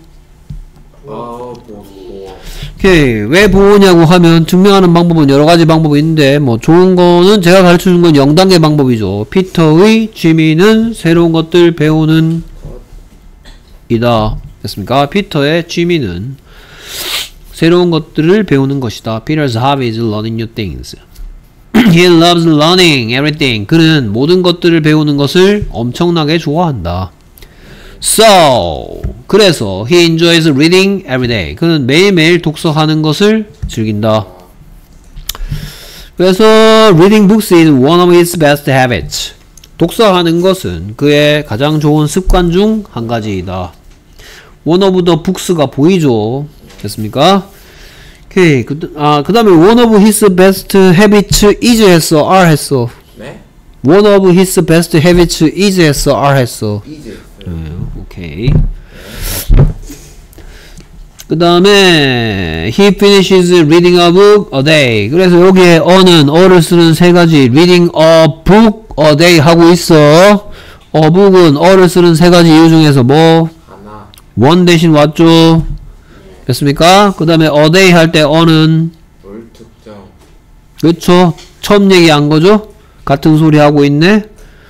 Speaker 1: 오케이. 왜 보호냐고 하면 증명하는 방법은 여러 가지 방법이 있는데 뭐 좋은 거는 제가 가르쳐 준 건 0단계 방법이죠. 피터의 취미는 새로운 것들 배우는 이다. 됐습니까? 피터의 취미는 새로운 것들을 배우는 것이다. Peter's hobby is learning new things. He loves learning everything. 그는 모든 것들을 배우는 것을 엄청나게 좋아한다. So, 그래서 he enjoys reading every day. 그는 매일매일 독서하는 것을 즐긴다. 그래서 reading books is one of his best habits. 독서하는 것은 그의 가장 좋은 습관 중 한 가지이다. one of the books가 보이죠? 됐습니까? 오케이. 그 다음에 one of his best habits is 했어? are 했어?
Speaker 2: 네?
Speaker 1: one of his best habits is 했어? are 했어?
Speaker 2: 이제
Speaker 1: 오케이. 그 다음에 he finishes reading a book a day. 그래서 여기에 어를 쓰는 세 가지 reading a book a day 하고 있어. a book은 어를 쓰는 세 가지 이유 중에서 뭐
Speaker 2: 하나
Speaker 1: one 대신 왔죠. 됐습니까? 그 다음에 a day 할 때 어는
Speaker 2: 불특정
Speaker 1: 그쵸. 처음 얘기한 거죠. 같은 소리 하고 있네.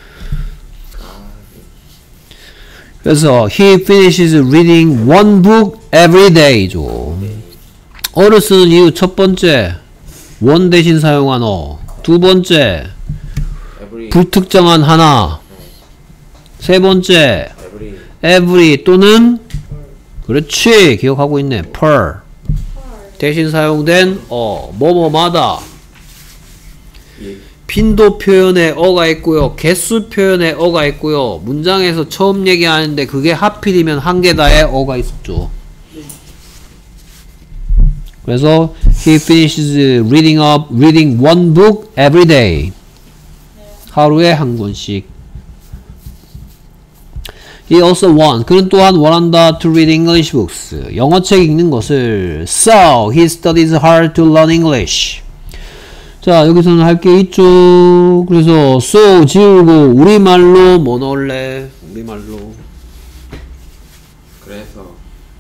Speaker 1: 그래서 he finishes reading one book every day죠. 어를 쓰는 이유 첫 번째 one 대신 사용한 어. 두 번째
Speaker 2: every
Speaker 1: 불특정한 하나. 세 번째
Speaker 2: every
Speaker 1: every 또는 그렇지 기억하고 있네. per 대신 사용된 어 뭐뭐마다.
Speaker 2: 예.
Speaker 1: 빈도 표현에 어가 있고요. 개수 표현에 어가 있고요. 문장에서 처음 얘기하는데 그게 하필이면 한 개다에 어가 있었죠. 그래서 he finishes reading one book every day. 하루에 한 권씩. He also 그는 또한 원한다 to read English books. 영어책 읽는 것을. So he studies hard to learn English. 자, 여기서는 할 게 있죠. 그래서 so 지우고 우리말로 뭐 넣을래? 우리말로
Speaker 2: 그래서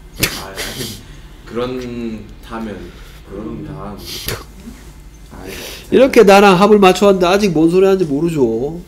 Speaker 2: 그런 다음
Speaker 1: 이렇게 나랑 합을 맞춰왔는데 아직 뭔 소리 하는지 모르죠.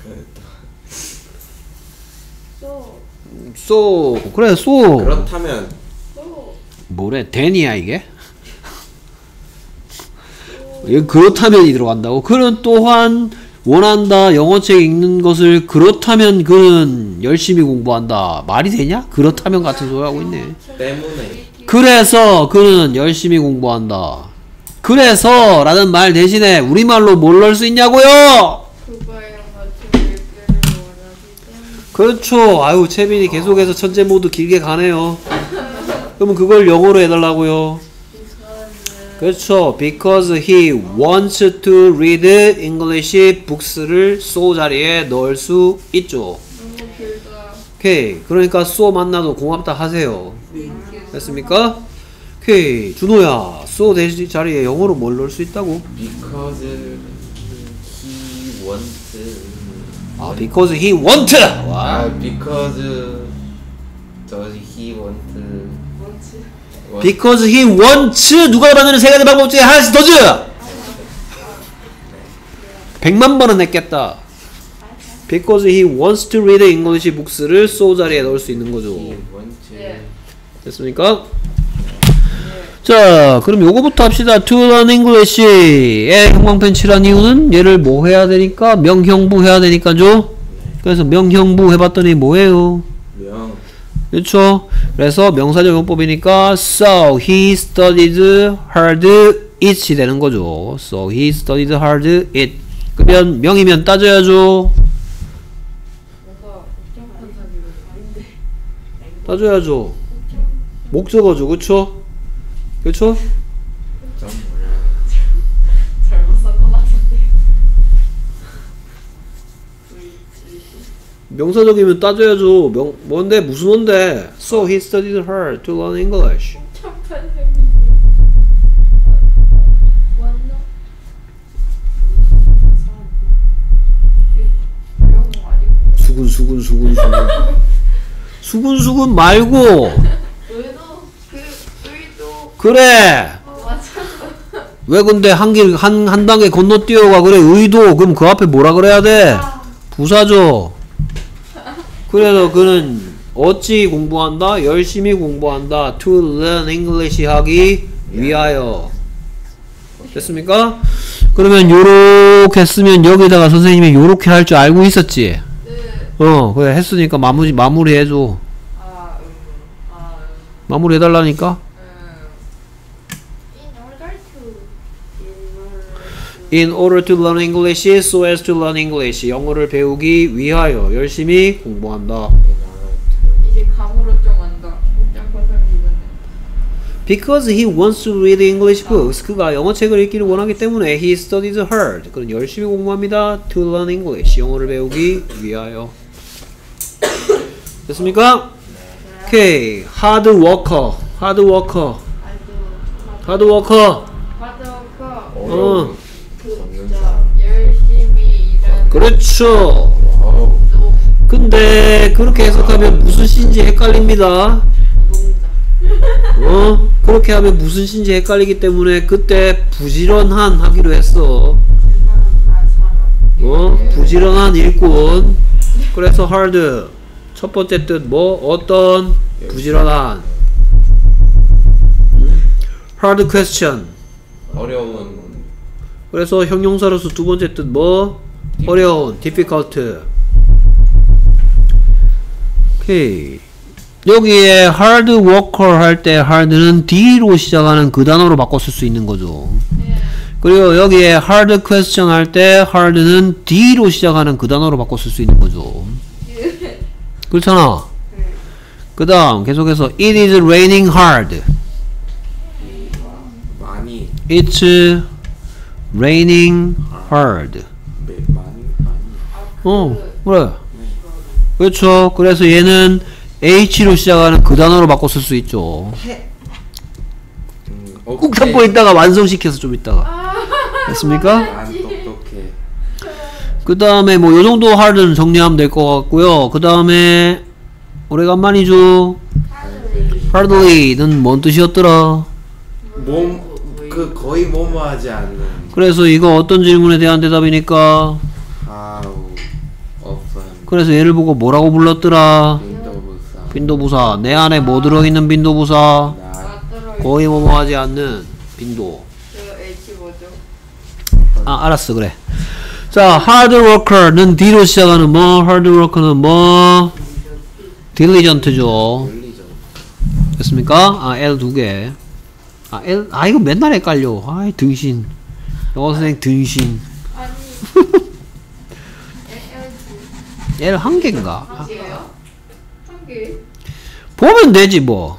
Speaker 1: so 그래 so
Speaker 2: 그렇다면
Speaker 1: 뭐래? den이야 이게? 그렇다면이 들어간다고. 그는 또한 원한다. 영어책 읽는 것을 그렇다면 그는 열심히 공부한다. 말이 되냐? 그렇다면 같은 소리 하고 있네.
Speaker 2: 때문에.
Speaker 1: 그래서 그는 열심히 공부한다. 그래서 라는 말 대신에 우리말로 뭘 넣을 수 있냐고요?
Speaker 3: 그거랑 같은 얘기를 원하기 때문에.
Speaker 1: 그렇죠. 아유, 채빈이 계속해서 천재 모드 길게 가네요. 그러면 그걸 영어로 해달라고요. 그렇죠. Because he wants to read English books를 so 자리에 넣을 수 있죠.
Speaker 3: 너무 길다.
Speaker 1: 오케이. 그러니까 so 만나도 고맙다 하세요. 됐습니까? 오케이. 준호야, so 대신 자리에 영어로 뭘 넣을 수 있다고?
Speaker 2: Because he wants.
Speaker 1: 아, because he want. 와.
Speaker 2: because does he want?
Speaker 1: Because he wants. 누가 만드는 세 가지 방법 중에 하나씩 더 줘. 100만 번은 냈겠다. Because he wants to read English books를 so 자리에 넣을 수 있는 거죠.
Speaker 2: He wants.
Speaker 3: 네.
Speaker 1: 됐습니까? 자, 그럼 요거부터 합시다. To learn English의 형광펜 칠한 이유는 얘를 뭐 해야 되니까? 명형부 해야 되니까죠. 그래서 명형부 해봤더니 뭐예요?
Speaker 2: 명.
Speaker 1: 그렇죠. 그래서 명사적 용법이니까 So he studied hard it 되는 거죠. So he studied hard it. 그러면 명이면 따져야죠.
Speaker 3: 뭔가 복잡한 사기가 아닌데.
Speaker 1: 따져야죠. 목적어죠. 그쵸? 그쵸?
Speaker 2: 좀 뭐야?
Speaker 3: 잘못 쓴것 같은데.
Speaker 1: 명사적이면 따져야죠. 뭔데? 무슨 뭔데? So he studied hard to learn English.
Speaker 3: 복잡한 사기. 왔나? 영어 아니고.
Speaker 1: 수근. 수근 말고.
Speaker 3: 의도 그 의도.
Speaker 1: 그래.
Speaker 3: 맞아.
Speaker 1: 왜 근데 한 단계 건너뛰어가 그래. 의도. 그럼 그 앞에 뭐라 그래야 돼? 부사죠. 그래서 그는 어찌 공부한다? 열심히 공부한다. To learn English 하기 위하여. 됐습니까? 그러면 요렇게 쓰면 여기다가 선생님이 요렇게 할 줄 알고 있었지?
Speaker 3: 네.
Speaker 1: 그래 했으니까 마무리 해줘.
Speaker 3: 아,
Speaker 1: 마무리 해달라니까? In order to learn English, so as to learn English. 영어를 배우기 위하여 열심히 공부한다.
Speaker 3: 이제 감으로 좀 안다. 복잡한 사기는.
Speaker 1: Because he wants to read English books. 그가 영어책을 읽기를 원하기 때문에 he studies hard. 그는 열심히 공부합니다. To learn English. 영어를 배우기 위하여. 됐습니까? 오케이. Hard worker.
Speaker 3: 하드워커.
Speaker 2: 어려운
Speaker 3: 그
Speaker 2: 없는
Speaker 3: 진짜
Speaker 2: 사람.
Speaker 3: 열심히 일하는.
Speaker 1: 그렇죠.
Speaker 2: 와우.
Speaker 1: 근데 그렇게 해석하면 무슨 시인지 헷갈립니다. 그렇게 하면 무슨 시인지 헷갈리기 때문에 그때 부지런한 하기로 했어. 부지런한 일꾼. 그래서 hard 첫 번째 뜻 뭐? 어떤? 부지런한. hard question.
Speaker 2: 어려운.
Speaker 1: 그래서 형용사로서 두 번째 뜻 뭐? 어려운. difficult. 오케이. 여기에 hard worker 할 때 hard는 D로 시작하는 그 단어로 바꿔 쓸 수 있는 거죠. 그리고 여기에 hard question 할 때 hard는 D로 시작하는 그 단어로 바꿔 쓸 수 있는 거죠. 그렇잖아. 그 다음 계속해서 It is raining hard.
Speaker 2: 많이.
Speaker 1: It's raining hard.
Speaker 2: 많이.
Speaker 1: 그래. 그렇죠. 그래서 얘는 H로 시작하는 그 단어로 바꿔 쓸 수 있죠. 꾹 참고 있다가 완성시켜서 좀 있다가. 됐습니까?
Speaker 2: 난 똑똑해.
Speaker 1: 그 다음에 뭐 요정도 hard는 정리하면 될 것 같고요. 그 다음에 오래간만이죠. hardly는 뭔 뜻이었더라?
Speaker 2: 그 거의 뭐뭐하지 않는.
Speaker 1: 그래서 이거 어떤 질문에 대한 대답이니까?
Speaker 2: How often.
Speaker 1: 그래서 얘를 보고 뭐라고 불렀더라?
Speaker 2: 빈도부사.
Speaker 1: 빈도부사. 내 안에 뭐 들어있는 빈도부사?
Speaker 2: 나.
Speaker 1: 거의 뭐뭐하지 않는 빈도.
Speaker 3: 저 H 뭐죠?
Speaker 1: 아, 알았어, 그래. 자, hard worker는 D로 시작하는 뭐, hard worker는 뭐, diligent죠.
Speaker 2: 열리죠.
Speaker 1: 됐습니까? 아, L 두 개. 아, L, 아, 이거 맨날 헷갈려. 아이, 등신. 영어 선생님, 등신.
Speaker 3: 아니.
Speaker 1: L 한 개인가?
Speaker 3: 한 개요? 한 개.
Speaker 1: 보면 되지, 뭐.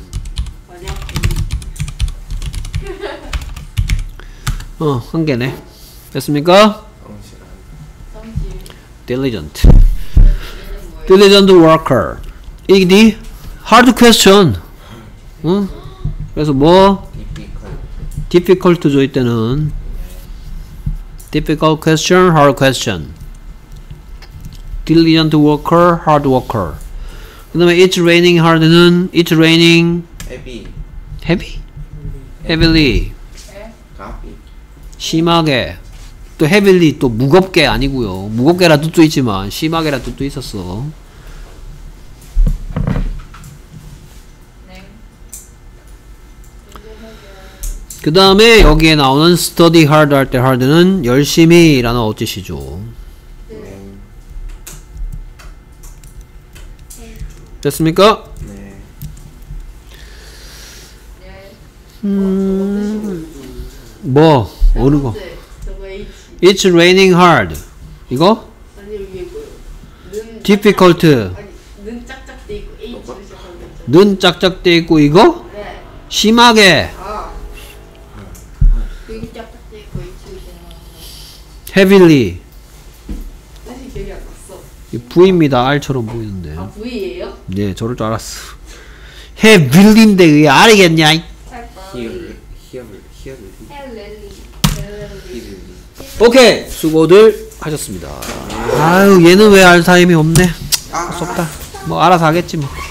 Speaker 1: 한 개네. 됐습니까? diligent. diligent worker. 이게 니 hard question. 응? 그래서 뭐 difficult 줘 이때는 difficult question, hard question. diligent worker, hard worker. 그 다음에 it's raining hard는 it's raining
Speaker 2: 헤비.
Speaker 1: heavy? heavily.
Speaker 2: 가비.
Speaker 1: 심하게. 또 heavily 또 무겁게 아니고요. 무겁게라 뜻도 있지만 심하게라 뜻도 있었어. 그 다음에 여기에 나오는 study hard 할 때 hard는 열심히 라는 어뜻이죠. 됐습니까?
Speaker 2: 네.
Speaker 1: 뭐 어느 거?
Speaker 4: 저거 H.
Speaker 1: It's raining hard. 이거?
Speaker 4: 아니 위에 뭐요? 는
Speaker 1: difficult.
Speaker 4: 아니 는 짝짝 돼 있고 H로 시작하는 거 있잖아.
Speaker 1: 는 짝짝 돼 있고 이거?
Speaker 4: 네.
Speaker 1: 심하게.
Speaker 4: 아. 여기 짝짝 돼 있고 H로 시작하는 거.
Speaker 1: heavily.
Speaker 4: 사실 기억이 안 났어.
Speaker 1: 이 V입니다. R처럼 보이는데.
Speaker 4: 아 V예요?
Speaker 1: 네, 저럴 줄 알았어. heavily인데 왜 알겠냐?
Speaker 2: 히얼.
Speaker 1: 오케이, 수고들 하셨습니다. 아유, 얘는 왜 알 타임이 없네. 속다. 뭐 알아서 하겠지 뭐.